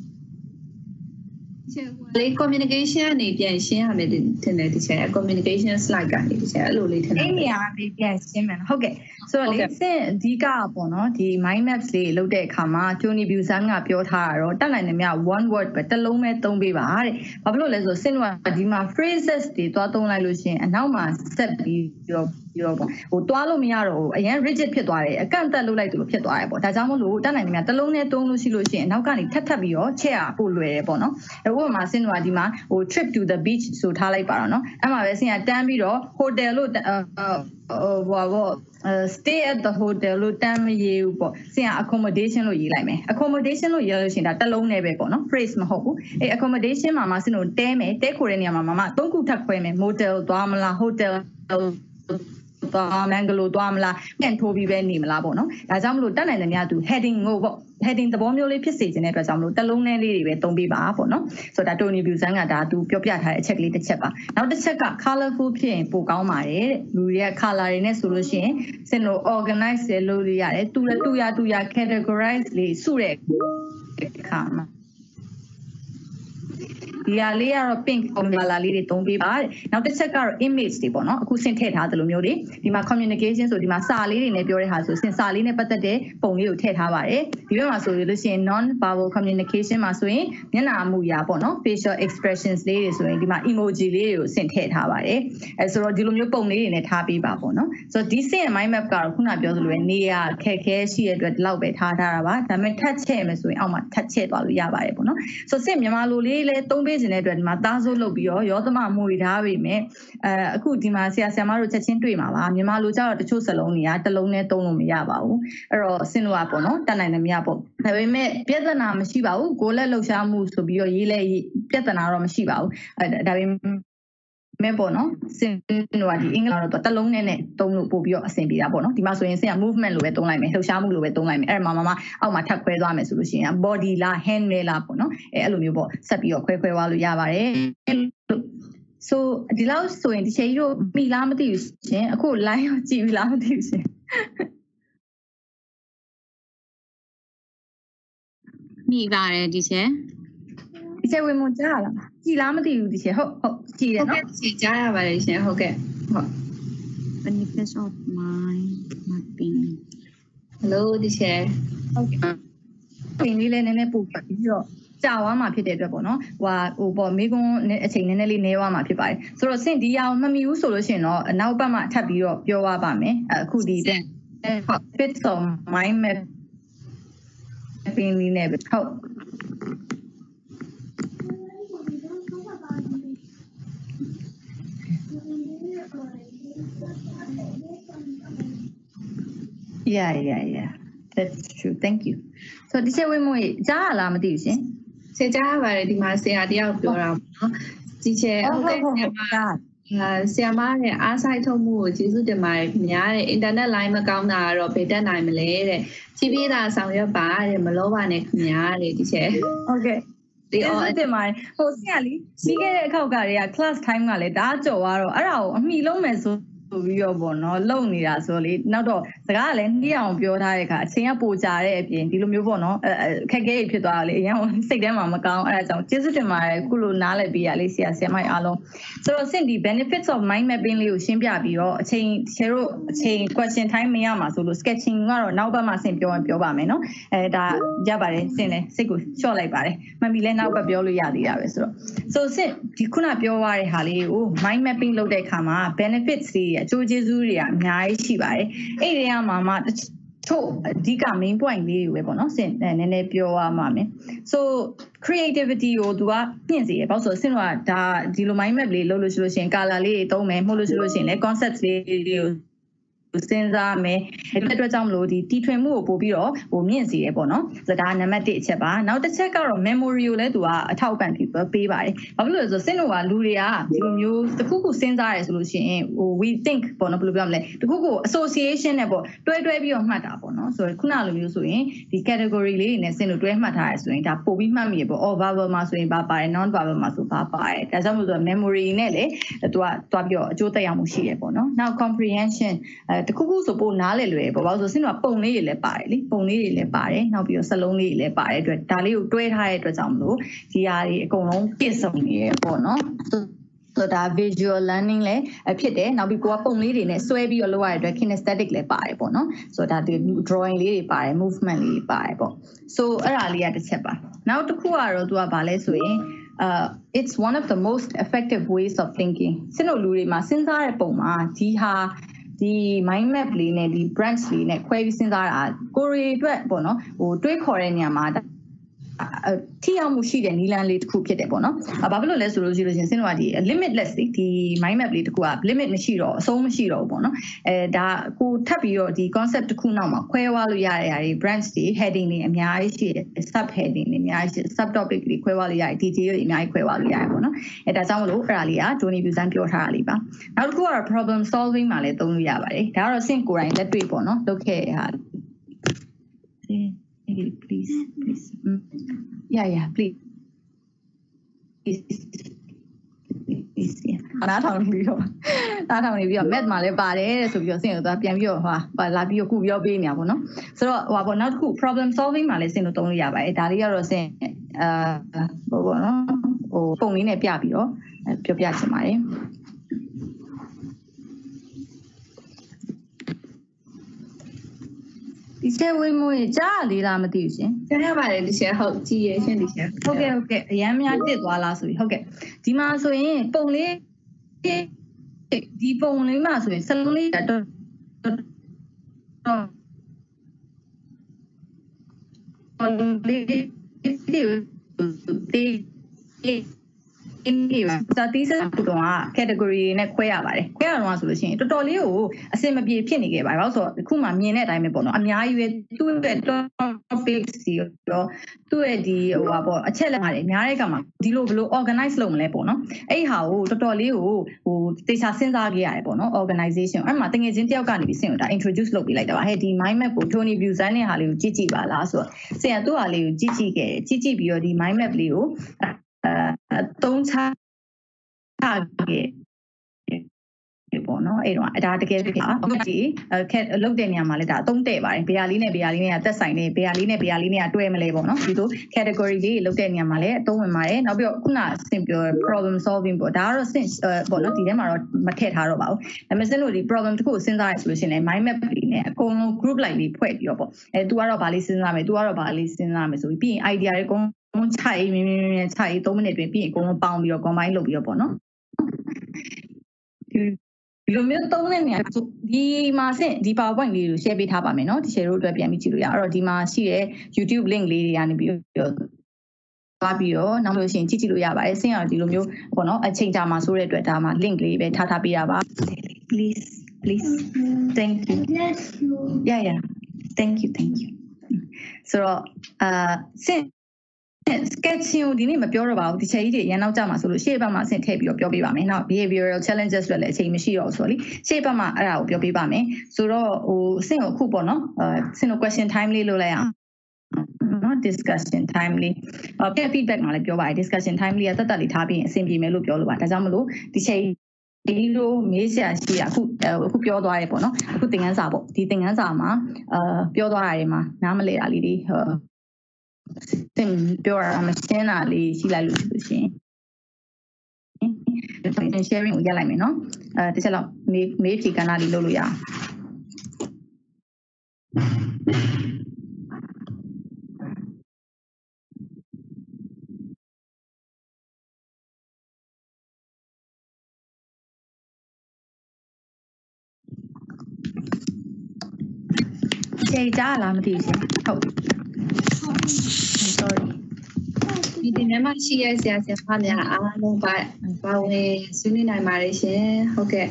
လေ communication အနေပြန်ရှင်းရမယ်တင်တယ်ဒီချက် communication slide ကနေဒီချက်အဲ့လိုလေးထင်တယ်အဲ့နေရာလေးပြန်ရှင်းမယ်ဟုတ်ကဲ့ဆိုတော့လေစင်အဓိကပေါ့နော်ဒီ mind maps လေးလုပ်တဲ့အခါမှာ Tony Busan ကပြောထားတာတော့တက်နိုင်တယ်မြ one word ပဲတစ်လုံးပဲသုံးပေးပါတဲ့ဘာဖြစ်လို့လဲဆိုတော့စင်ကဒီမှာ phrases တွေတွားသုံးလိုက်လို့ရှိရင်အနောက်မှာဆက်ပြီးတော့ပြီးတော့ပေါ့ဟိုတွားလို့မရတော့ဘူးအရင် rigid ဖြစ်သွားတယ်အကန့်အသတ်လုပ်လိုက်သလိုဖြစ်သွားတယ်ပေါ့ဒါကြောင့်မို့လို့တက်နိုင်တယ်မြတစ်လုံးနဲ့သုံးလို့ရှိလို့ရှိရင်အနောက်ကနေထပ်ထပ်ပြီးတော့ချက်ရပို့လွယ်တယ်ပေါ့နော်ဥပမာစင်ကဒီမှာဟို trip to the beach ဆိုထားလိုက်ပါတော့နော်အဲ့မှာပဲစင်ကတန်းပြီးတော့ hotel လို့ဟိုဘာဘော stay at the hotel လို့တန်းမရေးဘူးပေါ့စင်က accommodation လို့ရေးလိုက်မယ် accommodation လို့ရေးလို့ရှိရင်ဒါတစ်လုံးနဲ့ပဲပေါ့နော် phrase မဟုတ်ဘူးအဲ accommodation မှာမှစင်တို့တဲမယ်တဲခိုတဲ့နေရာမှာမှသုံးခုထပ်ခွဲမယ် motel သွားမလား hotelသွားမန်ဂလိုသွားမလားပြန်ထိုးပြီးပဲနေမလားပေါ့နော်ဒါကြောင့်မလို့တက်နိုင်တယ်များသူ heading ကိုပေါ့ heading သဘောမျိုးလေးဖြစ်စေခြင်းတဲ့အတွက်ကြောင့်မလို့တစ်လုံးနဲ့လေးတွေပဲသုံးပေးပါပေါ့နော်ဆိုတော့ဒါ Tony Busan ကဒါသူပြောပြထားတဲ့အချက်ကလေးတစ်ချက်ပါနောက်တစ်ချက်က colorful ဖြစ်ရင်ပိုကောင်းပါတယ်တဲ့လူတွေက color တွေနဲ့ဆိုလို့ရှိရင်စင်တို့ organize လုပ်လို့ရတယ်တူရတူရတူရ categorize လေးစုတဲ့အခါမှာဒီဟာလေးကတော့ pink formula လေးတွေသုံးပေးပါတဲ့နောက်တစ်ချက်ကတော့ image တွေပေါ့နော်အခုဆင်ထည့်ထားသလိုမျိုးတွေဒီမှာ communication ဆိုဒီမှာစာလေးတွေနဲ့ပြောတဲ့ဟာဆိုဆင်စာလေးနဲ့ပတ်သက်တဲ့ပုံလေးကိုထည့်ထားပါတယ်ဒီဘက်မှာဆိုလို့ရှိရင် non verbal communication မှာဆိုရင်မျက်နှာအမူအရာပေါ့နော် facial expressions လေးတွေဆိုရင်ဒီမှာ emoji လေးတွေကိုဆင်ထည့်ထားပါတယ်အဲဆိုတော့ဒီလိုမျိုးပုံလေးတွေနဲ့ထားပေးပါပေါ့နော်ဆိုတော့ဒီဆင် mind map ကတော့ခုနပြောသလိုပဲနေရာခက်ခဲရှိတဲ့အတွက်ဒီလောက်ပဲထားထားတာပါဒါပေမဲ့ထပ်ချဲ့မယ်ဆိုရင်အောက်မှာထပ်ချဲ့သွားလို့ရပါတယ်ပေါ့နော်ဆိုတော့ဆင်မြန်မာလိုလေးလည်းသုံးပေးခြင်းတဲ့အတွက်ဒီမှာသားစိုးလုပ်ပြီးတော့ရောသမမွေထားပြီမဲ့အဲအခုဒီမှာဆရာဆရာမတို့ချက်ချင်းတွေ့မှာပါမြန်မာလိုကြတော့တချို့စလုံးတွေကတစ်လုံးနဲ့သုံးလို့မရပါဘူးအဲ့တော့စင်လို့ပါပေါ့နော်တက်နိုင်တယ်မရပေါ့ဒါပေမဲ့ပြဿနာမရှိပါဘူးကိုလက်လှုပ်ရှားမှုဆိုပြီးတော့ရေးလဲပြဿနာတော့မရှိပါဘူးအဲဒါပေမဲ့ပေါ့နော်စင်လို့ဒီအင်္ဂလိပ်တော့တစ်လုံးနဲ့နဲ့သုံးလို့ပို့ပြီးတော့အဆင်ပြေတာပေါ့နော်ဒီမှာဆိုရင်စင်က movement လို့ပဲသုံးလိုက်မယ်လှုပ်ရှားမှုလို့ပဲသုံးလိုက်မယ်အဲ့မှာမမအောက်မှာထပ်ခွဲသွားမယ်ဆိုလို့ရှိရင် body လား hand လားပေါ့နော်အဲအဲ့လိုမျိုးပေါ့ဆက်ပြီးတော့ခွဲခွဲသွားလို့ရပါတယ်so ဒီလောက်ဆိုရင်ဒီချိန်ကြီးတို့မိလားမသိဘူးရှင်အခု line ကိုကြည့်ပြီလားမသိဘူးရှင်မိပါတယ်ဒီချက်ဒီချက်ဝင်မကြားလားကြည်လားမသိဘူးဒီချက်ဟုတ်ဟုတ်ကြည်တယ်နော်ဟုတ်ကဲ့ကြည်ကြားရပါတယ်ရှင်ဟုတ်ကဲ့ဟုတ် benefits of mind mapping hello ဒီချက်ဟုတ်ကဲ့ပြင်လေးလည်းနည်းနည်းပို့ပြီးတော့ကြာသွားမှာဖြစ်တဲ့အတွက်ပေါ့နော်ဟိုဟိုပေါ့မိကွန်းအချိန်နည်းနည်းလေးနေသွားမှာဖြစ်ပါတယ်ဆိုတော့စင်ဒီအောင်မမီဘူးဆိုလို့ရှိရင်တော့နောက်ပတ်မှထပ်ပြီးတော့ပြောရပါမယ်အခုဒီ benefits of mind mapping လေးနဲ့ပဲဟုတ် Yeah, yeah, yeah. That's true. Thank you. So ဒီချက်ဝင်းမွေကြားရလားမသိဘူးရှင်။ဆက်ကြားရပါတယ်ဒီမှာဆရာတယောက်ပြောတာပေါ့နော်။ဒီချက်ဟုတ်ကဲ့ဆရာမဆရာမရဲ့အားဆိုင်ထုတ်မှုကိုကျေးဇူးတင်ပါတယ်ခင်ဗျာတဲ့ internet line မကောင်းတာကတော့ဘယ်တက်နိုင်မလဲတဲ့။ကြည်ပြေးတာဆောင်ရွက်ပါတဲ့မလောပါနဲ့ခင်ဗျာတဲ့ဒီချက်။ဟုတ်ကဲ့ဒီအော်တင်ပါတယ်ဟိုဆရာလီပြီးခဲ့တဲ့အခါကတည်းက class time ကလည်းဒါကြော်သွားတော့အဲ့ဒါကိုအမိလုံးမယ်ဆိုပြီးတော့ပေါ့နော်လုံနေတာဆိုလေနောက်တော့စကားကလည်းနှီးအောင်ပြောထားတဲ့အခါအချိန်ကပိုကြာတဲ့အပြင်ဒီလိုမျိုးပေါ့နော်အခက်အခဲဖြစ်သွားတာလေအရင်ကစိတ်ထဲမှာမကောင်းအဲ့ဒါကြောင့်ကျေးဇူးတင်ပါတယ်ခုလိုနားလည်ပေးရလေးဆရာဆရာမအားလုံးဆိုတော့ Sint ဒီ benefits of mind mapping လေးကိုရှင်းပြပြီးတော့အချိန်ဆရာတို့အချိန် question time မရမှာဆိုလို့ sketching ကတော့နောက်ဘက်မှာဆင်ပြောရင်ပြောပါမယ်နော်အဲဒါရပါတယ် Sint လည်းစိတ်ကိုလျှော့လိုက်ပါတယ်မှန်ပြီလဲနောက်ဘက်ပြောလို့ရသေးတာပဲဆိုတော့ so Sint ဒီခုနပြောရတဲ့ဟာလေးကို mind mapping လုပ်တဲ့အခါမှာ benefits တွေအကျိုးကျေးဇူးတွေအများကြီးရှိပါတယ်အဲ့ဒီကမှမှချို့အဓိက main point လေးတွေပဲပေါ့နော် Sint နည်းနည်းပြောရမှာမယ် so creativity ကိုသူကမြင့်စေရပေါ့ဆို Sint ကဒါဒီလို mind map လေးလုပ်လို့ရှိလို့ရှိရင် color လေးတွေသုံးမယ်မှုလို့ရှိလို့ရှိရင်လည်း concept လေးတွေကိုစဉ်းစားမယ်အဲ့ဒီအတွက်ကြောင့်မလို့ဒီတီထွင်မှုကိုပို့ပြီးတော့ဟိုမြင့်စီရပေါ့နော်ဆိုတော့ဒါနံပါတ်တစ်အချက်ပါနောက်တစ်ချက်ကတော့ memory ကိုလည်းသူကအထောက်အပံ့ပေးပေးပါတယ်ဘာဖြစ်လို့လဲဆိုတော့ Sint တို့ကလူတွေကဒီလိုမျိုးတစ်ခုခုစဉ်းစားရဲဆိုလို့ရှိရင်ဟို we think ပေါ့နော်ဘယ်လိုပြောမလဲတစ်ခုခု association နဲ့ပေါ့တွဲတွဲပြီးတော့မှတ်တာပေါ့နော်ဆိုတော့ခုနလိုမျိုးဆိုရင်ဒီ category လေးတွေနဲ့ Sint တို့တွဲမှတ်ထားရဲဆိုရင်ဒါပို့ပြီးမှတ်မိရပေါ့ all verbal မှာဆိုရင်ဘာပါတယ် non verbal မှာဆိုဘာပါတယ်ဒါကြောင့်မို့လို့ memory နဲ့လည်းသူကတွားပြီးတော့အကျိုးသက်ရောက်မှုရှိရပေါ့နော်နောက် comprehension အဲတစ်ခုခုဆိုပို့နားလည်လွယ်ပေါ့ဘာလို့ဆို Sint ကပုံလေးတွေလည်းပါတယ်လေပုံလေးတွေလည်းပါတယ်နောက်ပြီးတော့စလုံးလေးတွေလည်းပါတယ်အတွက်ဒါလေးကိုတွဲထားတဲ့အတွက်ကြောင့်မလို့ဒီဟာတွေအကုန်လုံးပြည့်စုံနေရပေါ့နော်ဆိုတော့ visual learning လည်းဖြစ်တယ်နောက်ပြီးကိုကပုံလေးတွေနဲ့ဆွဲပြီးတော့လုပ်ရတဲ့အတွက် kinesthetic လည်းပါတယ်ပေါ့နော်ဆိုတော့ဒါဒီ drawing လေးတွေပါတယ် movement လေးတွေပါတယ်ပေါ့ so အဲ့ဒါလေးကတစ်ချက်ပါနောက်တစ်ခုကတော့သူကဘာလဲဆိုရင်Uh, it's one of the most effective ways of thinking. Sint တို့လူတွေမှာစဉ်းစားတဲ့ပုံမှာဒီဟာဒီ mind map လေးနဲ့ဒီ branch လေးနဲ့ခွဲပြီးစဉ်းစားတာကိုရီအတွက်ပေါ့နော်ဟိုတွေးခေါ်တဲ့နေရာမှာထိရောက်မှုရှိတဲ့နီလန်းလေးတစ်ခုဖြစ်တယ်ပေါ့နော်။ဘာဖြစ်လို့လဲဆိုလို့ရှိလို့ရှင် Sint တို့ကဒီ limitless ဒီ mind map လေးတစ်ခုက limit မရှိတော့အဆုံးမရှိတော့ဘူးပေါ့နော်။အဲဒါကိုထပ်ပြီးတော့ဒီ concept တစ်ခုနောက်မှာခွဲဝါလို့ရတဲ့ຢာတွေ branch တွေ heading တွေအများကြီးရှိတယ် sub heading တွေအများကြီးရှိ sub topic တွေခွဲဝါလို့ရတယ် detail တွေအများကြီးခွဲဝါလို့ရတယ်ပေါ့နော်။အဲဒါကြောင့်မလို့အဲ့ဒါလေးက Tony Busan ပြောထားတာလေးပါ။နောက်တစ်ခုကတော့ problem solving မှာလည်းသုံးလို့ရပါတယ်။ဒါကတော့ Sint ကိုယ်တိုင်လက်တွေ့ပေါ့နော်လုပ်ခဲ့တဲ့ဟာ please please mm. yeah yeah please please please yeah နားထောင်ပြီးတော့နားထောင်နေပြီးတော့ math မှာလည်းပါတယ်တဲ့ဆိုပြီးတော့ Sint တို့ပြန်ပြီးတော့ဟာလာပြီးတော့ခုပြောပေးနေတာပေါ့နော်ဆိုတော့ဟိုပေါ့နောက်တစ်ခု problem solving မှာလည်း Sint တို့သုံးလို့ရပါတယ်ဒါလေးကတော့ Sint အာဟိုပေါ့နော်ဟိုပုံလေးနဲ့ပြပြီးတော့ပြောပြချင်ပါတယ်ဒီချက်ဝေးမွေးကြားလေးလားမသိဘူးရှင်ကြားရပါတယ်ဒီချက်ဟုတ်ကြည်ရရှင်ဒီချက်ဟုတ်ကဲ့ဟုတ်ကဲ့အရန်များတစ်သွားလားဆိုပြီးဟုတ်ကဲ့ဒီမှာဆိုရင်ပုံလေးဒီပုံလေးမှာဆိုရင်စလုံးလေးတော့တော့လေးဒီဒီအင်းဒီစာတီးစတော့ category နဲ့ခွဲရပါတယ်ခွဲရတော့ဆိုလို့ရှိရင်တော်တော်လေးကိုအစင်မပြေဖြစ်နေခဲ့ပါတယ်ဘာလို့ဆိုတော့အခုမှမြင်တဲ့အတိုင်းပဲပေါ့နော်အများကြီးပဲသူ့ရဲ့ topic စီတော့သူ့ရဲ့ဒီဟိုပါပေါ့အချက်လက်ပါတယ်အများတဲ့ကမှာဒီလိုဘယ်လို organize လုပ်မလဲပေါ့နော်အဲ့ဟာကိုတော်တော်လေးကိုဟိုတေချာစဉ်းစားခဲ့ရတယ်ပေါ့နော် organization အဲ့မှာတကယ်ချင်းတယောက်ကနေပြီး Sint ကိုဒါ introduce လုပ်ပေးလိုက်တာပါဟဲ့ဒီ mind map ကို Tony Busan နဲ့ဟာလေးကိုကြည့်ကြည့်ပါလားဆိုတော့ Sint ကသူ့ဟာလေးကိုကြည့်ကြည့်ခဲ့ကြည့်ကြည့်ပြီးတော့ဒီ mind map လေးကိုအဲသုံးချခဲ့ပေါ့နော်အဲ့တော့ဒါတကယ်ဖြစ်တာအခုကြည့်ခက်လုတ်တဲ့နေရာမှာလည်းဒါအသုံးတဲ့ပါတယ်ဘယ်ဟာလေးနဲ့ဘယ်ဟာလေးနဲ့သက်ဆိုင်နေဘယ်ဟာလေးနဲ့ဘယ်ဟာလေးနဲ့တွဲမလဲပေါ့နော်ဒီလို category လေးလုတ်တဲ့နေရာမှာလည်းအသုံးဝင်ပါတယ်နောက်ပြီးတော့ခုန Sint ပြော problem solving ပေါ့ဒါကတော့ Sint ပေါ့နော်ဒီထဲမှာတော့မထည့်ထားတော့ပါဘူးဒါပေမဲ့ Sint တို့ဒီ problem တစ်ခုကိုစဉ်းစားရဆိုလို့ရှိရင်လည်း mind map လေးနဲ့အကုန်လုံး group လိုက်ပြီးဖွဲ့ပြီးတော့ပေါ့အဲ तू ကတော့ဗာလေးစဉ်းစားမယ် तू ကတော့ဗာလေးစဉ်းစားမယ်ဆိုပြီးပြီးရင် idea တွေအကုန်လုံးခြိုက်မြင်းမြင်းမြင်းခြိုက်သုံးမိနစ်တွင်ပြီးရင်အကုန်လုံးပေါင်းပြီးတော့ combine လုပ်ပြီးတော့ပေါ့နော်ဒီဒီလိုမျိုးသုံးတဲ့နေရာဒီမှာဆင့်ဒီ PowerPoint လေးကို share ပေးထားပါမယ်နော်ဒီ share တို့အတွက်ပြန်ပြီးကြည့်လို့ရအဲ့တော့ဒီမှာရှိတဲ့ YouTube link လေးတွေကနေပြီးတော့သွားပြီးတော့နောက်လို့ရှိရင်ကြည့်ကြည့်လို့ရပါတယ်ဆင့်အောင်ဒီလိုမျိုးပေါ့နော်အချိန်ကြာမှာဆိုတဲ့အတွက်ဒါမှ link လေးပဲထားထားပေးတာပါ please please thank you yeah yeah thank you thank you ဆိုတော့အာဆင့်sketching ကိုဒီနေ့မပြောတော့ပါဘူးဒီချက်ကြီးတွေရန်နောက်ကြမှာဆိုလို့ရှေ့ဘက်မှာဆင့်ထည့်ပြီးတော့ပြောပြပါမယ်နောက် behavioral challenges တွေလည်းအချိန်မရှိတော့ဆိုတော့လေရှေ့ဘက်မှာအဲ့ဒါကိုပြောပြပါမယ်ဆိုတော့ဟိုဆင့်ကိုအခုပေါ့နော်အဲဆင့်ကို question time လေးလုပ်လိုက်အောင်နော် discussion time လေးအဲ feedback မှာလည်းပြောပါတယ် discussion time လေးကတက်တက်လေးထားပြီးရင်အဆင်ပြေမယ်လို့ပြောလို့ပါဒါကြောင့်မလို့ဒီချက်ဒီလိုမေးစရာရှိတာအခုအခုပြောသွားရဲပေါ့နော်အခုသင်ခန်းစာပေါ့ဒီသင်ခန်းစာမှာအာပြောသွားတာတွေမှာနားမလည်တာလေးတွေသင်ပြောတာမရှင်းတာလေးရှိလိုက်လို့ဆိုရှင် sharing ကိုရလိုက်မယ်နော်အဲတစ်ချက်လောက်မေးမေးဖြေကဏ္ဍလေးလုပ်လို့ရအောင်ကျေကြားလားမသိဘူးရှင်ဟုတ် sorry ဒီဒီနေ့မှရှိရဆရာဆရာမများအားလုံးပါပါဝင်ဆွေးနွေးနိုင်ပါတယ်ရှင်ဟုတ်ကဲ့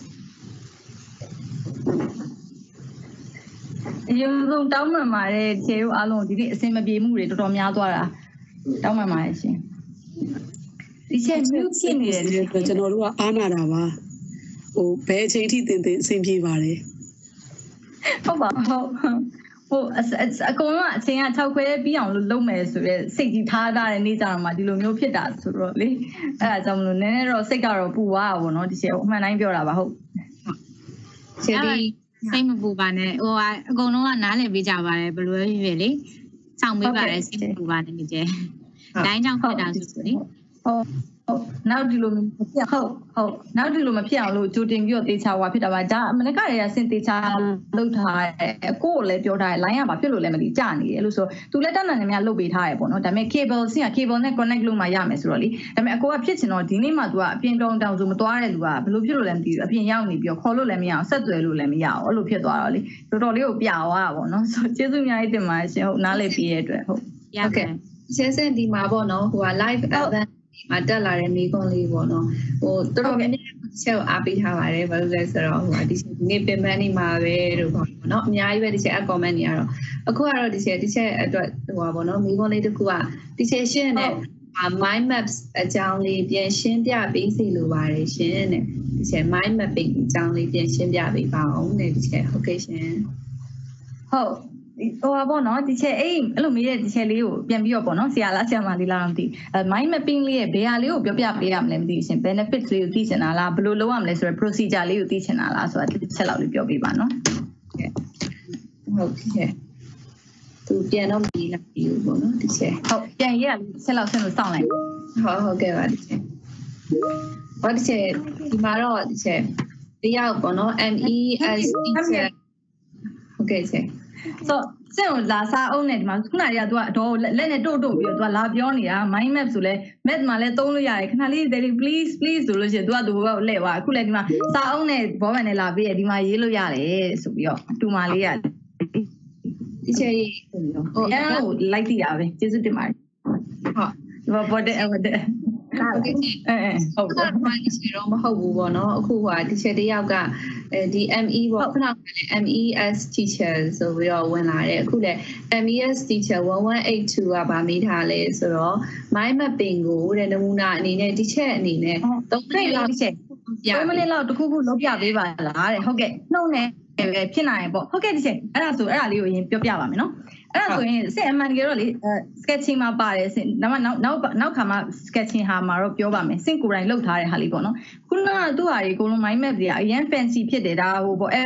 အရင်ဆုံးတောင်းပန်ပါတယ်ခြေတို့အားလုံးဒီနေ့အဆင်မပြေမှုတွေတော်တော်များသွားတာတောင်းပန်ပါတယ်ရှင်ဒီချက်မျိုးဖြစ်နေတယ်ကျွန်တော်တို့ကအားနာတာပါဟိုဘယ်အချိန်ထိတင်တင်အဆင်ပြေပါတယ်ဟုတ်ပါဟုတ်ဟိုအကုန်လုံးအချိန်က၆ခွဲပြီးအောင်လို့လုပ်မယ်ဆိုရဲစိတ်ကြီးထားတာတဲ့နေ့ကြတော့မှဒီလိုမျိုးဖြစ်တာဆိုတော့လေအဲ့ဒါကြောင့်မလို့နည်းနည်းတော့စိတ်ကတော့ပူသွားတာပေါ့နော်ဒီချက်အမှန်တိုင်းပြောတာပါဟုတ်ခြေဒီစိတ်မပူပါနဲ့ဟိုအကုန်လုံးကနားလည်ပေးကြပါတယ်ဘယ်လိုပဲဖြစ်ဖြစ်လေစောင့်ပေးပါတယ်စိတ်မပူပါနဲ့ဒီကျဲတိုင်းကြောင့်ဖြစ်တာဆိုလေဟုတ်ဟုတ်နောက်ဒီလိုမဖြစ်ဟုတ်ဟုတ်နောက်ဒီလိုမဖြစ်အောင်လို့ကြိုတင်ပြီးတော့တေချာဟွာဖြစ်တာပါဒါမနက်ကရစင်တေချာလုပ်ထားတယ်ကိုကိုလည်းပြောထားတယ် line ကဘာဖြစ်လို့လဲမသိကြာနေတယ်လို့ဆိုသူလည်းတက်နိုင်နေများလုပ်ပေးထားတယ်ပေါ့နော်ဒါပေမဲ့ cable ဆင်းက cable နဲ့ connect လုပ်မှရမယ်ဆိုတော့လေဒါပေမဲ့အကိုကဖြစ်ချင်တော့ဒီနေ့မှ तू ကအပြင်တောင်တောင်ဆိုမသွားတဲ့လူကဘယ်လိုဖြစ်လို့လဲမသိဘူးအပြင်ရောက်နေပြီးတော့ခေါ်လို့လည်းမရအောင်ဆက်သွယ်လို့လည်းမရအောင်အဲ့လိုဖြစ်သွားတော့လေတော်တော်လေးကိုပြသွားတာပေါ့နော်ဆိုကျေးဇူးအများကြီးတင်ပါတယ်ရှင်ဟုတ်နားလည်ပြီးရတဲ့အတွက်ဟုတ်ဟုတ်ကဲ့ဆဲဆဲဒီမှာပေါ့နော်ဟိုက live event မှာတက်လာတဲ့မိကွန်းလေးပေါ့နော်ဟိုတော်တော်များများချက်အားပေးထားပါတယ်ဘာလို့လဲဆိုတော့ဟိုဒီဒီနေ့ပြင်ပန်းနေမှာပဲလို့ပေါ့နော်အများကြီးပဲဒီချက် comment နေရတော့အခုကတော့ဒီချက်ဒီချက်အတွက်ဟိုပါပေါ့နော်မိကွန်းလေးတစ်ခုကဒီချက်ရှင်းတဲ့ mind maps အကြောင်းလေးပြန်ရှင်းပြပေးစီလိုပါတယ်ရှင်တဲ့ဒီချက် mind mapping အကြောင်းလေးပြန်ရှင်းပြပေးပါအောင်တဲ့ဒီချက်ဟုတ်ကဲ့ရှင်ဟုတ်ဟိုပါပေါ့နော်ဒီချက်အဲ့အဲ့လိုမေးတဲ့ဒီချက်လေးကိုပြန်ပြီးတော့ပေါ့နော်ဆရာလားဆရာမလေးလားမသိအဲ mind mapping လေးရဲ့ဘယ်ဟာလေးကိုပြောပြပေးရမလဲမသိဘူးရှင် benefits လေးကိုသိချင်တာလားဘယ်လိုလုပ်ရမလဲဆိုတော့ procedure လေးကိုသိချင်တာလားဆိုတာတစ်ချက်လောက်လေးပြောပြပါနော်ဟုတ်ကဲ့သူပြန်တော့ပြီးလာပြီပေါ့နော်ဒီချက်ဟုတ်ပြန်ရဆက်လောက်ဆင်းလို့စောင့်လိုက်ဟုတ်ဟုတ်ကဲ့ပါဒီချက်ဘာဒီချက်ဒီမှာတော့ဒီချက်တယောက်ပေါ့နော် M E S teacher ဟုတ်ကဲ့ချက်ဆိုစင်ကိုလာစားအောင်နဲ့ဒီမှာခုနကသူကတော့လက်နဲ့တို့တို့ပြီးတော့သူကလာပြောနေတာ mind map ဆိုလဲ map မှာလဲသုံးလို့ရတယ်ခဏလေး please please ဆိုလို့ရှိရင်သူကသူကလှည့်သွားအခုလဲဒီမှာစားအောင်နဲ့ဘောပန်နဲ့လာပြီးရဒီမှာရေးလို့ရတယ်ဆိုပြီးတော့တူမလေးရဒီချေဟိုအဲ့ဒါကိုလိုက်တည်တာပဲကျေးဇူးတင်ပါတယ်ဟုတ်ဘာပေါ်တဲ့ဟုတ်တဲ့ဟုတ်ကဲ့အဲဟုတ်ကဲ့ဘာဒီချေတော့မဟုတ်ဘူးပေါ့နော်အခုကဒီချေတယောက်ကအဲဒီ M E ပေါ့ခုနက M E S teacher ဆိုပြီးတော့ဝင်လာတယ်အခုလည်း M E S teacher one one eight twoကဗာမေးထားလဲဆိုတော့ mind mapping ကိုတဲ့နမူနာအနေနဲ့ဒီချက်အနေနဲ့သုံးမိနစ်လောက်ချက်သုံးမိနစ်လောက်တခုခုလုပ်ပြပေးပါလားတဲ့ဟုတ်ကဲ့နှုတ်နဲ့ပဲဖြစ်နိုင်ပေါ့ဟုတ်ကဲ့ဒီချက်အဲ့ဒါဆိုအဲ့ဒါလေးကိုရင်ပြောပြပါမယ်နော်အဲ့ဒါဆိုရင်စင်အမှန်တကယ်တော့လေ sketching မှာပါတယ်စင်ဒါမှနောက်နောက်နောက်ခါမှ sketching ဟာမှာတော့ပြောပါမယ်စင်ကိုယ်တိုင်လုပ်ထားတဲ့ဟာလေးပေါ့နော်ခုနကသူ့ဟာကြီးအကုန်လုံး mind map တွေကအရင် fancy ဖြစ်တယ်ဒါဟိုပေါ့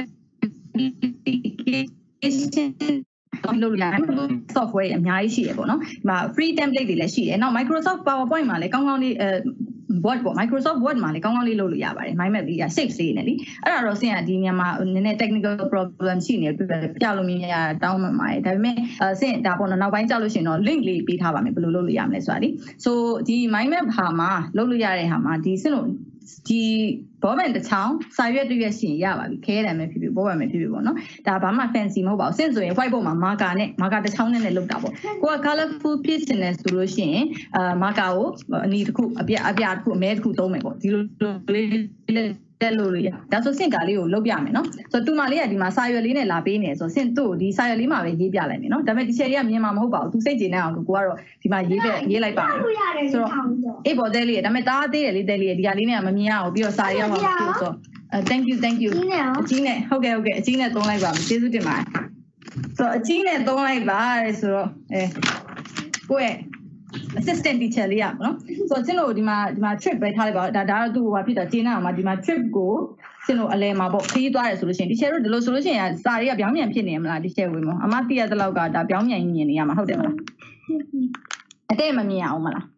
လုပ်လို့ရတယ် software အများကြီးရှိတယ်ပေါ့နော်ဒီမှာ free template တွေလည်းရှိတယ်နောက် Microsoft PowerPoint မှာလည်းကောင်းကောင်းလေးအဲ Word ပေါ့ Microsoft Word မှာလည်းကောင်းကောင်းလေးလုပ်လို့ရပါတယ် mind map လေးက shape လေးနဲ့လीအဲ့ဒါတော့ဆင်ကဒီညမှာနည်းနည်း technical problem ရှိနေပြပြလို့မရတောင်းမှမှာဒါပေမဲ့ဆင်ဒါပေါ့နော်နောက်ပိုင်းကြောက်လို့ရှိရင်တော့ link လေးပေးထားပါမယ်ဘယ်လိုလုပ်လို့ရမလဲဆိုတာလी so ဒီ mind map ဟာမှာလုပ်လို့ရတဲ့ဟာမှာဒီဆင်လို့ဒီဘောပန်တစ်ချောင်းစာရွက်တစ်ရွက်ရှင်ရပါပြီခဲတယ်မယ်ဖြစ်ဖြစ်ဘောပန်မယ်ဖြစ်ဖြစ်ပေါ့နော်ဒါဘာမှ fancy မဟုတ်ပါဘူးစင့်ဆိုရင် white board မှာ marker နဲ့ marker တစ်ချောင်းနဲ့နဲ့လုပ်တာပေါ့ကိုက colorful ဖြစ်စင်တယ်ဆိုလို့ရှိရင်အာ marker ကိုအနီတစ်ခုအပြအပြတစ်ခုအမဲတစ်ခုသုံးမယ်ပေါ့ဒီလိုလေးတက်လို့ရဒါဆိုစင့်ကာလေးကိုလုပ်ပြမယ်နော်ဆိုတော့တူမလေးကဒီမှာစာရွက်လေးနဲ့လာပေးနေဆိုတော့စင့်သူ့ဒီစာရွက်လေးမှာပဲရေးပြလိုက်မယ်နော်ဒါပေမဲ့ဒီချက်လေးကမြင်မှာမဟုတ်ပါဘူးသူစိတ်ကြည်နေအောင်ကိုကတော့ဒီမှာရေးပြရေးလိုက်ပါမယ်ဆိုတော့အေးပေါ်သေးလေးဒါပေမဲ့တားသေးတယ်လေးသေးလေးဒီဟာလေးနဲ့မမြင်ရအောင်ပြီးတော့စာရေးရမှာဆိုတော့ thank you thank you အကြီးနဲ့ဟုတ်ကဲ့ဟုတ်ကဲ့အကြီးနဲ့သုံးလိုက်ပါမယ်ကျေးဇူးတင်ပါတယ်ဆိုတော့အကြီးနဲ့သုံးလိုက်ပါတဲ့ဆိုတော့အဲကိုယ့်ရဲ့ assistant teacher လေးရပါနော်ဆိုတော့ကျွန်တော်ဒီမှာဒီမှာ trip ပဲထားလိုက်ပါဒါဒါတော့သူ့ဟိုဖြစ်တော့ကျင်းနေအောင်မှာဒီမှာ trip ကိုကျွန်တော်အလဲမှာပေါ့ခရီးသွားတယ်ဆိုလို့ရှိရင် teacher တို့ဒီလိုဆိုလို့ရှိရင်စာတွေကပြောင်းပြန်ဖြစ်နေမလား teacher ဝင်မအမသိရတဲ့လောက်ကဒါပြောင်းပြန်မြင်နေရမှာဟုတ်တယ်မလားအတဲ့မမြင်အောင်မလား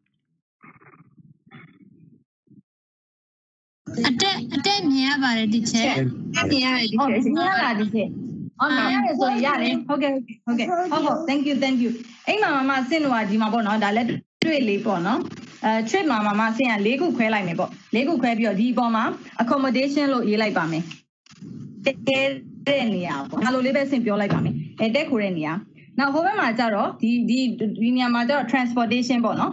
အတက်အတက်မြင်ရပါတယ် teacher မြင်ရတယ် teacher မြင်ရလား teacherအော်မြင်ရတယ်ဆိုရင်ရတယ်ဟုတ်ကဲ့ဟုတ်ကဲ့ဟုတ်ဟုတ် thank you thank you အိမ်မှာမမဆင့်လို့ကဒီမှာပေါ့နော်ဒါလက်တွေ့လေးပေါ့နော်အဲ trip မှာမမဆင့်က၄ခုခွဲလိုက်မယ်ပေါ့၄ခုခွဲပြီးတော့ဒီအပေါ်မှာ accommodation လို့ရေးလိုက်ပါမယ်တဲတဲ့နေရာပေါ့ဒါလိုလေးပဲဆင့်ပြောလိုက်ပါမယ်အဲတက်ခိုတဲ့နေရာနောက်ဟိုဘက်မှာကျတော့ဒီဒီဒီနေရာမှာကျတော့ transportation ပေါ့နော်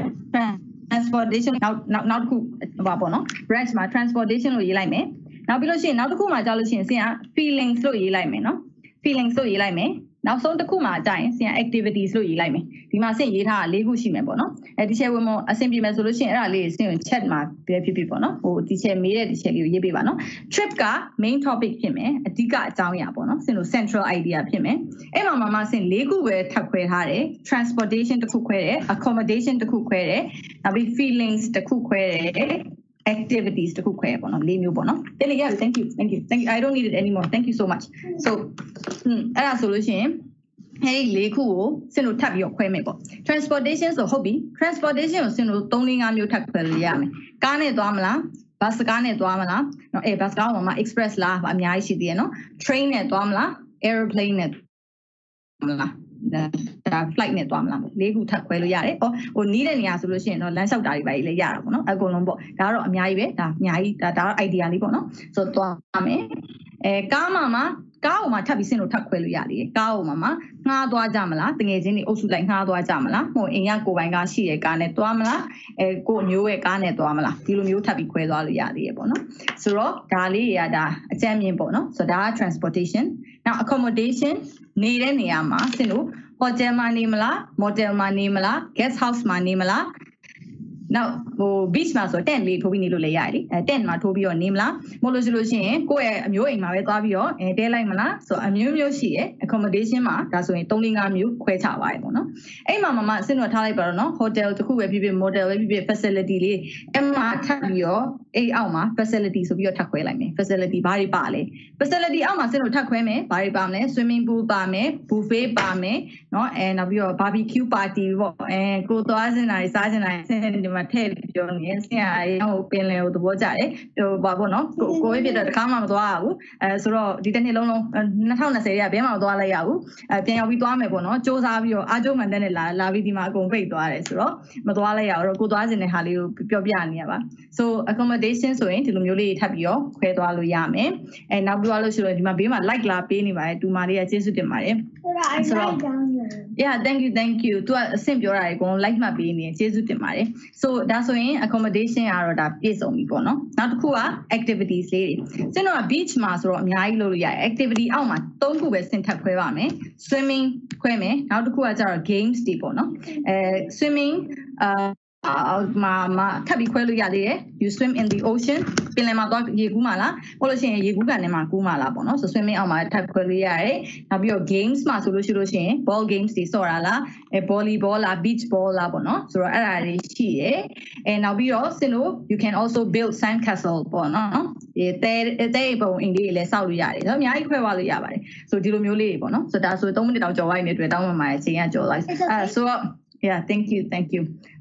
transportation နောက်နောက်နောက်တစ်ခုဟောပေါ့နော် branch မှာ transportation လို့ရေးလိုက်မယ်နောက်ပြီးလို့ရှိရင်နောက်တစ်ခုမှာကြာလို့ရှိရင်ဆင်က feelings လို့ရေးလိုက်မယ်နော် feelings လို့ရေးလိုက်မယ်နောက်ဆုံးတစ်ခုမှာကြာရင်ဆင်က activities လို့ရေးလိုက်မယ်ဒီမှာဆင်ရေးထားတာ၄ခုရှိမယ်ပေါ့နော်အဲဒီချက်ဝင်မအဆင်ပြေမယ်ဆိုလို့ရှိရင်အဲ့ဒါလေးဆင်ကို chat မှာပြဖြစ်ဖြစ်ပေါ့နော်ဟိုဒီချက်မေးတဲ့ဒီချက်လေးကိုရေးပေးပါနော် trip က main topic ဖြစ်မယ်အဓိကအကြောင်းအရာပေါ့နော်ဆင်တို့ central idea ဖြစ်မယ်အဲ့မှာမှာမဆင်၄ခုပဲထပ်ခွဲထားတယ် transportation တစ်ခုခွဲတယ် accommodation တစ်ခုခွဲတယ်နောက်ပြီး feelings တစ်ခုခွဲတယ် activities တခုခွဲပေါ့နော်လေးမျိုးပေါ့နော် yeah thank you thank you thank you I don't need it anymore thank you so much so အဲ့ဒါဆိုလို့ရှိရင်ဟဲ့လေးခုကိုစင်တို့ထပ်ပြီးတော့ခွဲမယ်ပေါ့ transportation ဆိုဟုတ်ပြီ transportation ကိုစင်တို့၃၄၅မျိုးထပ်ခွဲလို့ရမယ်ကားနဲ့သွားမလား bus ကားနဲ့သွားမလားနော်အဲ bus ကားမှာ express လားအများကြီးရှိသေးတယ်နော် train နဲ့သွားမလား airplane နဲ့မလားဒါ flight နဲ့သွားမလားလေးခုထပ်ခွဲလို့ရတယ်။ဟောဟိုနီးတဲ့နေရာဆိုလို့ရှိရင်တော့လမ်းလျှောက်တာတွေပါလေရတာပေါ့နော်။အကုန်လုံးပေါ့။ဒါကတော့အများကြီးပဲ။ဒါအများကြီးဒါဒါတော့ idea လေးပေါ့နော်။ဆိုတော့သွားမယ်။အဲကားမှာမှာကားပေါ်မှာထပ်ပြီးစင်လို့ထပ်ခွဲလို့ရတယ်။ကားပေါ်မှာမှာငှားသွားကြမလား။တငယ်ချင်းတွေအုပ်စုလိုက်ငှားသွားကြမလား။ဟိုအိမ်ကကိုယ်ပိုင်ကားရှိတဲ့ကားနဲ့သွားမလား။အဲကိုမျိုးရဲ့ကားနဲ့သွားမလား။ဒီလိုမျိုးထပ်ပြီးခွဲသွားလို့ရသေးရပေါ့နော်။ဆိုတော့ဒါလေးတွေကဒါအကြမ်းမြင်ပေါ့နော်။ဆိုတော့ဒါက transportation ။ now accommodation နေတဲ့နေရာမှာစင်လို့hotel မှာနေမလား motel မှာနေမလား guest house မှာနေမလားနောက်ဟို beach မှာဆို tent လေးထိုးပြီးနေလို့လည်းရတယ်လေအဲ tent မှာထိုးပြီးတော့နေမလားမဟုတ်လို့ဆိုလို့ရှိရင်ကိုယ့်ရဲ့အမျိုးအိမ်မှာပဲသွားပြီးတော့အဲတဲလိုက်မလားဆိုအမျိုးမျိုးရှိရယ် accommodation မှာဒါဆိုရင်၃၄၅မျိုးခွဲချပါရယ်ပေါ့နော်အဲ့မှာမမအစင်တော့ထားလိုက်ပါတော့နော် hotel တခုပဲဖြစ်ဖြစ် motel ပဲဖြစ်ဖြစ် facility လေးအဲ့မှာထပ်ပြီးတော့အဲ့အောက်မှာ facility ဆိုပြီးတော့ထပ်ခွဲလိုက်မယ် facility ဘာတွေပါလဲ facility အောက်မှာစင်တော့ထပ်ခွဲမယ်ဘာတွေပါမလဲ swimming pool ပါမယ် buffet ပါမယ်နော်အဲနောက်ပြီးတော့ barbecue party ပေါ့အဲကိုသွားစင်တာစားစင်တာစင်ဒီမှာထည့်ပြောနေဆင်ရဟိုပင်လယ်ကိုသဘောကျတယ်ဟိုဘာပေါ့နော်ကိုကိုပြတော့တခါမှမသွားရဘူးအဲဆိုတော့ဒီတစ်နှစ်လုံးလုံး၂၀၂၀ရဲ့ဘယ်မှမသွားလိုက်ရဘူးအဲပြန်ရောက်ပြီးသွားမယ်ပေါ့နော်စူးစမ်းပြီးတော့အားကျုံမှန်တဲ့လာလာပြီးဒီမှာအကုန်ပိတ်သွားတယ်ဆိုတော့မသွားလိုက်ရတော့ကိုသွားစင်တဲ့ဟာလေးကိုပြောပြနေရပါ so accommodation ဆိုရင်ဒီလိုမျိုးလေးထပ်ပြီးတော့ခွဲသွားလို့ရမယ်အဲနောက်ပြီးသွားလို့ရှိရင်ဒီမှာဘေးမှာ like လာပေးနေပါတယ်တူမလေးကကျေးဇူးတင်ပါတယ်ဆိုတော့ yeah thank you thank you သူကအဆင့်ပြောတာအကုန် like မှပေးနေကျေးဇူးတင်ပါတယ် so ဒါဆိုရင် accommodation ကတော့ဒါပြည့်စုံပြီပေါ့နော်နောက်တစ်ခုက activities လေးတွေကျွန်တော်က beach မှာဆိုတော့အများကြီးလုပ်လို့ရတယ် activity အောက်မှာ၃ခုပဲဆင်ထပ်ခွဲပါမယ် swimming ခွဲမယ်နောက်တစ်ခုကကျတော့ games တွေပေါ့နော်အဲ swimming အာမာမာထပ်ပြီးခွဲလို့ရသေးတယ် you swim in the ocean ပင်လယ်မှာတော့ရေကူးမှာလားဟုတ်လို့ရှိရင်ရေကူးကန်ထဲမှာကူးမှာလားပေါ့နော်ဆို swimming အောက်မှာထပ်ခွဲလို့ရတယ်နောက်ပြီးတော့ games မှာဆိုလို့ရှိလို့ရှိရင် ball games တွေဆော့တာလားအဲ volleyball လား beach ball လားပေါ့နော်ဆိုတော့အဲ့ဒါတွေရှိရယ်အဲနောက်ပြီးတော့စင်တို့ you can also build sand castle ပေါ့နော်ဒီတဲတဲပုံအင်္ဂလိပ်လည်းစောက်လို့ရတယ်နော်အများကြီးခွဲသွားလို့ရပါတယ်ဆိုဒီလိုမျိုးလေးတွေပေါ့နော်ဆိုဒါဆို၃မိနစ်တောင်ကြော်ဝိုင်းနေတဲ့အတွက်တောင်းမှမှာအချိန်ကကြော်လိုက်အဲဆိုတော့yeah thank you thank you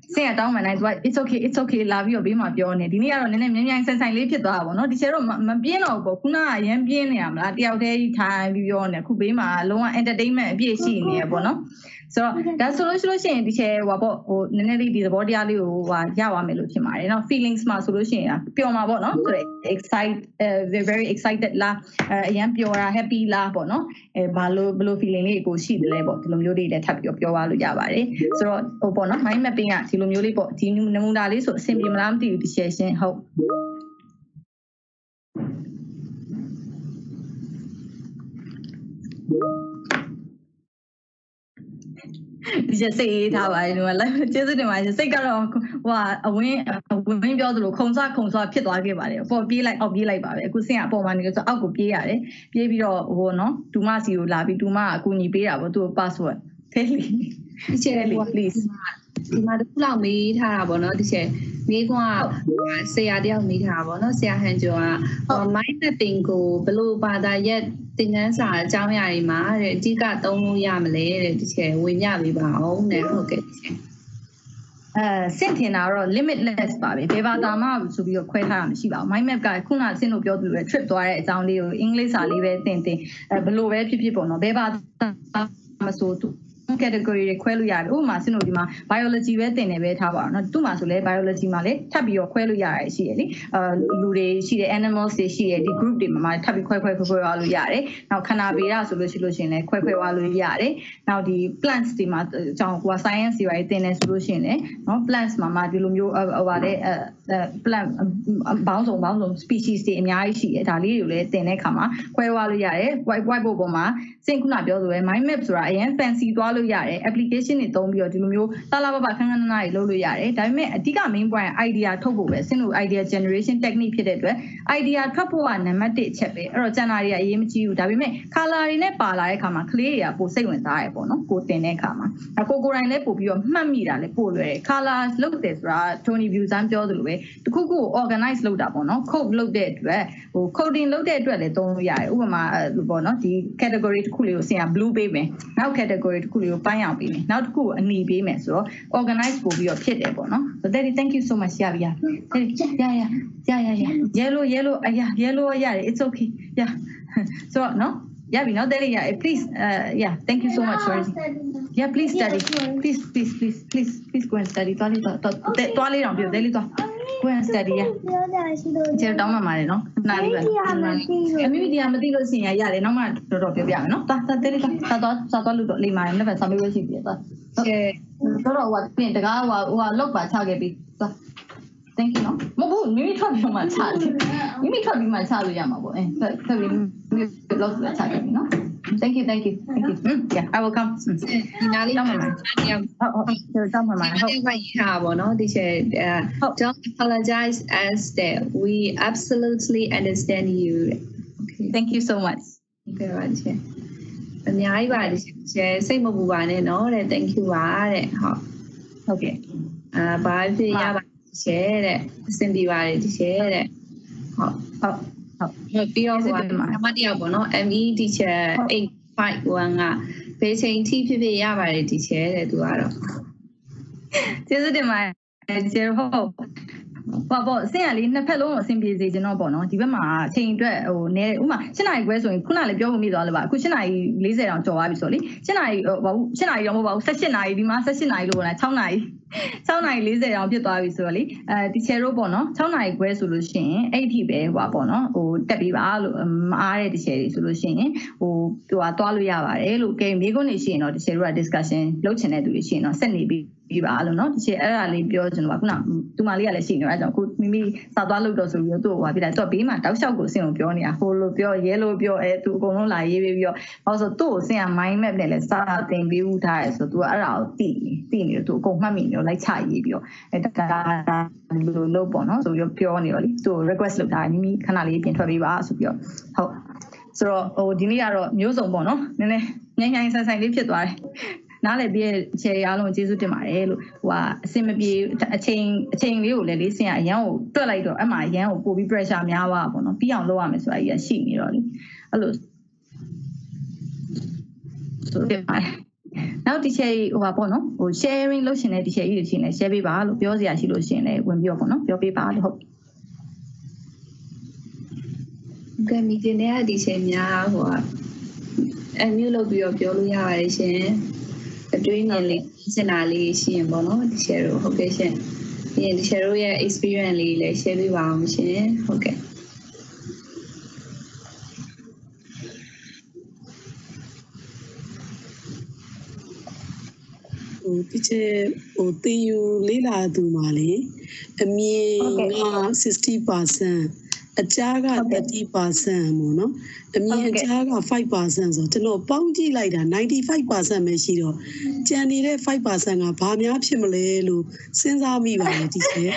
ဆင်ရတောင်းမှန်တိုင်းသူက it's okay it's okay လာပြီးတော့ဘေးမှာပြောနေဒီနေ့ကတော့နည်းနည်းမြန်မြန်ဆန်ဆန်လေးဖြစ်သွားတာပေါ့နော်ဒီချေတော့မပြင်းတော့ဘူးခုနကအရင်ပြင်းနေရမလားတယောက်တည်းထိုင်ပြီးပြောနေအခုဘေးမှာလုံးဝ entertainment အပြည့်ရှိနေရပေါ့နော်ဆိုတော့ဒါဆိုလို့ရှိလို့ရှိရင်ဒီချေဟိုပေါ့ဟိုနည်းနည်းလေးဒီသဘောတရားလေးကိုဟိုရပါမယ်လို့ထင်ပါတယ်နော် feelings မှာဆိုလို့ရှိရင်ပျော်မှာပေါ့နော်ဆိုတော့ excited very excited လားအရင်ပျော်တာ happy လားပေါ့နော်အဲဘာလို့ဘယ်လို feeling လေးကိုရှိတယ်လဲပေါ့ဒီလိုမျိုးလေးလည်းထပ်ပြီးပြောပါလို့ရပါတယ်ဆိုတော့ဟိုပေါ့နော် mind mapping ကဒီလိုမျိုးလေးပေါ့ဒီနမူနာလေးဆိုအဆင်ပြေမလားမသိဘူးဒီ share ရှင်းဟုတ်ဒီချက်စိတ်ထားပါတယ်လို့လည်းကျေးဇူးတင်ပါတယ်စိတ်ကတော့ဟိုအဝင်းအဝင်းပြောသလိုခုံစခုံစဖြစ်သွားခဲ့ပါတယ်ပေါ်ပြေးလိုက်အောက်ပြေးလိုက်ပါပဲအခုဆင်းကအပေါ်မှာနေလို့ဆိုအောက်ကိုပြေးရတယ်ပြေးပြီးတော့ဟိုနော်ဒူမစီကိုလာပြီးဒူမအကူညီပေးတာပေါ့သူ့ password ထဲလီဒီချက်လေး please ဒီမှာတစ်ခုလောက်မေးထားတာပေါ့နော်ဒီချက်မေးခွန်းကဆရာတယောက်မေးထားတာပေါ့နော်ဆရာဟန်ကျော်က mind mapping ကိုဘယ်လိုဘာသာရက်သင်ခန်းစာအကြောင်းအရာတွေမှာတဲ့အဓိကသုံးလို့ရမလဲတဲ့ဒီချက်ဝင်ပြပေးပါအောင်နဲ့ဟုတ်ကဲ့ဒီချက်အဲစင့်ထင်တာတော့ limitless ပါပဲဘယ်ဘာသာမှဆိုပြီးတော့ခွဲထားတာမရှိပါဘူး mind map ကခုနစင့်တို့ပြောသူတွေ trip သွားတဲ့အကြောင်းလေးကိုအင်္ဂလိပ်စာလေးပဲသင်သင်အဲဘယ်လိုပဲဖြစ်ဖြစ်ပေါ့နော်ဘယ်ဘာသာမဆိုသူcategory တွေခွဲလို့ရတယ်ဥပမာစင်တို့ဒီမှာ biology ပဲသင်နေပဲထားပါတော့เนาะသူ့မှာဆိုလဲ biology မှာလဲထပ်ပြီးတော့ခွဲလို့ရတယ်ရှိတယ်လေအာလူတွေရှိတယ် animals တွေရှိတယ်ဒီ group တွေမှာထပ်ပြီးခွဲခွဲခွဲခွဲသွားလို့ရတယ်နောက်ခန္ဓာဗေဒဆိုလို့ရှိလို့ရှိရင်လဲခွဲခွဲသွားလို့ရတယ်နောက်ဒီ plants တွေမှာအကြောင်းကို science တွေပါသင်နေဆိုလို့ရှိရင်လဲเนาะ plants မှာမှာဒီလိုမျိုးဟိုပါတဲ့ plant ဘောင်းစုံဘောင်းစုံ species တွေအများကြီးရှိတယ်ဒါလေးတွေကိုလဲသင်တဲ့အခါမှာခွဲသွားလို့ရတယ် white whiteboard ပေါ်မှာစင်ခုနပြောဆိုပဲ mind map ဆိုတာအရင် fancy သွားလို့ရတယ် application တွေသုံးပြီးတော့ဒီလိုမျိုးတာလာပပခန်းခန်းနားတွေလုပ်လို့ရတယ်ဒါပေမဲ့အဓိက main point idea ထုတ်ဖို့ပဲစင်တို့ idea generation technique ဖြစ်တဲ့အတွက် idea ထွက်ဖို့ကနံပါတ်တစ်အချက်ပဲအဲ့တော့ကျန်တာတွေကအရေးမကြီးဘူးဒါပေမဲ့ color တွေနဲ့ပါလာတဲ့အခါမှာကလေးတွေကပိုစိတ်ဝင်စားရပေါ့နော်ကိုတင်တဲ့အခါမှာကိုကိုတိုင်းလည်းပို့ပြီးတော့မှတ်မိတာလည်းပို့လွယ်တယ် color လုပ်တယ်ဆိုတာ Tony View စမ်းပြောသလိုပဲတခုခုကို organize လုပ်တာပေါ့နော် code လုပ်တဲ့အတွက်ဟို coding လုပ်တဲ့အတွက်လည်းသုံးလို့ရတယ်ဥပမာပေါ့နော်ဒီ category တစ်ခုလေးကိုဆင်ရ blue ပေးမယ်နောက် category တစ်ခုလေးကိုပိုင်းအောင်ပေးမယ်နောက်တစ်ခုအနီပေးမယ်ဆိုတော့ organize ပို့ပြီးတော့ဖြစ်တယ်ပေါ့နော် so daddy thank you so much ရပြီရရရရရရ yellow yellow အရာ yellow ရတယ် it's okay yeah so နော်ရပြီနော် daddy ရ please uh yeah thank you so much for yeah please study please please please please please go and study သွားလေးသွားသွားလေးတော့ပြော daddy သွား go and study ရကျေတောင်းမှပါတယ်နော်နားလေးပဲအမိမိဒီကမသိလို့ရှိရင်ရတယ်နောက်မှတော်တော်ပြောပြမယ်နော်သွားသွား daddy သွားသွားသွားသွားလို့တော့လိမ္မာတယ်လည်းပဲစာမေးလို့ရှိပြီသွားကဲတော့ဟိုပြင်တကားဟိုဟိုလောက်ပါချခဲ့ပြီသွား thank you နော်မဟုတ်ဘူးမိမိထွက်ပြီးမှချတယ်မိမိထွက်ပြီးမှချလို့ရမှာပေါ့အဲဆက်ပြီးလောက်ချခဲ့ပြီနော် thank you thank you thank you yeah I will come ဒီနားလေးတော့မှာတရားဟုတ်တော့မှာဟုတ်ဒီမှာရပါတော့ဒီချက် don't apologize as that we absolutely understand you okay thank you so much ဟုတ်ပါချက်အများကြီးပါတယ်ချက်စိတ်မပူပါနဲ့နော်တဲ့ thank you ပါတဲ့ဟုတ်ဟုတ်ကဲ့အာဘာဖြစ်ရပါချက်တဲ့အဆင်ပြေပါတယ်ဒီချက်တဲ့ဟုတ်ဟုတ်ဟုတ်ပြီးတော့ဟိုအမတရားပေါ့နော် M E teacher eight five one ကဘယ်ချိန်ထိဖြစ်ဖြစ်ရပါတယ်ဒီချက်တဲ့သူကတော့ကျေးဇူးတင်ပါတယ်ကျေးဟုတ်ပါပေါ့အဆင်ရလေးနှစ်ဖက်လုံးကိုအဆင်ပြေစေချင်တော့ပေါ့နော်ဒီဘက်မှာအချိန်အတွက်ဟိုနဲဥမာ၈နာရီခွဲဆိုရင်ခုနလည်းပြောဖို့မိသွားလို့ပါအခု၈နာရီ၄၀တောင်ကျော်သွားပြီဆိုလေ၈နာရီဟိုဘာဘူး၈နာရီတော့မဟုတ်ပါဘူး၁၈နာရီဒီမှာ၁၈နာရီလို့လား၆နာရီ၆နာရီ၄၀တောင်ဖြစ်သွားပြီဆိုတော့လေအဲဒီချယ်တို့ပေါ့နော်၆နာရီခွဲဆိုလို့ရှိရင်အဲ့ဒီပဲဟိုပါပေါ့နော်ဟိုတက်ပြီးပါလို့မအားတဲ့တချယ်တွေဆိုလို့ရှိရင်ဟိုဟိုသွားလို့ရပါတယ်လို့ကဲမိကုန်းနေရှိရင်တော့တချယ်တို့က discussion လုပ်ချင်တဲ့သူတွေရှိရင်တော့ဆက်နေပြီးပြပါလို့နော်တချယ်အဲ့ဒါလေးပြောချင်တော့ခုနသူမလေးကလည်းရှိနေတော့အဲ့ကြောင့်ခုမိမိစာသွားလို့တော့ဆိုပြီးတော့သူ့ဟိုပြလိုက်သူကဘေးမှာတောက်လျှောက်ကိုအဆင်ကိုပြောနေတာဟိုလိုပြောရဲလိုပြောအဲသူအကုန်လုံးလာရေးပြီးပြီးတော့ဟောဆိုသူ့ကိုအဆင်က mind map နဲ့လည်းစာသင်ပေးဦးထားရဲဆိုသူကအဲ့ဒါကိုသိသိနေတော့သူအကုန်မှတ်မိနေတော့လိုက်ချရေးပြီးတော့အဲဒါလိုလို့ပေါ့နော်ဆိုပြီးပြောနေတော့လေသူ request လုပ်တာမိမိခဏလေးပြင်ထွက်ပေးပါဆိုပြီးတော့ဟုတ်ဆိုတော့ဟိုဒီနေ့ကတော့မျိုးစုံပေါ့နော်နည်းနည်းညင်ညင်ဆိုင်ဆိုင်လေးဖြစ်သွားတယ်နားလည်ပြီးခြေအားလုံးကျေးဇူးတင်ပါတယ်လို့ဟိုကအစင်မပြေအချိန်အချိန်လေးကိုလည်းလေးစင်ရအရန်ကိုတွက်လိုက်တော့အမှအရန်ကိုပို့ပြီး pressure များသွားပါပေါ့နော်ပြီးအောင်လုပ်ရမယ်ဆိုတာကြီးရှိနေတော့လေအဲ့လိုဆိုတင်ပါတယ်နောက်တစ်ချက်ဟိုပါပေါ့နော်ဟို sharing လုပ်ရှင်တဲ့တစ်ချက်ကြီးတွေချင်းလဲ share ပေးပါလို့ပြောစရာရှိလို့ရှင်လဲဝင်ပြီးတော့ပေါ့နော်ပြောပေးပါလို့ဟုတ်ကဲ meeting နဲ့ဒီချိန်များဟိုအမျိုးလုပ်ပြီးတော့ပြောလို့ရပါတယ်ရှင်အတွင်းမြင်လေးစင်တာလေးရှိရင်ပေါ့နော်ဒီshareတို့ဟုတ်ကဲ့ရှင်ပြီးရင်ဒီshareတို့ရဲ့ experience လေးလည်း share ပေးပါအောင်ရှင်ဟုတ်ကဲ့ဟိုဒီချက်ဟိုတင်ယူလေးလာသူမှာလေအမြင်က sixty percent အကြားက thirty percent ပေါ့နော်အမြင်အကြားကfive percent ဆိုကျွန်တော်ပေါင်းကြည့်လိုက်တာninety-five percent ပဲရှိတော့ကျန်နေတဲ့ five percent ကဘာများဖြစ်မလဲလို့စဉ်းစားမိပါတယ်ဒီချက်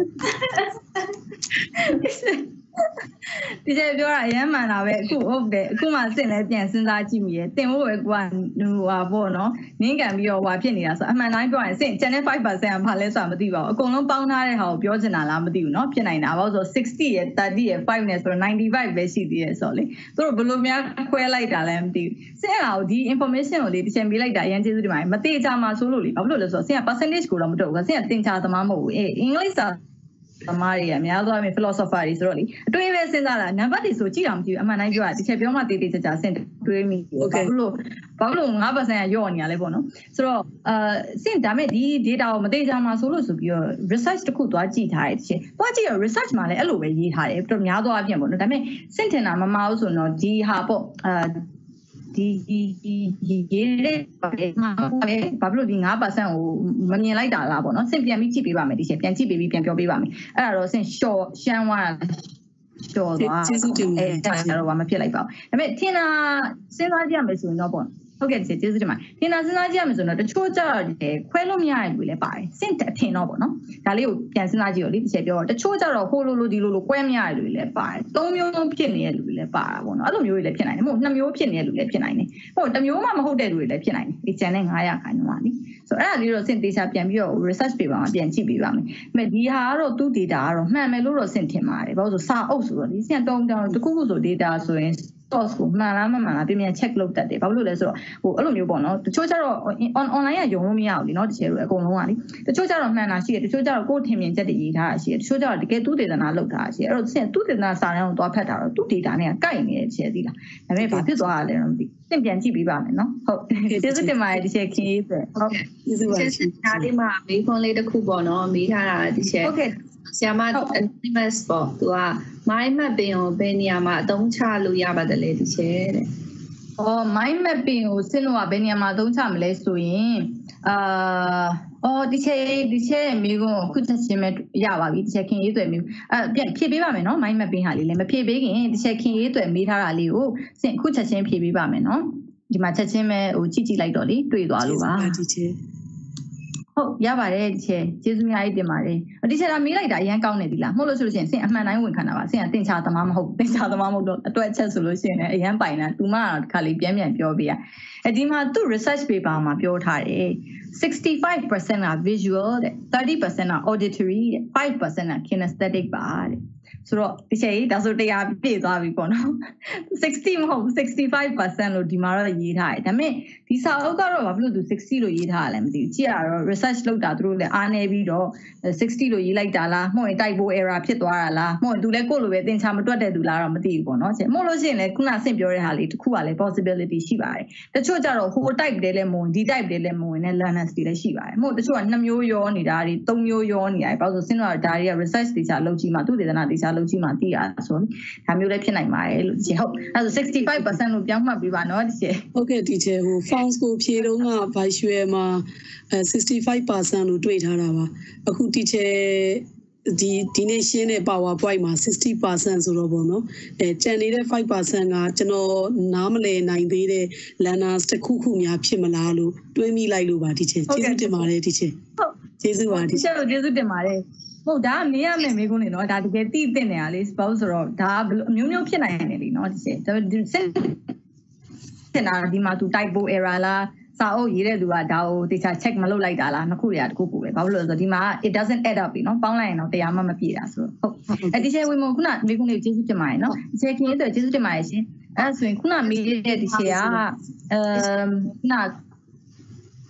ဒီချက်ပြောတာအရင်မှန်တာပဲအခုဟုတ်တယ်အခုမှစင်လဲပြန်စဉ်းစားကြည့်မိရယ်တင်ဖို့ပဲကိုကဟိုဟာပေါ့နော်နင်းကန်ပြီးတော့ဟွာဖြစ်နေတာဆိုအမှန်တိုင်းပြောရင်စင်ကျန်တဲ့five percent ကဘာလဲဆိုတာမသိပါဘူးအကုန်လုံးပေါင်းထားတဲ့ဟာကိုပြောချင်တာလားမသိဘူးเนาะဖြစ်နိုင်တာဘာလို့ဆိုsixtyရယ်thirtyရယ်fiveနဲ့ဆိုတော့ninety-fiveပဲရှိသေးတယ်ဆိုတော့လေသူတို့ဘယ်လိုများခွဲလိုက်တာလဲမသိဘူးစင်ဟာကိုဒီ information ကိုလေတစ်ချက်မေးလိုက်တာအရင်ကျေးဇူးတင်ပါတယ်မသေးချာမှာဆိုလို့လေဘာလို့လဲဆိုတော့စင်က percentage ကိုတော့မတော့ဘူးစင်ကတင်ချာသမားမဟုတ်ဘူးအေးအင်္ဂလိပ်စာသမားတွေအများသောအားဖြင့် philosopher တွေဆိုတော့လေအတွေးပဲစဉ်းစားတာနံပါတ်တွေဆိုကြည့်အောင်မကြည့်ဘူးအမှန်တိုင်းပြောတာတစ်ချက်ပြောမှတေးသေးချာချာစင်တွေးမိဟုတ်ကဲ့ဘာလို့ဘာလို့five percent ကရော့နေရလဲပေါ့နော်ဆိုတော့အာစင်ဒါမဲ့ဒီ data ကိုမသေးချာမှာဆိုလို့ဆိုပြီးတော့ research တစ်ခုသွားကြည့်ထားတယ်တစ်ချက်သွားကြည့်တော့ research မှာလည်းအဲ့လိုပဲရေးထားတယ်တော်များသောအားဖြင့်ပေါ့နော်ဒါမဲ့စင်ထင်တာမမအောင်ဆိုတော့ဒီဟာပေါ့အာဒီဒီဒီရေးတဲ့မှာဘာလို့ဒီfive percent ကိုမမြင်လိုက်တာလားပေါ့နော်စင်ပြန်ပြီးကြည့်ပေးပါမယ်ဒီချက်ပြန်ကြည့်ပေးပြီးပြန်ပြောပေးပါမယ်အဲ့ဒါတော့စင် short ရှမ်းသွားတာ short သွားကျေးဇူးတင်ပါတယ်အဲ့ဒါတော့မဖြစ်လိုက်ပါဘူးဒါပေမဲ့ထင်တာစဉ်းစားကြည့်ရမယ်ဆိုရင်တော့ပေါ့ဟုတ်ကဲ့ကျေးဇူးတင်ပါတယ်ထင်တာစဉ်းစားကြည့်ရမယ်ဆိုတော့တချို့ကြတော့ခွဲလို့မရတဲ့လူတွေလည်းပါတယ်စင်အထင်တော့ပေါ့နော်ဒါလေးကိုပြန်စဉ်းစားကြည့်တော့လေတစ်ချက်ပြောတော့တချို့ကြတော့ဟိုလိုလိုဒီလိုလိုကွဲမရတဲ့လူတွေလည်းပါတယ်သုံးမျိုးလုံးဖြစ်နေတဲ့လူတွေလည်းပါတာပေါ့နော်အဲ့လိုမျိုးတွေလည်းဖြစ်နိုင်တယ်မဟုတ်နှစ်မျိုးဖြစ်နေတဲ့လူတွေလည်းဖြစ်နိုင်တယ်ဟုတ်တစ်မျိုးမှမဟုတ်တဲ့လူတွေလည်းဖြစ်နိုင်တယ်ဒီကျန်တဲ့nineရာခိုင်နှုန်းပါလေဆိုတော့အဲ့ဒါလေးတော့စင်တေချာပြန်ပြီးတော့ research paper မှာပြန်ကြည့်ပေးပါမယ်။ဒါပေမဲ့ဒီဟာကတော့သူ့ data ကတော့မှန်မယ်လို့တော့စင်ထင်ပါတယ်။ဘာလို့ဆိုစာအုပ်ဆိုတော့ဒီစင်တုံးတောင်တစ်ခုခုဆို data ဆိုရင် source ကိုမှန်လားမမှန်လားပြင်ပြန် check လုပ်တတ်တယ်။ဘာလို့လဲဆိုတော့ဟိုအဲ့လိုမျိုးပေါ့နော်။တချို့ကျတော့ online ကယုံလို့မရဘူးလीနော်တချို့အကုန်လုံးကလीတချို့ကျတော့မှန်တာရှိတယ်တချို့ကျတော့ကိုယ်ထင်မြင်ချက်တွေရေးထားတာရှိတယ်တချို့ကျတော့တကယ်သူ့ data လောက်ထားတာရှိတယ်အဲ့တော့စင်သူ့ data စာတမ်းကိုသွားဖတ်တာတော့သူ့ data နဲ့ကိုက်နေတဲ့ချက်သီးလား။ဒါပေမဲ့ဘာဖြစ်သွားတာလဲတော့မသိ။စင်ပြန်ကြည့်ပေးပါမယ်နော်။ဟုတ်ကျေးဇူးတင်ပါတယ်ဒီချက်ခင်းရေးဆိုဟုတ်ကျေးဇူးပါရှင်ဒါလေးမှာမေးခွန်းလေးတစ်ခုပေါ့နော်မေးထားတာဒီချက်ဟုတ်ကဲ့ဆရာမ anonymous ပေါ့သူက mind map ပင်ကိုဘယ်နေရာမှာအသုံးချလို့ရပါတယ်လေဒီချက်တဲ့။အော် mind mapping ကိုစင်လို့ကဘယ်နေရာမှာအသုံးချမလဲဆိုရင်အာအော်ဒီချက်ဒီချက်မိကုန်းခုချက်ချင်းပဲရပါပြီဒီချက်ခင်ရေးသွယ်မိအဲပြန်ဖြည့်ပေးပါမယ်နော် mind mapping ဟာလေးလည်းမဖြည့်ပေးခင်ဒီချက်ခင်ရေးသွယ်မိထားတာလေးကိုစင်ခုချက်ချင်းဖြည့်ပေးပါမယ်နော်ဒီမှာချက်ချင်းပဲဟိုကြည့်ကြည့်လိုက်တော့လေတွေ့သွားလို့ပါဒီချက်ဟုတ်ရပါတယ်ဒီချက်ကျေးဇူးများကြီးတင်ပါတယ်ဒီချက်ကမေးလိုက်တာအရင်ကောင်းနေပြီလားမဟုတ်လို့ဆိုလို့ရှိရင်စင်အမှန်တိုင်းဝင်ခံတာပါစင်ကတင်ချသမားမဟုတ်တင်ချသမားမဟုတ်တော့အတွက်ချက်ဆိုလို့ရှိရင်လည်းအရင်ပိုင်တာသူမကတော့တစ်ခါလေးပြန်ပြန်ပြောပေးရအဲဒီမှာသူ research paper မှာပြောထားတယ်sixty-five percent က visual တဲ့thirty percent က auditory တဲ့five percent က kinesthetic ပါတဲ့ဆိုတော့ဒီချက်ကြီးဒါဆိုone hundredပြည့်သွားပြီပေါ့နော်sixtyမဟုတ် sixty-five percent လို့ဒီမှာတော့ရေးထားတယ်ဒါပေမဲ့ဒီစာအုပ်ကတော့ဘာဖြစ်လို့သူsixtyလို့ရေးထားရလဲမသိဘူးကြည့်ရတော့ research လုပ်တာသူတို့လည်းအားနေပြီးတော့sixtyလို့ရေးလိုက်တာလားမဟုတ်ရင် typo error ဖြစ်သွားတာလားမဟုတ်ရင်သူလည်းကိုယ့်လိုပဲသင်ချာမတွက်တဲ့သူလားတော့မသိဘူးပေါ့နော်ချက်မဟုတ်လို့ရှိရင်လည်းခုနဆင့်ပြောတဲ့ဟာလေးတစ်ခုကလည်း possibility ရှိပါတယ်တချို့ကျတော့ဟို type တွေလည်းမဝင်ဒီ type တွေလည်းမဝင်နဲ့ learners တွေလည်းရှိပါတယ်မဟုတ်တချို့ကနှစ်မျိုးရောနေတာတွေသုံးမျိုးရောနေတာဘာလို့ဆိုစင်တော့ဒါတွေက research တေချာလုပ်ကြည့်မှသူ့ဒေသနာတေချာလုပ်ကြည့်မှသိရဆိုဒါမျိုးလည်းဖြစ်နိုင်ပါတယ်လို့ဒီဟုတ်အဲဆိုsixty-five percent လို့ပြောင်းမှတ်ပေးပါနော်ဒီချက်ဟုတ်ကဲ့ဒီချက်ဟို fonts ကိုဖြည့်တော့က visual မှာsixty-five percent လို့တွေ့ထားတာပါအခုဒီချက်ဒီဒီနေ့ရှင်းတဲ့ PowerPoint မှာsixty percent ဆိုတော့ပေါ့နော်အဲကျန်နေတဲ့five percent ကကျွန်တော်နားမလည်နိုင်သေးတဲ့ learners တစ်ခုခုများဖြစ်မလားလို့တွေးမိလိုက်လို့ပါဒီချက်ကျေးဇူးတင်ပါတယ်ဒီချက်ဟုတ်ကျေးဇူးပါဒီချက်ကိုကျေးဇူးတင်ပါတယ်ဟုတ်ဒါမေးရမယ်မေးခွန်းနေနော်ဒါတကယ်သိသိနေတာလေဘာလို့ဆိုတော့ဒါအမျိုးမျိုးဖြစ်နိုင်တယ်လीနော်ဒီချက်ဒါစင်နာဒီမှာသူ typo error လားစာအုပ်ရေးတဲ့သူကဒါကိုတေချာ check မလုပ်လိုက်တာလားနှစ်ခုတွေကတခုခုပဲဘာလို့လဲဆိုတော့ဒီမှာ it doesn't add up ပြီနော်ပေါင်းလိုက်ရင်တော့တရားမှမပြည့်တာဆိုတော့ဟုတ်အဲဒီချက်ဝင်မခုနမေးခွန်းလေးကျေးဇူးတင်ပါတယ်နော်ဒီချက်ခင်ရဲ့ကျေးဇူးတင်ပါတယ်ရှင်အဲဆိုရင်ခုနမေးတဲ့ဒီချက်ကအဲခုန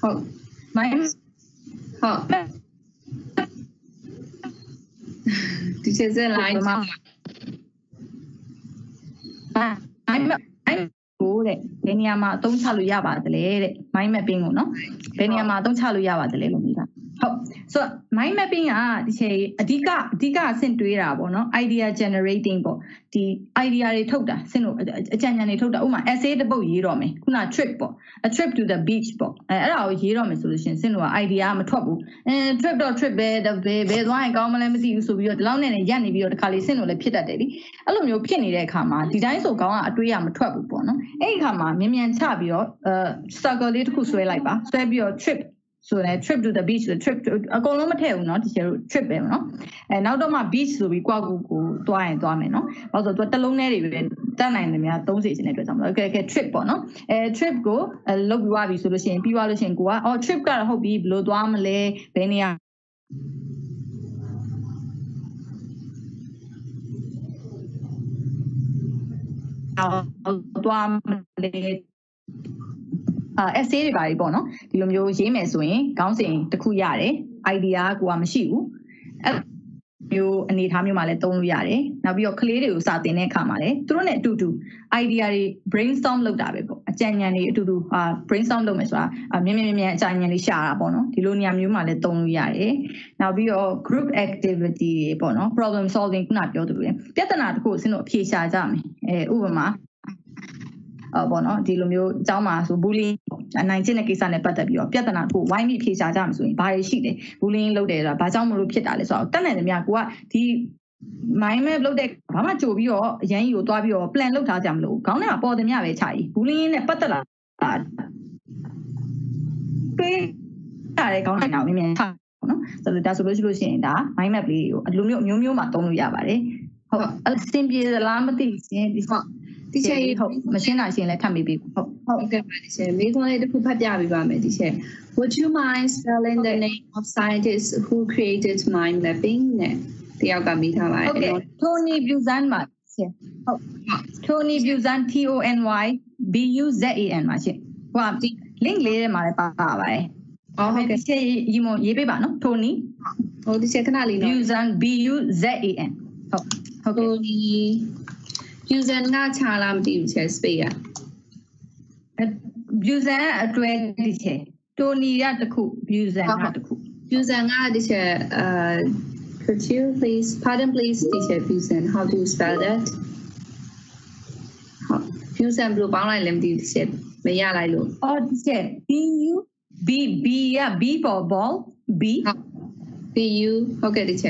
ဟုတ် mind ဟုတ်ဒီချက်စလိုက်မှာ mind map ကိုတဲ့ဘယ်နေရာမှာအသုံးချလို့ရပါသလဲတဲ့ mind mapping ကိုနော်ဘယ်နေရာမှာအသုံးချလို့ရပါသလဲလို့မေးတာဟုတ်ဆိုတော့ mind mapping ကဒီချိန်အဓိကအဓိကအဆင့်တွေးတာပေါ့နော် idea generating ပေါ့ဒီ idea တွေထုတ်တာဆင့်လို့အကြံဉာဏ်တွေထုတ်တာဥပမာ essay တစ်ပုဒ်ရေးတော့မယ်ခုန trip ပေါ့ a trip to the beach ပေါ့အဲအဲ့ဒါကိုရေးတော့မယ်ဆိုလို့ရှိရင်ဆင့်လို့က idea မထွက်ဘူးအဲ trip တော့ trip ပဲဘယ်ဘယ်သွားရင်ကောင်းမလဲမသိဘူးဆိုပြီးတော့ဒီလောက်နဲ့နဲ့ရက်နေပြီးတော့တစ်ခါလေးဆင့်လို့လည်းဖြစ်တတ်တယ်လीအဲ့လိုမျိုးဖြစ်နေတဲ့အခါမှာဒီတိုင်းဆိုကောင်းကအတွေးရမထွက်ဘူးပေါ့နော်အဲ့ဒီအခါမှာမြန်မြန်ချပြီးတော့အဲ circle လေးတစ်ခုဆွဲလိုက်ပါဆွဲပြီးတော့ trip ဆိုတော့ trip to the beach ဆို trip အကုန်လုံးမထည့်ဘူးเนาะဒီကျတော့ trip ပဲเนาะအဲနောက်တော့မှ beach ဆိုပြီးကိုယ့်ကိုယ်ကိုတွားရင်တွားမယ်เนาะဘာလို့ဆိုတော့တစ်လုံးထဲတွေပဲတတ်နိုင်တယ်များသုံးစီခြင်းတဲ့အတွက်ကြောင့်မလို့ okay okay trip ပေါ့เนาะအဲ trip ကိုလုတ်ပြီးသွားပြီဆိုလို့ရှိရင်ပြီးသွားလို့ရှိရင်ကိုကအော် trip ကတော့ဟုတ်ပြီဘယ်လိုသွားမလဲဘယ်နေရာအော်တွားမလဲအာ essay တွေပါပြီပေါ့နော်ဒီလိုမျိုးရေးမယ်ဆိုရင်ခေါင်းစဉ်တစ်ခုရတယ် idea ကိုကမရှိဘူးအဲ့မျိုးအနေထားမျိုးမှာလည်းသုံးလို့ရတယ်နောက်ပြီးတော့ကလေးတွေကိုစာသင်တဲ့အခါမှာလည်းသူတို့နဲ့အတူတူ idea တွေ brainstorm လုပ်တာပဲပေါ့အကြံဉာဏ်တွေအတူတူအာ brainstorm လုပ်မယ်ဆိုတာမြင်မြင်မြင်မြင်အကြံဉာဏ်တွေရှာတာပေါ့နော်ဒီလိုနေရာမျိုးမှာလည်းသုံးလို့ရတယ်နောက်ပြီးတော့ group activity တွေပေါ့နော် problem solving ခုနပြောသလိုလေပြဿနာတစ်ခုကိုစဉ်းလို့အဖြေရှာကြမယ်အဲဥပမာအော်ပေါ့နော်ဒီလိုမျိုးအကြောင်းမှာဆို bullying အနိုင်ကျင့်တဲ့ကိစ္စနဲ့ပတ်သက်ပြီးတော့ပြဿနာကိုဝိုင်းပြီးဖြေရှာကြမှာဆိုရင်ဘာတွေရှိလဲ bullying လုပ်တယ်ဆိုတာဘာကြောင့်မလို့ဖြစ်တာလဲဆိုတော့တက်နိုင်တယ်များကိုကဒီ mind map လုပ်တဲ့ဘာမှကြိုပြီးတော့အရန်ကြီးကိုတွားပြီးတော့ plan လုပ်ထားကြမလို့ခေါင်းထဲမှာပေါ်တယ်များပဲခြာကြီး bullying နဲ့ပတ်သက်လာပေးရတယ်ခေါင်းထဲမှာမြင်မြင်ထားနော်ဆိုတော့ဒါဆိုလို့ရှိလို့ရှိရင်ဒါ mind map လေးကိုအလိုမျိုးမျိုးမျိုးမှာသုံးလို့ရပါတယ်ဟုတ်အဆင်ပြေလားမသိရင်ဒီဟုတ်ဒီချက်ဟုတ်မရှင်းတာရှင်းလဲထပ်မေးပေးဟုတ်ဟုတ်ကဲ့ပါဒီချက်မိခွန်းလေးတစ်ခုဖတ်ပြပေးပါမယ်ဒီချက် Would you mind spelling the name of scientists who created mind mapping နဲ့တယောက်ကမေးထားပါတယ် Okay Tony Buzan ပါရှင်ဟုတ် Tony Buzan T O N Y B U Z A N ပါရှင်ဟိုက link လေးထဲမှာလည်းပါပါပါတယ်အော်ဟုတ်ကဲ့ချက်ရေးမရေးပေးပါနော် Tony ဟုတ်ဒီချက်ခဏလေးနော် Buzan B U Z A N ဟုတ်ဟုတ်ကဲ့ Tony Buzan ကခြာလားမသိဘူးချက် space อ่ะ Buzan အတွဲဒီချက် Tony ကတစ်ခု Buzan ကတစ်ခု Buzan ကဒီချက် uh could you please pardon please teacher Buzan how do you spell that ဟုတ် Buzan ဘယ်လိုပေါင်းလိုက်လဲမသိဘူးဒီချက်မရလိုက်လို့အော်ဒီချက် B U B B က B for ball B B U ဟုတ်ကဲ့ဒီချက်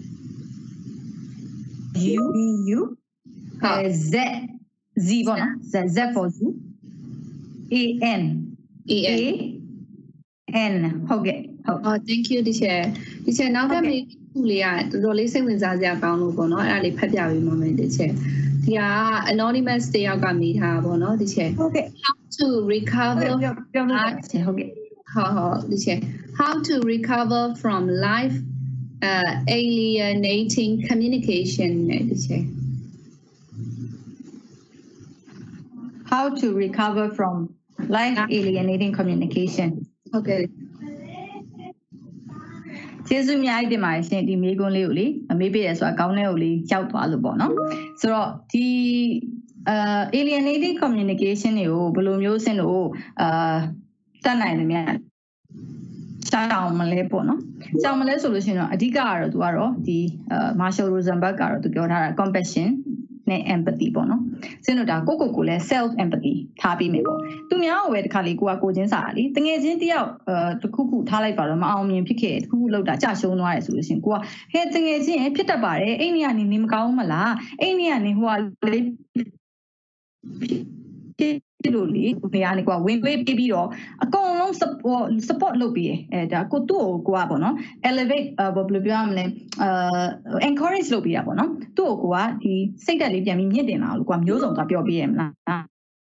U B U Z Z ပေါ့နော် Z Z for Z A N A N ဟုတ်ကဲ့ဟုတ်အော် thank you ဒီချက်ဒီချက်နောက်ထပ်မေးခုလေးကတော်တော်လေးစိတ်ဝင်စားစရာကောင်းလို့ပေါ့နော်အဲ့ဒါလေးဖတ်ပြပေးပါမယ်ဒီချက်ဒီက anonymous တယောက်ကမေးထားတာပေါ့နော်ဒီချက်ဟုတ်ကဲ့ how to recover ပြောလို့ချက်ဟုတ်ကဲ့ဟုတ်ဟုတ်ဒီချက် how to recover from life uh alienating communication နဲ့ဒီချက် How to recover from life alienating communication ဟုတ်ကဲ့ကျေးဇူးအများကြီးတင်ပါတယ်ရှင်ဒီမေးခွန်းလေးကိုလေမေးပေးရဆိုတာကောင်းတဲ့ကိုလေးရောက်သွားလို့ပေါ့နော်ဆိုတော့ဒီအာ alienating communication တွေကိုဘယ်လိုမျိုးစင်လို့အာတတ်နိုင်တယ်များရှောင်းမလဲပေါ့နော်ရှောင်းမလဲဆိုလို့ရှိရင်တော့အဓိကကတော့သူကတော့ဒီအာ Marshall Rosenberg ကတော့သူပြောထားတာ compassion နဲ့ empathy ပေါ့နော်စင်တို့ဒါကိုကိုကိုလည်း self empathy ထားပြီးမယ်ပေါ့သူများကိုပဲတစ်ခါလေးကိုကကိုချင်းစားတာလေတငယ်ချင်းတယောက်အဲတစ်ခုခုထားလိုက်ပါတော့မအောင်မြင်ဖြစ်ခဲ့တစ်ခုခုလောက်တာကြာရှုံးသွားတယ်ဆိုလို့ရှင်ကိုကဟဲ့တငယ်ချင်းဖြစ်တတ်ပါတယ်အိမ်နေကနေနေမကောင်းမလားအိမ်နေကနေဟိုကလေးဒီလိုလေနေရာနေကွာဝင်ပေးပြီးတော့အကုန်လုံး support support လုပ်ပြီးအဲဒါကိုသူ့ကိုကိုကပေါ့နော် elevate ဘယ်လိုပြောရမလဲအဲ encourage လုပ်ပြီးတာပေါ့နော်သူ့ကိုကိုကဒီစိတ်ဓာတ်လေးပြန်ပြီးမြင့်တင်လာလို့ကိုကမျိုးစုံသွားပြောပြရမလား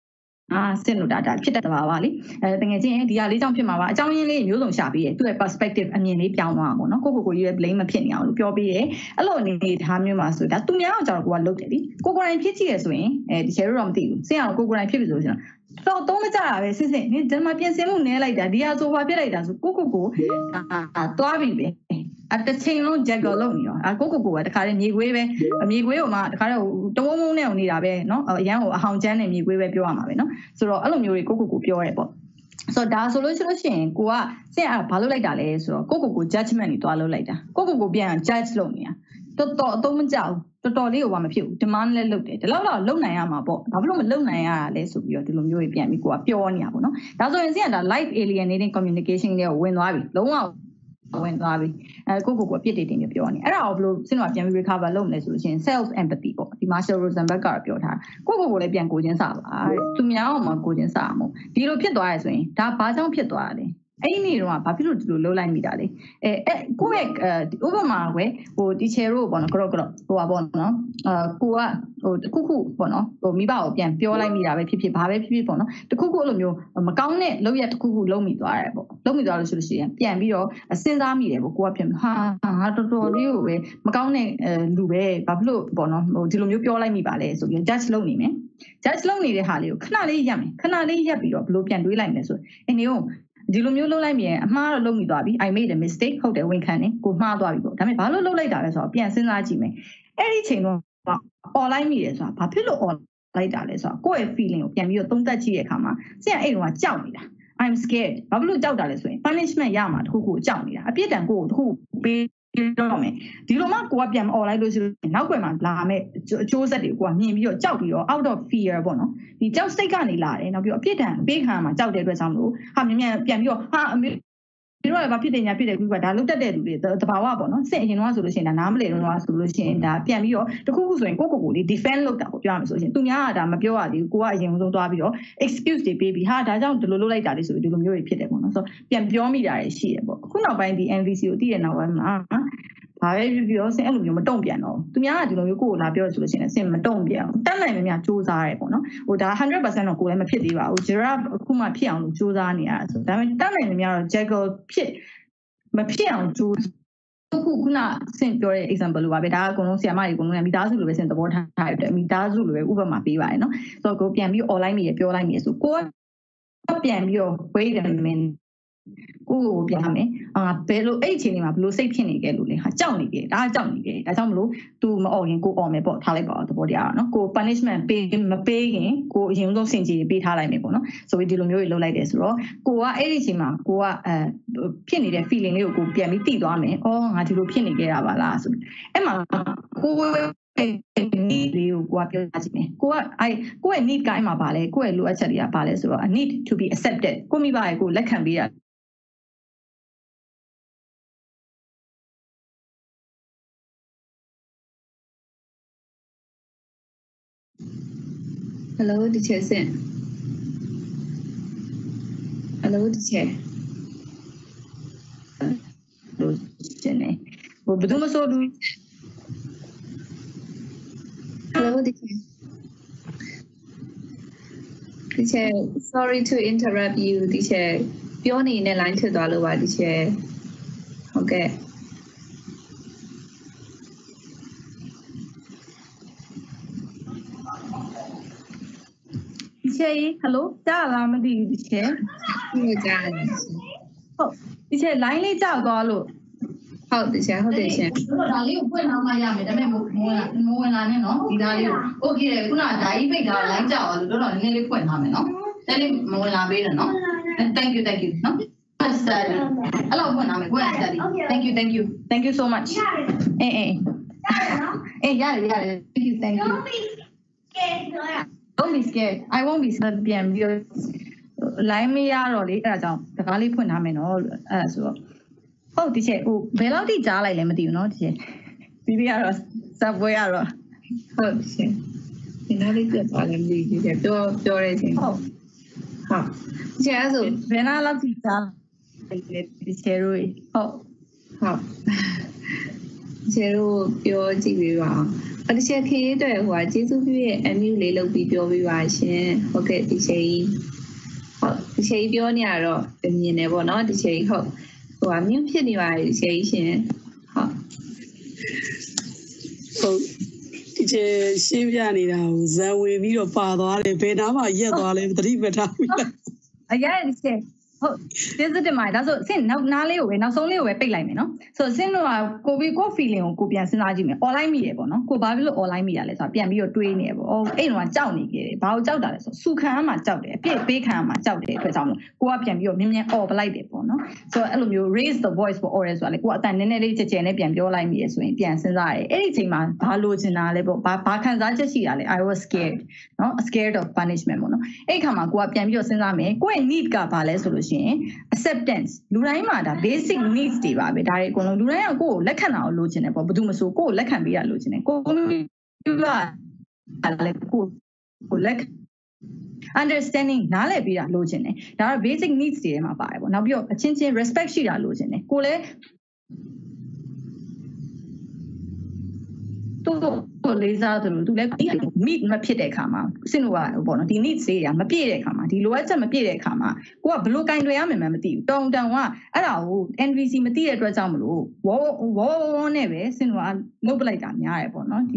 啊，线路大大ဖြစ်တဲ့ဘာပါလေအဲတကယ်ချင်းဒီဟာလေးကြောင့်ဖြစ်မှာပါအကြောင်းရင်းလေးမျိုးစုံရှာပြီးရသူ့ရဲ့ perspective အမြင်လေးပြောင်းသွားအောင်ပေါ့နော်ကိုကိုကိုကြီးရဲ့ blame မဖြစ်နေအောင်လို့ပြောပြီးရအဲ့လိုအနေထားမျိုးမှာဆိုဒါသူများအောင်ကြောင့်ကိုကလုပ်တယ်လीကိုကိုယ်တိုင်ဖြစ်ကြည့်ရဆိုရင်အဲဒီချေတို့တော့မသိဘူးစင်အောင်ကိုကိုယ်တိုင်ဖြစ်ပြီဆိုရင်တော့တော့မကြတာပဲစစ်စစ်နင်ဒီမှာပြင်ဆင်မှုနဲလိုက်တာဒီဟာဆိုဘာဖြစ်လိုက်တာဆိုကိုကိုကိုအာသွားပြီပဲအတချင်းလုံး juggle လုပ်နေရောအကိုကိုကိုကတခါလေမြေခွေးပဲမြေခွေးကိုမှတခါတော့တဝုံဝုံနဲ့နေတာပဲเนาะအရန်ကိုအဟောင်ချမ်းနဲ့မြေခွေးပဲပြောရမှာပဲเนาะဆိုတော့အဲ့လိုမျိုးတွေကိုကိုကိုပြောရဲပေါ့ဆိုတော့ဒါဆိုလို့ရှိလို့ရှိရင်ကိုကစင်အားဘာလုပ်လိုက်တာလဲဆိုတော့ကိုကိုကို judgment တွေတွားလုပ်လိုက်တာကိုကိုကိုပြန် judge လုပ်နေတာတော်တော်အသုံးမကျဘူးတော်တော်လေးကိုဘာမဖြစ်ဘူး demand လည်းလုပ်တယ်ဒီလောက်တော့လုံနိုင်ရမှာပေါ့ဘာဖြစ်လို့မလုံနိုင်ရတာလဲဆိုပြီးတော့ဒီလိုမျိုးတွေပြန်ပြီးကိုကပြောနေတာပေါ့နော်ဒါဆိုရင်စင်ကဒါ live alienating communication တွေကိုဝင်သွားပြီလုံးဝဝင်သွားပြီအဲကိုကိုကိုအပြစ်တွေတင်ပြီးပြောနေအဲ့ဒါကိုဘယ်လိုစင်ကပြန်ပြီး recover လုပ်မလဲဆိုလို့ရှိရင် self empathy ပေါ့ဒီ Marshall Rosenberg ကပြောထားကိုကိုကိုလည်းပြန်ကိုချင်းစားပါသူများအောင်မှာကိုချင်းစားအောင်ဒီလိုဖြစ်သွားရဆိုရင်ဒါဘာကြောင့်ဖြစ်သွားတာလဲအဲ့ဒီနေ့တော့ဘာဖြစ်လို့ဒီလိုလှုပ်လိုက်မိတာလဲအဲအဲကိုယ့်ရဲ့ဥပမာကွယ်ဟိုဒီချေတို့ပေါ့နော်ကတော့ကတော့ဟိုပါပေါ့နော်အာကိုကဟိုတခုခုပေါ့နော်ဟိုမိဘကိုပြန်ပြောလိုက်မိတာပဲဖြစ်ဖြစ်ဘာပဲဖြစ်ဖြစ်ပေါ့နော်တခုခုအဲ့လိုမျိုးမကောင်းတဲ့လုပ်ရတခုခုလုံးမိသွားတယ်ပေါ့လုံးမိသွားလို့ဆိုလို့ရှိရင်ပြန်ပြီးတော့စဉ်းစားမိတယ်ပေါ့ကိုကပြန်ဟာငါတော်တော်လေးကိုပဲမကောင်းတဲ့လူပဲဘာဖြစ်လို့ပေါ့နော်ဟိုဒီလိုမျိုးပြောလိုက်မိပါလဲဆိုပြီး judge လုပ်နေမယ် judge လုပ်နေတဲ့ဟာလေးကိုခဏလေးရပ်မယ်ခဏလေးရပ်ပြီးတော့ဘယ်လိုပြန်တွေးလိုက်မလဲဆိုအင်းနေကိုဒီလိုမျိုးလုပ်လိုက်မြင်အမှားတော့လုပ်မိသွားပြီ I made a mistake ဟုတ်တယ်ဝန်ခံနေကိုမှားသွားပြီပေါ့ဒါပေမဲ့ဘာလို့လုပ်လိုက်တာလဲဆိုတော့ပြန်စဉ်းစားကြည့်မယ်အဲ့ဒီချိန်တော့អော်လိုက်မိတယ်ဆိုတာဘာဖြစ်လို့អော်လိုက်တာလဲဆိုတော့ကိုယ့်ရဲ့ feeling ကိုပြန်ပြီးတော့သုံးသပ်ကြည့်တဲ့အခါမှာစင်အဲ့တော့ကြောက်နေတာ I'm scared ဘာဖြစ်လို့ကြောက်တာလဲဆိုရင် punishment ရမှာတခုခုကြောက်နေတာအပြစ်ဒဏ်ကိုတခုပေးတော့မယ်ဒီလိုမှကိုကပြန်អော်လိုက်လို့ဆိုရင်နောက်ွယ်မှာလာမယ်အကျိုးဆက်တွေကိုကမြင်ပြီးတော့ကြောက်ပြီးတော့ out of fear ပေါ့နော်ဒီကြောက်စိတ်ကနေလာတယ်နောက်ပြီးတော့အပြစ်ဒဏ်ပေးခံမှာကြောက်တဲ့အတွက်ကြောင့်မလို့ဟာမြန်မြန်ပြန်ပြီးတော့ဟာအမေဒီတော့ဘာဖြစ်တယ်ညာဖြစ်တယ်ကူကဒါလုတ်တက်တဲ့လူတွေတဘာဝပေါ့နော်စင်အရင်တော့ဆိုလို့ရှိရင်ဒါနားမလည်တော့ဆိုလို့ရှိရင်ဒါပြန်ပြီးတော့တခုခုဆိုရင်ကိုကိုကိုလေး defend လုပ်တာပေါ့ပြောရမှာဆိုရင်သူများကဒါမပြောရသေးဘူးကိုကအရင်ဆုံးသွားပြီးတော့ excuse တွေပေးပြီးဟာဒါကြောင့်ဒီလိုလုပ်လိုက်တာလေးဆိုပြီးဒီလိုမျိုးတွေဖြစ်တယ်ပေါ့နော်ဆိုတော့ပြန်ပြောမိတာတွေရှိတယ်ပေါ့အခုနောက်ပိုင်းဒီ M V C ကိုတည်တဲ့နောက်ပိုင်းမှာဘာပဲဖြစ်ဖြစ်စင်အဲ့လိုမျိုးမတုံ့ပြန်တော့သူများကဒီလိုမျိုးကိုကိုလာပြောရဆိုလို့ရှိရင်စင်မတုံ့ပြန်ဘူးတက်နိုင်မများစူးစမ်းရဲပေါ့နော်ဟိုဒါ one hundred percent တော့ကိုလည်းမဖြစ်သေးပါဘူး giraffe အခုမှဖြစ်အောင်လို့စူးစမ်းနေရတာဆိုဒါပေမဲ့တက်နိုင်မများတော့ jackal ဖြစ်မဖြစ်အောင်စူးခုခုနစင်ပြောတဲ့ example လိုပါပဲဒါကအကုန်လုံးဆီယမတွေအကုန်လုံးမိသားစုလိုပဲစင်သဘောထားရတယ်မိသားစုလိုပဲဥပမာပေးပါရနော်ဆိုတော့ကိုပြန်ပြီး online မိရပြောလိုက်မိရဆိုကိုကပြန်ပြီးတော့ wait a minuteကိုကိုပြန်မယ်အာဘယ်လိုအဲ့အချိန်လေးမှာဘယ်လိုစိတ်ဖြစ်နေကြလို့လဲဟာကြောက်နေကြဒါကကြောက်နေကြဒါကြောင့်မလို့ तू မអော်ရင်ကိုអော်မယ်ပေါ့ထားလိုက်ပါတော့သဘောတရားနော်ကို punishment ပေးမပေးရင်ကိုအရင်ဆုံးစင်ကြည်ပေးထားလိုက်မယ်ပေါ့နော်ဆိုပြီးဒီလိုမျိုးတွေလုပ်လိုက်တယ်ဆိုတော့ကိုကအဲ့ဒီအချိန်မှာကိုကအဲဖြစ်နေတဲ့ feeling လေးကိုကိုပြန်ပြီးသိသွားမယ်အော်ငါဒီလိုဖြစ်နေကြတာပါလားဆိုပြီးအဲ့မှာကိုneed လေးကိုကိုကပြောကြည့်မယ်ကိုကအဲကိုရဲ့ need ကိုင်းမှာပါလဲကိုရဲ့လိုအပ်ချက်တွေကပါလဲဆိုတော့ need to be accepted ကိုမိဘရဲ့ကိုလက်ခံပေးတာ Hello, teacher Sin. Hello, teacher. Hello, teacher. Wo betul masuk dulu. Hello, teacher. Teacher, sorry to interrupt you, teacher. ပြောနေတဲ့ line ထွက်သွားလို့ပါ teacher. ဟုတ်ကဲ့. Hello ကြားလားမသိဘူးဒီချေဟုတ်ကြားတယ်ဟုတ်ဒီချေ line လေးကြောက်သွားလို့ဟုတ်ဒီချေဟုတ်တယ်ချေဒါလေးကိုဖွင့်ထားမှရမယ်ဒါပေမဲ့မိုးဝင်လာမိုးဝင်လာနဲ့နော်ဒီသားလေးကိုโอเคတယ်ခုနကဓာကြီးပိတ်ထား line ကြောက်သွားလို့တော့တော့နည်းနည်းလေးဖွင့်ထားမယ်နော်ဒါလေးမဝင်လာပေးတယ်နော် thank you thank you နော်ဆက်အဲ့လောက်ဖွင့်ထားမယ်ဖွင့်ဆက် thank you thank you thank you so much အေးအေးအေးရတယ်ရတယ် thank you thank you Don't be scared. I won't be scared ပြန်ပြီး line မရတော့လေအဲ့ဒါကြောင့်တကားလေးဖွင့်ထားမယ်နော်အဲ့ဒါဆိုတော့ဟုတ်ဒီချက်ဟိုဘယ်လောက်ထိကြားလိုက်လဲမသိဘူးနော်ဒီချက်ဒီလေးကတော့ subway ကတော့ဟုတ်ရှင်ဒီနားလေးပြပါလဲမသိဘူးချက်ပြောပြောရဲချင်းဟုတ်ဟုတ်ဒီချက်အဲ့ဆိုဘယ်နားလောက်ထိကြားလိုက်လဲဒီချက်ရိုးဟုတ်ဟုတ်ချက်ရိုးပြောကြည့်ပေးပါဒီချက်ခေးအတွက်ဟိုကကျေးဇူးပြုရဲ့အမျိုးလေးလုပ်ပြီးပြောပြပါရှင်ဟုတ်ကဲ့ဒီချက်ကြီးဟုတ်ဒီချက်ကြီးပြောနေရတော့မြင်နေပေါ့နော်ဒီချက်ကြီးဟုတ်ဟိုကမြင့်ဖြစ်နေပါတယ်ဒီချက်ကြီးရှင်ဟုတ်ဟုတ်ဒီချက်ရှင်းပြနေတာကိုဇံဝင်ပြီးတော့ပါသွားတယ်ဘယ်နားမှရက်သွားလဲသတိမထားဘူးအရာဒီချက်ဟုတ်ကျေးဇူးတင်ပါတယ်ဒါဆိုဆင့်နောက်နားလေးကိုပဲနောက်ဆုံးလေးကိုပဲပိတ်လိုက်မယ်နော်ဆိုတော့ဆင့်တို့ကကိုဗစ်ကို feeling ကိုကိုပြန်စဉ်းစားကြည့်မယ် online မိရပေါ့နော်ကိုဘာဖြစ်လို့ online မိရလဲဆိုတာပြန်ပြီးတော့တွေးနေရပေါ့အော်အဲ့တော့ကြောက်နေကြတယ်ဘာလို့ကြောက်တာလဲဆိုစူခံမှကြောက်တယ်အပြည့်ပေးခံမှကြောက်တယ်အတွက်ကြောင့်မို့ကိုကပြန်ပြီးတော့မြင်းမြန်း အော်ပလိုက်တယ်ပေါ့နော်ဆိုတော့အဲ့လိုမျိုး raise the voice ပေါ့ အော်ရဲဆိုတာလေကိုကအတန်နည်းနည်းလေးကြဲကြဲနဲ့ပြန်ပြောလိုက်မိရဆိုရင်ပြန်စဉ်းစားရတယ်အဲ့ဒီအချိန်မှာဘာလို့ချင်တာလဲပေါ့ဘာဘာခံစားချက်ရှိတာလဲ I was scared နော် scared of punishment ပေါ့နော်အဲ့ဒီခါမှာကိုကပြန်ပြီးတော့စဉ်းစားမယ်ကိုရဲ့ need ကဘာလဲဆိုလို့ရှိရင်acceptance လူတိုင်းမှာဒါ basic needs တွေပါပဲဒါတွေအကုန်လုံးလူတိုင်းကကိုယ့်ကိုလက်ခံတာကိုလိုချင်တယ်ပေါ့ဘာလို့မဆိုကိုယ့်ကိုလက်ခံပေးရလိုချင်တယ်ကိုယ်ကလည်းကိုယ်လက် understanding နားလည်ပေးတာလိုချင်တယ်ဒါတော့ basic needs တွေထဲမှာပါတယ်ပေါ့နောက်ပြီးတော့အချင်းချင်း respect ရှိတာလိုချင်တယ်ကိုယ်လည်းတော့လေးစားတယ်လို့သူလည်း meet မဖြစ်တဲ့အခါမှာစင်လို့ပေါ့နော်ဒီ needs တွေမပြည့်တဲ့အခါမှာဒီလိုအပ်ချက်မပြည့်တဲ့အခါမှာကိုကဘလို့ကင်တွေရမယ်မှမသိဘူးတောင်တောင်ကအဲ့ဒါကို N V C မသိတဲ့အတွက်ကြောင့်မလို့ဝေါဝေါဝေါနဲ့ပဲစင်လို့လုတ်ပလိုက်တာများတယ်ပေါ့နော်ဒီ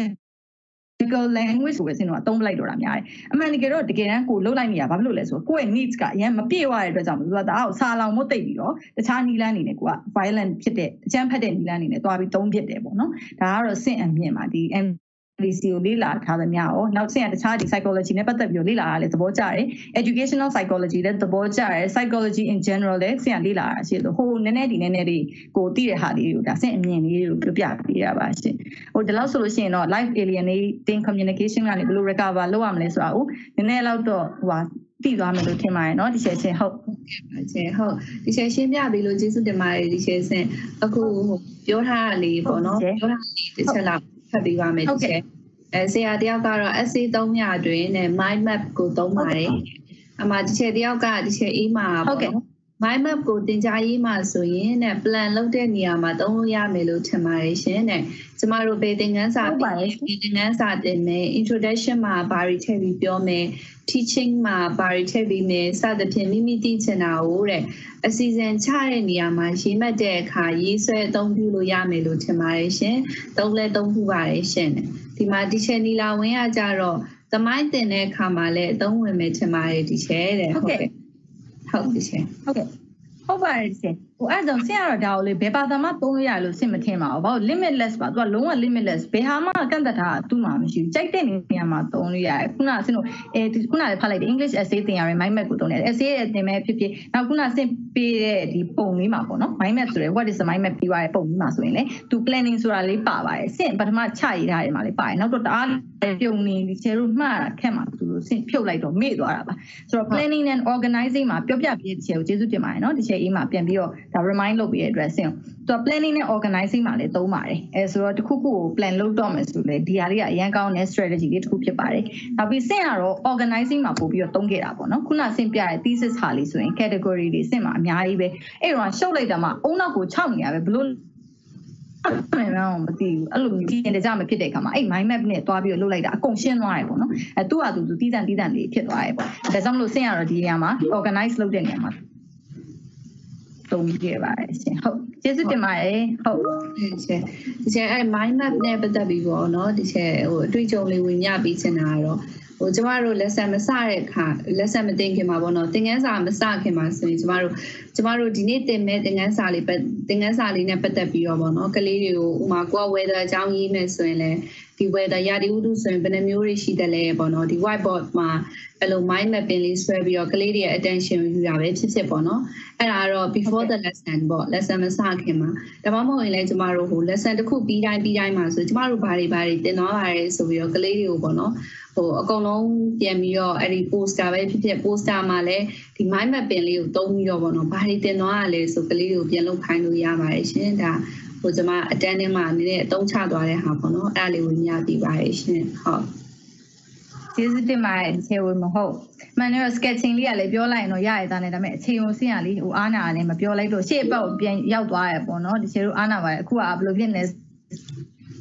technical language ကိုပဲစင်လို့သုံးပလိုက်တော့တာများတယ်အမှန်တကယ်တော့တကယ်တမ်းကိုလုတ်လိုက်နေရဘာဖြစ်လို့လဲဆိုတော့ကိုယ့်ရဲ့ needs ကအရင်မပြည့်ဝတဲ့အတွက်ကြောင့်မလို့သူကဒါကိုစာလောင်မို့တိတ်ပြီးတော့တခြားနီလန်းနေနဲ့ကိုက violent ဖြစ်တဲ့အကြမ်းဖက်တဲ့နီလန်းနေနဲ့တွားပြီးသုံးဖြစ်တယ်ပေါ့နော်ဒါကတော့စင်အမြင်ပါဒီ N V C ကိုလေ့လာထားသမျှရောနောက်ဆင်ကတခြားဒီ psychology နဲ့ပတ်သက်ပြီးလေ့လာရလဲသဘောကျတယ် educational psychology လည်းသဘောကျတယ် psychology in general လည်းဆင်ကလေ့လာရရှိလို့ဟိုနည်းနည်းဒီနည်းနည်းလေးကိုသိတဲ့ဟာလေးတွေကိုဒါဆင်အမြင်လေးတွေကိုပြပြပေးရပါရှင်ဟိုဒီလောက်ဆိုလို့ရှိရင်တော့ live alienating communication ကနေဘယ်လို recover လုပ်ရမလဲဆိုတာကိုနည်းနည်းလောက်တော့ဟိုဟာသိသွားမယ်လို့ထင်ပါတယ်เนาะဒီချက်ချင်းဟုတ်အချင်းဟုတ်ဒီချက်ရှင်းပြပြီးလို့ကျေးဇူးတင်ပါတယ်ဒီချက်ချင်းအခုပြောထားတာလေးပေါ့နော်ပြောထားလေးတစ်ချက်လောက်ဖတ်ပေးပါမယ်ဒီချက်အဲဆရာတယောက်ကတော့ essay သုံးညအတွင်းနဲ့ mind map ကိုသုံးပါတယ်အမှဒီချက်တယောက်ကဒီချက်အေးမှာပေါ့နော် mind map ကိုသင်ကြားရေးမှာဆိုရင်နဲ့ plan လုပ်တဲ့နေရာမှာသုံးလို့ရမယ်လို့ထင်ပါတယ်ရှင်တဲ့ကျမတို့ဘေးသင်ခန်းစာပြီးဘေးသင်ခန်းစာတင်မယ် introduction မှာဘာတွေထည့်ပြီးပြောမယ် teaching မှာဘာတွေထည့်ပြီးမယ်စသဖြင့်မိမိသိချင်တာကိုတဲ့အစီအစဉ်ချတဲ့နေရာမှာရေးမှတ်တဲ့အခါရေးဆွဲအသုံးပြုလို့ရမယ်လို့ထင်ပါတယ်ရှင်သုံးလဲသုံးခုပါတယ်ရှင်ဒီမှာဒီချက်နီလာဝင်းကကြတော့သမိုင်းတင်တဲ့အခါမှာလည်းအသုံးဝင်မယ်ထင်ပါတယ်ဒီချက်တဲ့ဟုတ်ကဲ့ဟုတ်ဒီချက်ဟုတ်ကဲ့ဟုတ်ပါတယ်ဆင်ဟိုအဲ့ဒါဆင်ရတော့ဒါကိုလေဘယ်ဘာသာမှသုံးလို့ရလို့ဆင်မထင်ပါဘူးဘာလို့ limitless ပါသူကလုံးဝ limitless ဘယ်ဟာမှကန့်သက်တာသူ့မှာမရှိဘူးကြိုက်တဲ့နေရာမှာသုံးလို့ရတယ်ခုနကဆင်တို့အဲဒီခုနကဖတ်လိုက်တယ် English essay သင်ရတယ် mind map ကိုသုံးတယ် essay ရဲ့သင်မဲ့ဖြစ်ဖြစ်နောက်ခုနဆင်ပေးတဲ့ဒီပုံလေးမှာပေါ့နော် mind map ဆိုရယ် what is the mind map ပြီးသွားတဲ့ပုံလေးမှာဆိုရင်လေသူ planning ဆိုတာလေးပါပါတယ်ဆင်ပထမချရေးထားတယ်မှာလေးပါတယ်နောက်တော့တအားပြုံနေဒီချေတို့မှားတာခက်မှာသူလို့ဆင်ဖြုတ်လိုက်တော့မေ့သွားတာပါဆိုတော့ planning and organizing မှာပြောပြပြတဲ့ချေကိုကျေးဇူးတင်ပါတယ်နော်ဒီချေအေးမှာပြန်ပြီးတော့ဒါ remind လုပ်ပေးတဲ့အတွက်ဆင်သူက planning နဲ့ organizing မှာလည်းသုံးပါတယ်အဲဆိုတော့တခုခုကို plan လုပ်တော့မယ်ဆိုလေဒီဟာလေးကအရန်ကောင်းတဲ့ strategy လေးတစ်ခုဖြစ်ပါတယ်နောက်ပြီးဆင်ကတော့ organizing မှာပို့ပြီးတော့သုံးခဲ့တာပေါ့နော်ခုနဆင်ပြတဲ့ thesis ဟာလေးဆိုရင် category တွေဆင်မှာအများကြီးပဲအဲ့တော့ရှုပ်လိုက်တာမှအုံနောက်ကိုခြောက်နေရပဲဘလို့မယ်မအောင်မသိဘူးအဲ့လိုမျိုးဒီတကြမဖြစ်တဲ့အခါမှာအဲ့ mind map နဲ့တွားပြီးတော့လုပ်လိုက်တာအကုန်ရှင်းသွားတယ်ပေါ့နော်အဲသူ့ဟာသူသူတီးတန့်တီးတန့်လေးဖြစ်သွားတယ်ပေါ့ဒါကြောင့်မလို့ဆင်ရတော့ဒီနေရာမှာ organize လုပ်တဲ့နေရာမှာသုံးခဲ့ပါတယ်ရှင်ဟုတ်ကျေးဇူးတင်ပါတယ်ဟုတ်ဒီချက်ဒီချက်အဲ mind map နဲ့ပတ်သက်ပြီးပေါ့နော်ဒီချက်ဟိုအတွေ့အကြုံလေးဝင်ရပြီးချင်တာကတော့ဟိုကျမတို့ lesson မစတဲ့အခါ lesson မသင်ခင်မှာပေါ့နော်သင်ခန်းစာမစခင်မှာဆိုရင်ကျမတို့ကျမတို့ဒီနေ့သင်မဲ့သင်ခန်းစာလေးသင်ခန်းစာလေးနဲ့ပတ်သက်ပြီးတော့ပေါ့နော်ကလေးတွေကိုဥမာကိုယ် weather အကြောင်းရေးမယ်ဆိုရင်လည်းဒီ weather ရာသီဥတုဆိုရင်ဘယ်နှမျိုးတွေရှိတယ်လဲပေါ့နော်ဒီ whiteboard မှာအဲ့လို mind mapping လေးဆွဲပြီးတော့ကလေးတွေရဲ့ attention ယူရပဲဖြစ်ဖြစ်ပေါ့နော်အဲ့ဒါကတော့ before the lesson ပေါ့ lesson မစခင်မှာဒါမှမဟုတ်ရင်လည်းကျမတို့ဟို lesson တစ်ခုပြီးတိုင်းပြီးတိုင်းမှာဆိုကျမတို့ဘာတွေဘာတွေသင်သွားပါတယ်ဆိုပြီးတော့ကလေးတွေကိုပေါ့နော်ဟိုအကုန်လုံးပြန်ပြီးတော့အဲ့ဒီ poster ပဲဖြစ်ဖြစ် poster မှာလည်းဒီ mind mapping လေးကိုသုံးပြီးတော့ပေါ့နော်ဘာတွေသင်သွားရလဲဆိုကလေးတွေကိုပြန်လုပ်ခိုင်းလို့ရပါတယ်ရှင်ဒါဟိုကျမ attending မှာနည်းနည်းအသုံးချသွားတဲ့ဟာပေါ့နော်အဲ့ဒါလေးကိုညပြပါရရှင်ဟုတ်ကျေးဇူးတင်ပါတယ်ခြေဝင်မဟုတ်မှန်တော့ sketching လေးကလည်းပြောလိုက်ရင်တော့ရရတဲ့ဒါပေမဲ့အခြေုံစင်းရလေးဟိုအားနာလည်းမပြောလိုက်တော့ရှေ့အပေါက်ပြန်ရောက်သွားရပေါ့နော်ဒီခြေတို့အားနာပါတယ်အခုကဘယ်လိုဖြစ်နေ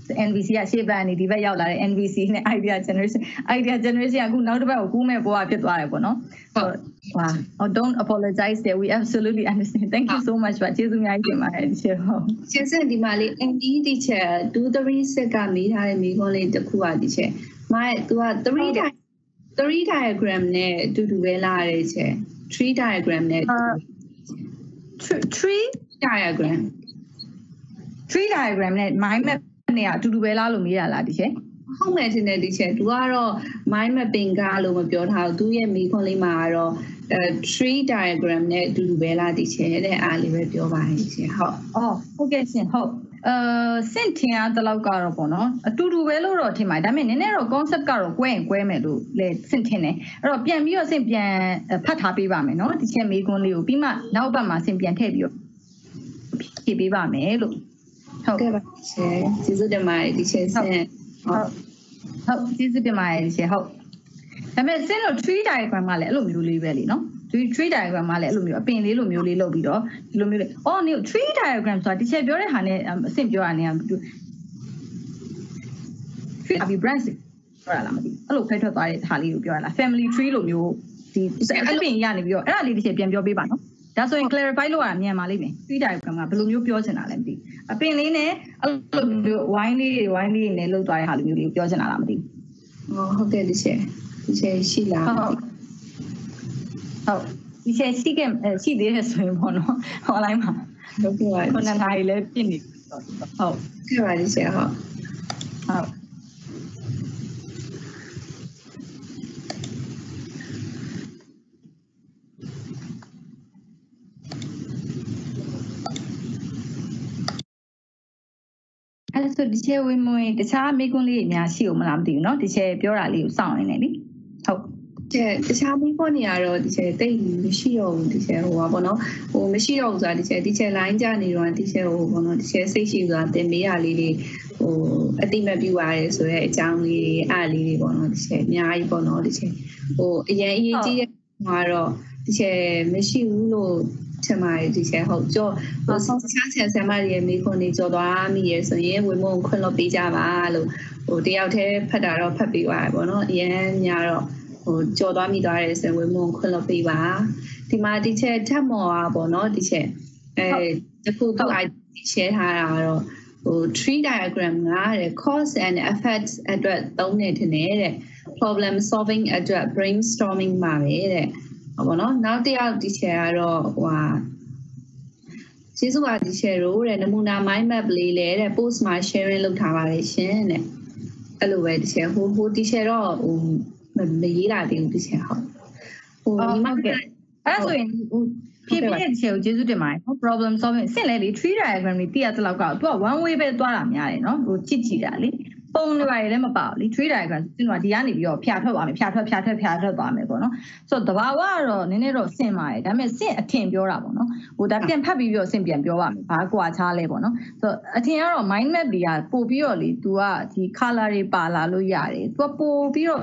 N V C ကရှေ့ဘက်ကနေဒီဘက်ရောက်လာတဲ့ N V C နဲ့ idea generation idea generation ကအခုနောက်တစ်ပတ်ကိုကူးမဲ့ဘဝဖြစ်သွားတယ်ပေါ့နော်ဟုတ် wow don't apologize there we absolutely understand thank you so much ပါကျေးဇူးအများကြီးတင်ပါတယ်ဒီချက်ဟုတ်ကျေးဇူးဒီမှာလေး M D ဒီချက် two three six ကမေးထားတဲ့မိခွန်းလေးတစ်ခုပါဒီချက်မရဲ့ तू ကthree three diagram နဲ့အတူတူပဲလာရတဲ့ချက်three diagram နဲ့ three diagram three diagram နဲ့ mind map နဲ့အတူတူပဲလားလို့မေးရလားဒီချက်ဟုတ်မယ်ထင်တယ်ဒီချက် तू ကတော့ mind mapping ကလို့မပြောထားဘူးသူရဲ့မိခွန်းလေးမှာကတော့အဲ three diagram နဲ့အတူတူပဲလားဒီချက်တဲ့အားလေးပဲပြောပါရင်ချက်ဟုတ်အော်ဟုတ်ကဲ့ရှင်ဟုတ်အဲစင့်ထင်အားတလောက်ကတော့ပေါ့နော်အတူတူပဲလို့တော့ထင်ပါတယ်ဒါပေမဲ့နည်းနည်းတော့ concept ကတော့ကွဲရင်ကွဲမယ်လို့လေစင့်ထင်တယ်အဲ့တော့ပြန်ပြီးတော့စင့်ပြန်ဖတ်ထားပေးပါမယ်နော်ဒီချက်မိခွန်းလေးကိုပြီးမှနောက်ဘက်မှာစင့်ပြန်ထည့်ပြီးတော့ဖြည့်ပေးပါမယ်လို့ဟုတ်ကဲ့ပါရှင်ကျေးဇူးတင်ပါတယ်ဒီချက်စင့်ဟုတ်ဟုတ်ကျေးဇူးတင်ပါတယ်ဒီချက်ဟုတ်ဒါပေမဲ့စင့်တော့ tree diagram ကလည်းအဲ့လိုမျိုးလေးပဲလीနော်ဒီ tree diagram ကလည်းအဲ့လိုမျိုးအပင်လေးလိုမျိုးလေးလုပ်ပြီးတော့ဒီလိုမျိုးလေးအော်နေ tree diagram ဆိုတာဒီချက်ပြောတဲ့ဟာနဲ့အဆင့်ပြောရနေ tree အဘီ branch ပြောရလားမသိအဲ့လိုဖဲထွက်သွားတဲ့ဟာလေးကိုပြောရလား family tree လိုမျိုးဒီအပင်ရနေပြီးတော့အဲ့ဒါလေးဒီချက်ပြန်ပြောပေးပါနော်ဒါဆိုရင် clarify လုပ်ရတာမြန်ပါလိမ့်မယ် tree diagram ကဘယ်လိုမျိုးပြောချင်တာလဲမသိအပင်လေးနဲ့အဲ့လိုမျိုး wine လေးတွေ wine လေးတွေနဲ့လုပ်သွားတဲ့ဟာလိုမျိုးလေးကိုပြောချင်တာလားမသိဟုတ်ဟုတ်ကဲ့ဒီချက်ဒီချက်ရှိလားဟုတ်ဟုတ်ဒီချက်ရှိကရှိသေးတယ်ဆိုရင်ပေါ့နော် online မှာဟုတ်ကဲ့ပါခုနကလေးလည်းပြည့်နေဟုတ်ကဲ့ပါဒီချက်ဟုတ်ဟုတ်အဲ့ဆိုဒီချက်ဝင်မွေတခြားမိကွန်းလေးအများရှိဦးမလားမသိဘူးเนาะဒီချက်ပြောတာလေးကိုစောင့်နေတယ်လीဟုတ်ကျတခြားမိကွန်းနေရတော့ဒီချက်တိတ်မရှိတော့ဘူးဒီချက်ဟိုပါပေါ့နော်ဟိုမရှိတော့ဘူးဆိုတာဒီချက်ဒီချက် line ကြနေတော့ဒီချက်ဟိုပေါ့နော်ဒီချက်စိတ်ရှိဆိုတာတင်ပေးရလေးတွေဟိုအတိမတ်ပြပါရဲဆိုရဲအကြောင်းလေးတွေအားလေးတွေပေါ့နော်ဒီချက်အများကြီးပေါ့နော်ဒီချက်ဟိုအရင်အရေးကြီးတဲ့မှာတော့ဒီချက်မရှိဘူးလို့ချင်ပါတယ်ဒီချက်ဟုတ်ကြောဟိုဆောင်းချမ်းဆန်ဆန်မရဲ့မိခွန်းနေကြော်သွားမိရဲဆိုရင်ဝင်မုံခွင့်လို့ပေးကြပါလို့ဟိုတယောက်တည်းဖတ်တာတော့ဖတ်ပေးပါပေါ့နော်အရင်များတော့ဟိုကြော်သွားမိသွားတယ်ဆိုရင်ဝင်မုံခွင့်လို့ပေးပါဒီမှာဒီချက်ထပ်မော်ပါပေါ့နော်ဒီချက်အဲတခုသူအ share ထားတာတော့ဟို tree diagram ကတဲ့ cause and effect အတွက်သုံးနေတယ်တဲ့ problem solving အတွက် brainstorming ပါပဲတဲ့ဟုတ်ပါနော်နောက်တစ်ယောက်ဒီချက်ကတော့ဟိုဟာကျေးဇူးပါဒီချက်ရိုးတဲ့နမူနာ mind map လေးလေတဲ့ post မှာ sharing လုပ်ထားပါတယ်ရှင်တဲ့အဲ့လိုပဲဒီချက်ဟိုဟိုဒီချက်တော့ဟိုမရေးတာသေးဘူးဒီချက်ဟုတ်ဟိုဒီမှာအဲ့ဆိုရင်ဟိုဖြည့်ပြည့်တဲ့ချက်ကိုကျေးဇူးတင်ပါတယ်နော် problem solving စင့်လေလေ tree diagram တွေတည့်ရတဲ့လောက်ကတော့သူက one way ပဲသွားတာများတယ်နော်ဟိုချစ်ချီတာလေပုံတွေပါလည်းမပါဘူးလေ tree diagram စင်ကဒီကနေပြီးတော့ဖြာထွက်သွားမယ်ဖြာထွက်ဖြာထွက်ဖြာထွက်သွားမယ်ပေါ့နော်ဆိုတော့တဘာဝကတော့နည်းနည်းတော့စင်ပါတယ်ဒါပေမဲ့စင်အထင်ပြောတာပေါ့နော်ဟိုဒါပြန်ဖတ်ပြီးတော့စင်ပြန်ပြောပါမယ်ဘာကွာချားလဲပေါ့နော်ဆိုတော့အထင်ကတော့ mind map တွေကပို့ပြီးတော့လေ तू ကဒီ color တွေပါလာလို့ရတယ် तू ကပို့ပြီးတော့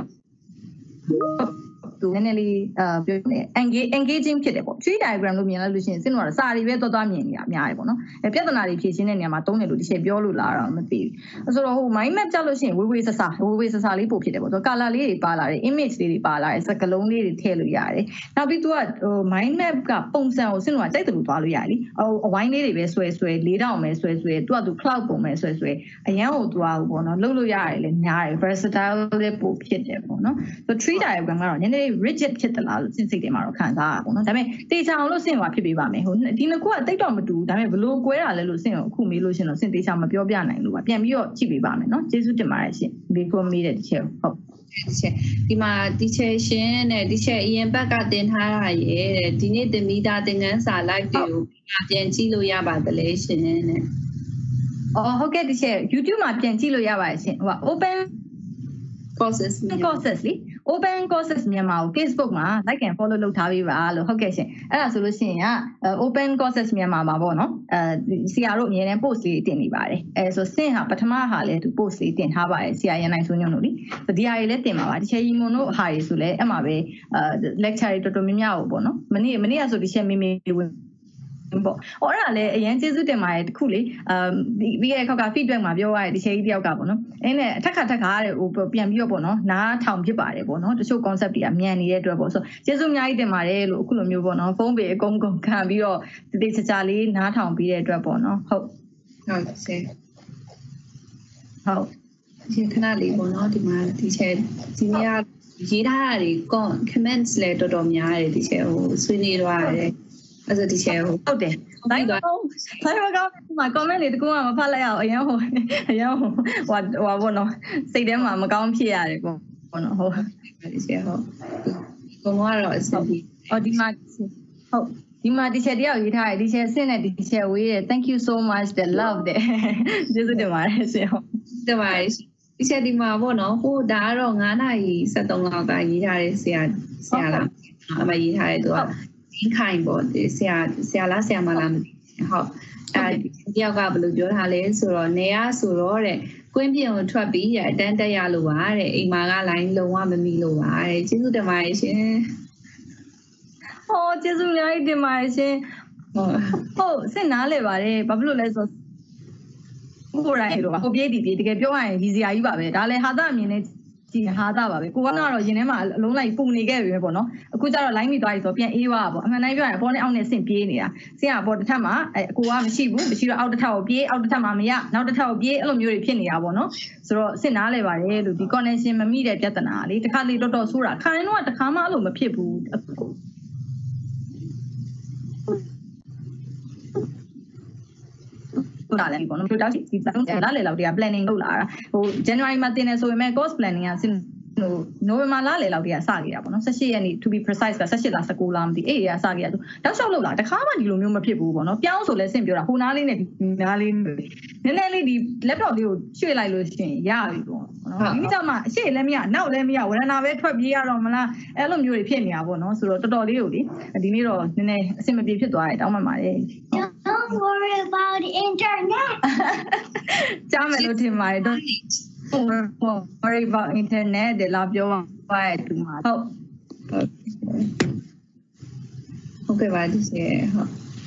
သူနည်းနည်းလေးအာပြောနေ engage engaging ဖြစ်တယ်ပေါ့ tree diagram လို့မြင်လိုက်လို့ရှိရင်စင်တော့စာတွေပဲသွားသွားမြင်နေတာအများကြီးပေါ့နော်အဲပြဿနာတွေဖြေရှင်းတဲ့နေရာမှာတုံးတယ်လို့ဒီချက်ပြောလို့လားတော့မသိဘူးဆိုတော့ဟို mind map ကြောက်လို့ရှိရင်ဝေးဝေးဆဆဝေးဝေးဆဆလေးပို့ဖြစ်တယ်ပေါ့ဆိုတော့ color လေးတွေပါလာတယ် image လေးတွေပါလာတယ်စကလုံးလေးတွေထည့်လို့ရတယ်နောက်ပြီး तू ကဟို mind map ကပုံစံကိုစင်တော့ကြိုက်တယ်လို့သွားလို့ရတယ်လीဟိုအဝိုင်းလေးတွေပဲဆွဲဆွဲလေးတောင်ပဲဆွဲဆွဲ तू က तू cloud ပုံပဲဆွဲဆွဲအရန်ကို तू อ่ะပေါ့နော်လုပ်လို့ရတယ်လေများတယ် versatile လေးပို့ဖြစ်တယ်ပေါ့နော်ဆို tree diagram ကတော့နည်းနည်း rigid ဖြစ်တယ်လို့စင်စိတ်တွေမှာတော့ခံစားရပါဘောနော်ဒါပေမဲ့တေချာအောင်လို့စင်ဟွာဖြစ်ပေးပါမယ်ဟိုဒီနှစ်ခုကတိတ်တော့မတူဘူးဒါပေမဲ့ဘလို့ကွဲတာလဲလို့စင်ကိုအခုမေးလို့ရှင်တော့စင်တေချာမပြောပြနိုင်လို့ပါပြန်ပြီးတော့ကြည့်ပေးပါမယ်နော်ကျေးဇူးတင်ပါတယ်ရှင်ဒီကိုမေးတဲ့ဒီချက်ဟုတ်ဒီချက်ဒီမှာဒီချက်ရှင်နဲ့ဒီချက်အရင်ဘက်ကတင်ထားတာရဲ့တဲ့ဒီနေ့သင်မိသားသင်ခန်းစာ live တွေကိုပြန်ကြည့်လို့ရပါတယ်ရှင်တဲ့အော်ဟုတ်ကဲ့ဒီချက် YouTube မှာပြန်ကြည့်လို့ရပါတယ်ရှင်ဟို open courses courses လी open courses မြန်မာကို Facebook မှာ like and follow လုပ်ထားပေးပါလို့ဟုတ်ကဲ့ရှင်အဲ့ဒါဆိုလို့ရှိရင်က open courses မြန်မာမှာပေါ့နော်အဲဆရာတို့အများနဲ့ post လေးတင်နေပါတယ်အဲဆိုစင်ဟာပထမဟာလဲသူ post လေးတင်ထားပါတယ်ဆရာရန်နိုင်ဆိုညွန့်တို့လीဆိုဒီဟာတွေလည်းတင်ပါပါဒီချက်ရီမွန်တို့ဟာတွေဆိုလဲအဲ့မှာပဲအဲ lecture တွေတော်တော်များများကိုပေါ့နော်မနေ့မနေ့ကဆိုဒီချက်မေမေဝင်ပေါ့ဟောအဲ့ဒါလည်းအရင်ကျေးဇူးတင်ပါတယ်တခုလေအာပြီးခဲ့တဲ့ခေါက်က feedback မှာပြောရတဲ့ဒီချိန်ကြီးတယောက်ကပေါ့နော်အဲ့နဲ့အထက်ခါထက်ခါတဲ့ဟိုပြန်ပြီးတော့ပေါ့နော်နားထောင်ဖြစ်ပါတယ်ပေါ့နော်တချို့ concept တွေကမြန်နေတဲ့အတွက်ပေါ့ဆိုကျေးဇူးအများကြီးတင်ပါတယ်လို့အခုလိုမျိုးပေါ့နော်ဖုန်းပေအကုန်ကုန်ခံပြီးတော့တတိချာချာလေးနားထောင်ပြီးတဲ့အတွက်ပေါ့နော်ဟုတ်ဟုတ်ဆဲဟုတ်ဒီခဏလေးပေါ့နော်ဒီမှာဒီချက်ဒီနေ့ရေးထားတာတွေ comments လည်းတော်တော်များတယ်ဒီချက်ဟိုဆွေးနွေးတော့ရတယ်အဲ့ဒါဒီချက်ဟိုဟုတ်တယ်တိုင်းတော့ဆိုင်မကောင်းဒီမှာ comment လေးတကူမှမဖတ်လိုက်အောင်အရင်ဟိုအရင်ဟိုဟိုဟိုဘောနော်စိတ်ထဲမှာမကောင်းဖြစ်ရတယ်ပေါ့ပေါ့နော်ဟုတ်ဒီချက်ဟုတ်ဘုံကတော့အစပြီးအော်ဒီမှာဟုတ်ဒီမှာဒီချက်တယောက်ရေးထားတယ်ဒီချက်ဆင့်နဲ့ဒီချက်ဝေးတယ် thank you so much the love တဲ့ကျေးဇူးတင်ပါတယ်ဆင်ဟုတ်တင်ပါတယ်ဒီချက်ဒီမှာပေါ့နော်ဟိုဒါကတော့9နာရီ73လောက်ကရေးထားတဲ့ဆရာဆရာလားအမရေးထားတဲ့သူကဒီခိုင်ပေါ့ဒီဆရာဆရာလားဆရာမလားမသိဟုတ်အဲဒီတယောက်ကဘယ်လိုပြောထားလဲဆိုတော့နေရဆိုတော့တဲ့ကွင်းပြင်ကိုထွက်ပြီးအတန်းတက်ရလို့ပါတဲ့အိမ်မာကလိုင်းလုံးဝမမီလို့ပါတဲ့ကျေးဇူးတင်ပါတယ်ရှင်ဟောကျေးဇူးအများကြီးတင်ပါတယ်ရှင်ဟုတ်ဟုတ်စစ်နားလေပါတယ်ဘာဖြစ်လို့လဲဆိုကိုယ်တိုင်တော့ကိုပြေးတည်တည်တကယ်ပြောရရင်ဒီစရာကြီးပါပဲဒါလည်းဟာတာအမြင်နဲ့ကြည့်ဟာတာပါပဲကိုကတော့ရင်ထဲမှာအလုံးလိုက်ပုံနေခဲ့ပြီပဲပေါ့နော်အခုကျတော့ line မိသွားပြီဆိုတော့ပြန်အေးသွားတာပေါ့အမှန်တိုင်းပြောရင်အပေါ်နဲ့အောက်နဲ့ဆင့်ပြေးနေတာဆင်ကအပေါ်တစ်ထပ်မှာအဲအကိုကမရှိဘူးမရှိတော့အောက်တစ်ထပ်ကိုပြေးအောက်တစ်ထပ်မှာမရနောက်တစ်ထပ်ကိုပြေးအဲ့လိုမျိုးတွေဖြစ်နေတာပေါ့နော်ဆိုတော့စစ်နားလဲပါတယ်လို့ဒီ connection မမိတဲ့ပြဿနာလေတစ်ခါလေတော်တော်ဆိုးတာခါရင်တော့တစ်ခါမှအဲ့လိုမဖြစ်ဘူးလာတယ်ပေါ့နော်တို့တောက်စီတောင်းကြလာလေလောက်တည်းက planning လုပ်လာတာဟို January မှာတင်နေဆိုပေမဲ့ course planning ကဟို November လာလေလောက်တည်းကစခဲ့တာပေါ့နော်eighteenရက်နေ့ to be precise ကeighteenလားnineteenလားမသိအဲ့ဒီကစခဲ့တာသူတောက်လျှောက်လုပ်လာတခါမှဒီလိုမျိုးမဖြစ်ဘူးပေါ့နော်ပြောင်းဆိုလဲဆင့်ပြောတာဟိုနားလေးနဲ့ဒီနားလေးနည်းနည်းလေးဒီ laptop လေးကိုရွှေ့လိုက်လို့ရှိရင်ရပြီပေါ့နော်ဒီကြမှာအရှိလည်းမရနောက်လည်းမရဝရဏာပဲထွက်ပြေးရတော့မလားအဲ့လိုမျိုးတွေဖြစ်နေတာပေါ့နော်ဆိုတော့တော်တော်လေးကိုလေဒီနေ့တော့နည်းနည်းအဆင်မပြေဖြစ်သွားတယ်တောင်းပန်ပါတယ် Don't worry about the internet ကြားမယ်လို့ထင်ပါတယ်တော့worry about internet de la ပြောပါရဲ့ဒီမှာဟုတ်ဟုတ်ကဲ့ပါဒီစေဟုတ်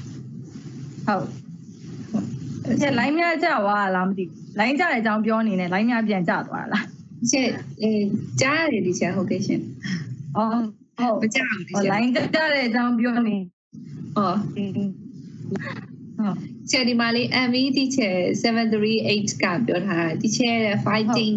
ဟုတ်ချက် line များကြွားလားမသိဘူး line ကြတဲ့အကြောင်းပြောနေတယ် line များပြန်ကျသွားလားချက်အဲကြားရတယ်ဒီချက်ဟုတ်ကဲ့ရှင်အော်ဟုတ်မကြားဘူးဒီချက် line ကြတဲ့အကြောင်းပြောနေအော်ဟုတ်ချက်ဒီမှာလေး M V ဒီချက်seven three eightကပြောထားတာဒီချက် fighting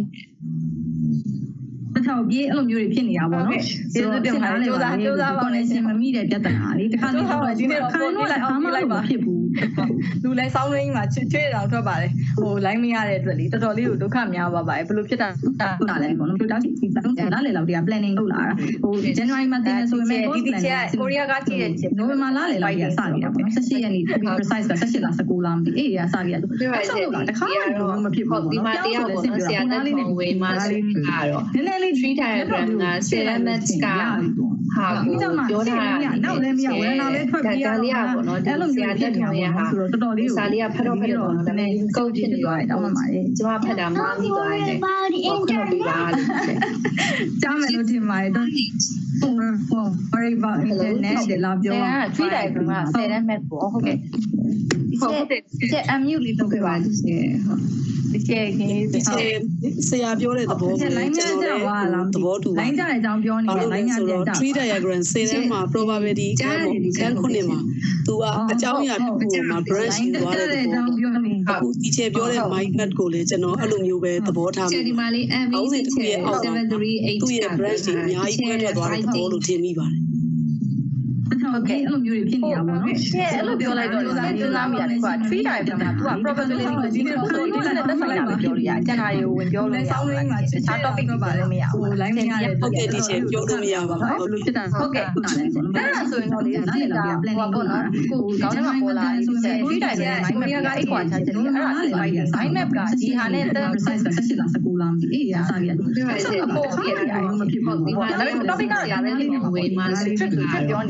တစ်ထောင်ပြေးအဲ့လိုမျိုးတွေဖြစ်နေတာပေါ့နော်ကျေးဇူးတင်ပါတယ်ကြိုးစားကြိုးစားပါမယ်ရှင်မမိတဲ့ပြဿနာလေးတစ်ခါလေးတော့ဒီနေ့ခိုင်းလို့လိုက်အောင်လိုက်ပါဖြစ်ဘူးလူလဲစောင်းရင်းမှာချွေးတောင်ထွက်ပါတယ်ဟို line မရတဲ့အတွက်လေတော်တော်လေးကိုဒုက္ခများပါပါတယ်ဘယ်လိုဖြစ်တာတာလဲပေါ့နော်တောက်စီတောင်းကြလာလေလောက်တည်းက planning လုပ်လာတာဟို January မှာတင်နေဆိုပေမဲ့ဒီဒီချက်ကကိုရီးယားကကြည့်တဲ့ November လာလေလောက်တည်းကစနေတာပေါ့နော်eighteenရက်နေ့ to be precise ကeighteenလားnineteenလားမသိအဲ့ဒီကစခဲ့တာသူဆောက်လို့တခါမှမဖြစ်ဘူးပေါ့နော်ဒီမှာတရားပေါ့နော်ဆရာတက်ပုံဝေးမှာဆိုတော့နည်းနည်းလေး three diagram က ceramics ကဟာကိုပြောတာနောက်လည်းမရဝရဏလည်းထွက်ပြီးရလေးပေါ့နော်ဒီဆရာတက်ထောင်ရဟာဆိုတော့တော်တော်လေးကိုစာလေးကဖတ်တော့ဖတ်တော့ဒါပေမဲ့ကုတ်ဖြစ်နေသွားတယ်တောင်းမှပါတယ်ကျွန်မဖတ်တာမှားပြီးသွားတယ်ဟုတ်ကဲ့ပြပါလို့ကြားမယ်လို့ထင်ပါတယ်တော့ worry about internet de la ပြောတာthree diagram ကceramicsပေါ့ဟုတ်ကဲ့ဟုတ်တယ်ဒီချက် unmute လေးလုပ်ခဲ့ပါဒီချက်ဟုတ်ဒီချက်ကြီးဒီချက်ဆရာပြောတဲ့သဘောကိုကျွန်တော်လည်းသဘောတူ line ကြတဲ့အကြောင်းပြောနေတယ် line ကြပြန်တာ three diagram ဆယ်ထဲမှာ probability ကပေါ့ခန်းခုနှစ်မှာသူကအကြောင်းအရာတစ်ခုမှာ branch ယူသွားတဲ့သဘောအခုဒီချက်ပြောတဲ့ mind map ကိုလည်းကျွန်တော်အဲ့လိုမျိုးပဲသဘောထားမိတယ်ဒီမှာလေး M V ချက်seven three eight သူ့ရဲ့ branch တွေအများကြီးခွဲထွက်သွားတဲ့သဘောလို့ထင်မိပါတယ်ဟုတ်ကဲ့အဲ့လိုမျိုးတွေဖြစ်နေတာပေါ့နော်ရှင်းအဲ့လိုပြောလိုက်တော့စမ်းစဉ်းစားမိရတယ်ကွာthree diagram ကသူက probability ကိုဒီနေ့တော့ဒီနေ့နဲ့သက်ဆိုင်တာပဲပြောလို့ရတယ်ကျန်တာတွေကိုဝင်ပြောလို့ရအောင်တခြား topic တွေပါလို့မရဘူး line မရတဲ့ဟုတ်ကဲ့ဒီချက်ပြောလို့မရပါဘူးဘယ်လိုဖြစ်တာဟုတ်ကဲ့အဲ့ဒါဆိုရင်တော့လေစိတ်ကဟိုပေါ့နော်ကိုကောင်းတဲ့မှာပေါ်လာဒီချက် three diagram line map ကအိတ်ခွာချချက်လေးအဲ့ဒါလေးလိုက်တယ် line map ကဒီဟာနဲ့ precise ကeighteenလားnineteenလားမသိအဲ့ဒီအစားပြတယ်အဲ့ဒါပေါ်ပြရတယ်မဖြစ်ဘူးဒီမှာ topic ကရတဲ့လေးနဲ့ဝေးမှာ strict ပြောနေတဲ့အကြောင်း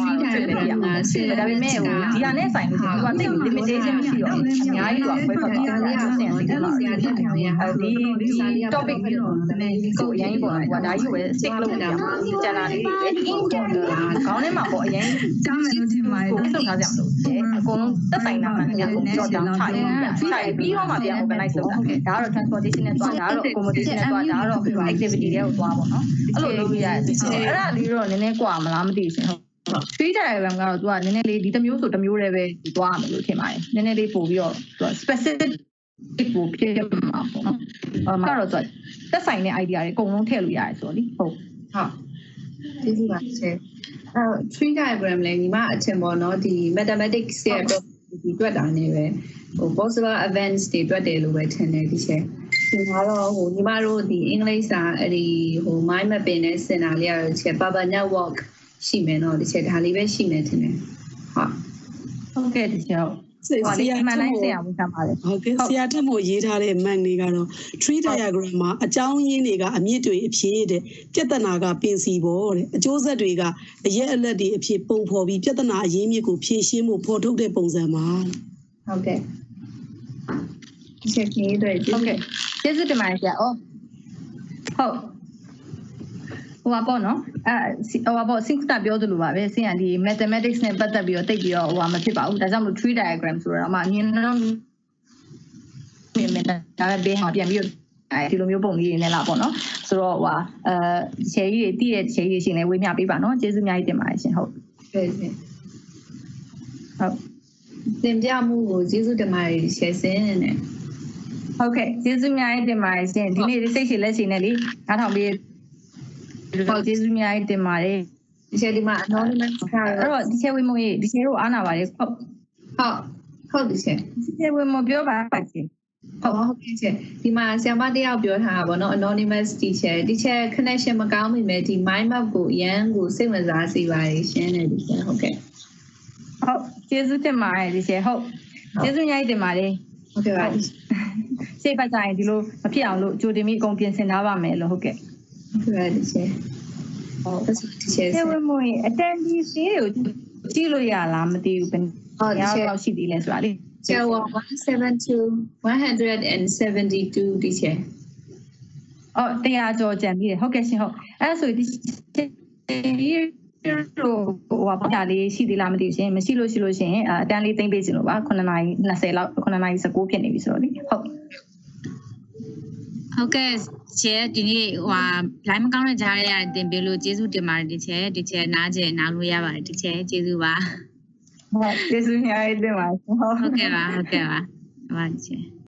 three diagram ကဒါပေမဲ့ဟိုဒီဟာနဲ့ဆိုင်လို့ဒီကတိတ် limitation မရှိတော့အများကြီးတော့ဖွင့်ဖတ်သွားတာဆင်စီမှာဒီဒီ topic ကိုကိုအရင်ပေါ်လာဒါကြီးကိုပဲ stick လုပ်နေရမှာကျန်တာလေးတွေပဲခေါင်းထဲမှာပေါ့အရင်ကြားမယ်လို့ထင်ပါတယ်ကိုစုပ်ထားကြမလို့အကုန်လုံးသက်ဆိုင်တာမှန်တယ်ကိုကြောက်ကြောင်ထိုင်ထိုင်ပြီးတော့မှပြန် organize လုပ်တာဒါကတော့ transportation နဲ့သွားဒါကတော့ accommodation နဲ့သွားဒါကတော့ activity တွေကိုသွားပေါ့နော်အဲ့လိုလုပ်ရတယ်အဲ့ဒါလေးတော့နည်းနည်းกว่าမလားမသိဘူးရှင်ဟုတ်three diagram ကတော့ तू ကနည်းနည်းလေးဒီတစ်မျိုးဆိုတစ်မျိုးလည်းပဲသူသွားရမယ်လို့ထင်ပါတယ်နည်းနည်းလေးပို့ပြီးတော့ तू specific ကိုပြည့်မှာပေါ့နော်အမကတော့ तू သက်ဆိုင်တဲ့ idea တွေအကုန်လုံးထည့်လို့ရတယ်ဆိုတော့လေဟုတ်ဟုတ်ဒီဒီပါဆယ်အဲ three diagram လည်းညီမအထင်ပေါ့နော်ဒီ mathematics ရဲ့အတွက်ဒီတွက်တာနေပဲဟို possible events တွေတွက်တယ်လို့ပဲထင်တယ်ဒီချက်ဒီမှာတော့ဟိုညီမတို့ဒီ English စာအဲ့ဒီဟို mind mapping နဲ့စင်တာလေးရချက် Baba network ရှိမယ်နော်ဒီချက်ဒါလေးပဲရှိမယ်ထင်တယ်ဟုတ်ဟုတ်ကဲ့ဒီချက်ဆရာမှန်တိုင်းဆရာဝန်ဆောင်ပါတယ်ဟုတ်ကဲ့ဆရာထက်မို့ရေးထားတဲ့ map လေးကတော့ tree diagram မှာအကြောင်းရင်းတွေကအမြင့်တွေအဖြစ်တဲ့ပြဿနာကပင်စီပေါ်တဲ့အကျိုးဆက်တွေကအရက်အလက်တွေအဖြစ်ပုံဖော်ပြီးပြဿနာအရင်းမြစ်ကိုဖြေရှင်းဖို့ဖော်ထုတ်တဲ့ပုံစံပါဟုတ်ကဲ့ချက်ကြီးတွေဟုတ်ကဲ့ကျေးဇူးတင်ပါတယ်ဆရာ။အော်ဟုတ်ဟိုပါပေါ့နော်အဲဟိုပါပေါ့ sync တာပြောသလိုပါပဲဆင်ကဒီ mathematics နဲ့ပတ်သက်ပြီးတော့တိတ်ပြီးတော့ဟိုပါမဖြစ်ပါဘူးဒါကြောင့်မို့ tree diagram ဆိုတော့အမှအမြင်တော့မြင်မယ်ဒါပဲဘေးဟာပြန်ပြီးအဲဒီလိုမျိုးပုံလေးတွေနဲ့လာပေါ့နော်ဆိုတော့ဟိုပါအဲခြေကြီးတွေတိတဲ့ခြေကြီးရှင်လည်းဝေးမျှပေးပါနော်ကျေးဇူးအများကြီးတင်ပါတယ်ရှင်ဟုတ်ဟုတ်ကဲ့ဟုတ်သင်ပြမှုကိုကျေးဇူးတင်ပါတယ်ရှယ်စင်းနဲ့ဟုတ်ကဲ့ကျေးဇူးအများကြီးတင်ပါတယ်ရှင်ဒီနေ့စိတ်ရှိလက်ရှိနဲ့လေအားထောင်ပြီးဟုတ်ကျေးဇူးအများကြီးတင်ပါတယ်ဒီချက်ဒီမှာ anonymous ကတော့အဲ့တော့ဒီချက်ဝေမွေဒီချက်တို့အားနာပါတယ်ဟုတ်ဟုတ်ဟုတ်ဒီချက်ဒီချက်ဝေမပြောပါပါရှင်ဟုတ်ဟုတ်ကဲ့ချက်ဒီမှာဆရာမတယောက်ပြောထားတာပေါ့နော် anonymous teacher ဒီချက် connection မကောင်းမိမယ်ဒီ mind map ကိုအရန်ကိုစိတ်ဝင်စားစေပါတယ်ရှင်နဲ့ဒီချက်ဟုတ်ကဲ့ဟုတ်ကျေးဇူးတင်ပါတယ်ဒီချက်ဟုတ်ကျေးဇူးအများကြီးတင်ပါတယ်ဟုတ်ကဲ့ပါစိတ်ပတ်ကြရင်ဒီလိုမဖြစ်အောင်လို့ကြိုတင်ပြီးအကုန်ပြင်ဆင်ထားပါမယ်လို့ဟုတ်ကဲ့ဟုတ်ကဲ့ဒီချက်ဟုတ်ဒီချက်ဆေးဝင်မွေအတန်ဒီစီကိုကြည့်လို့ရလားမသိဘူးဘယ်ဟုတ်ဒီချက်ရှိသေးလဲဆိုတာလေဆယ်one seventy-two one seventy-twoဒီချက်အော်တရားကျော်ကြံပြီးတယ်ဟုတ်ကဲ့ရှင်ဟုတ်အဲ့ဒါဆိုဒီလို့ဟိုပါပါလေးရှိသေးလားမသိဘူးရှင်မရှိလို့ရှိလို့ရှင်အတန်းလေးသိမ့်ပေးခြင်းလို့ပါnineနာရီtwentyလောက်nineနာရီnineteenဖြစ်နေပြီဆိုတော့လေဟုတ်ဟုတ်ကဲ့ချဲဒီနေ့ဟိုဟာ line မကောင်းတဲ့ကြားရတဲ့တင်ပြလို့ကျေးဇူးတင်ပါတယ်ဒီချဲဒီချဲနားကျင်နားလို့ရပါတယ်ဒီချဲကျေးဇူးပါဟုတ်ကျေးဇူးများတင်ပါတယ်ဟုတ်ကဲ့ပါဟုတ်ကဲ့ပါဟုတ်ပါဒီချဲ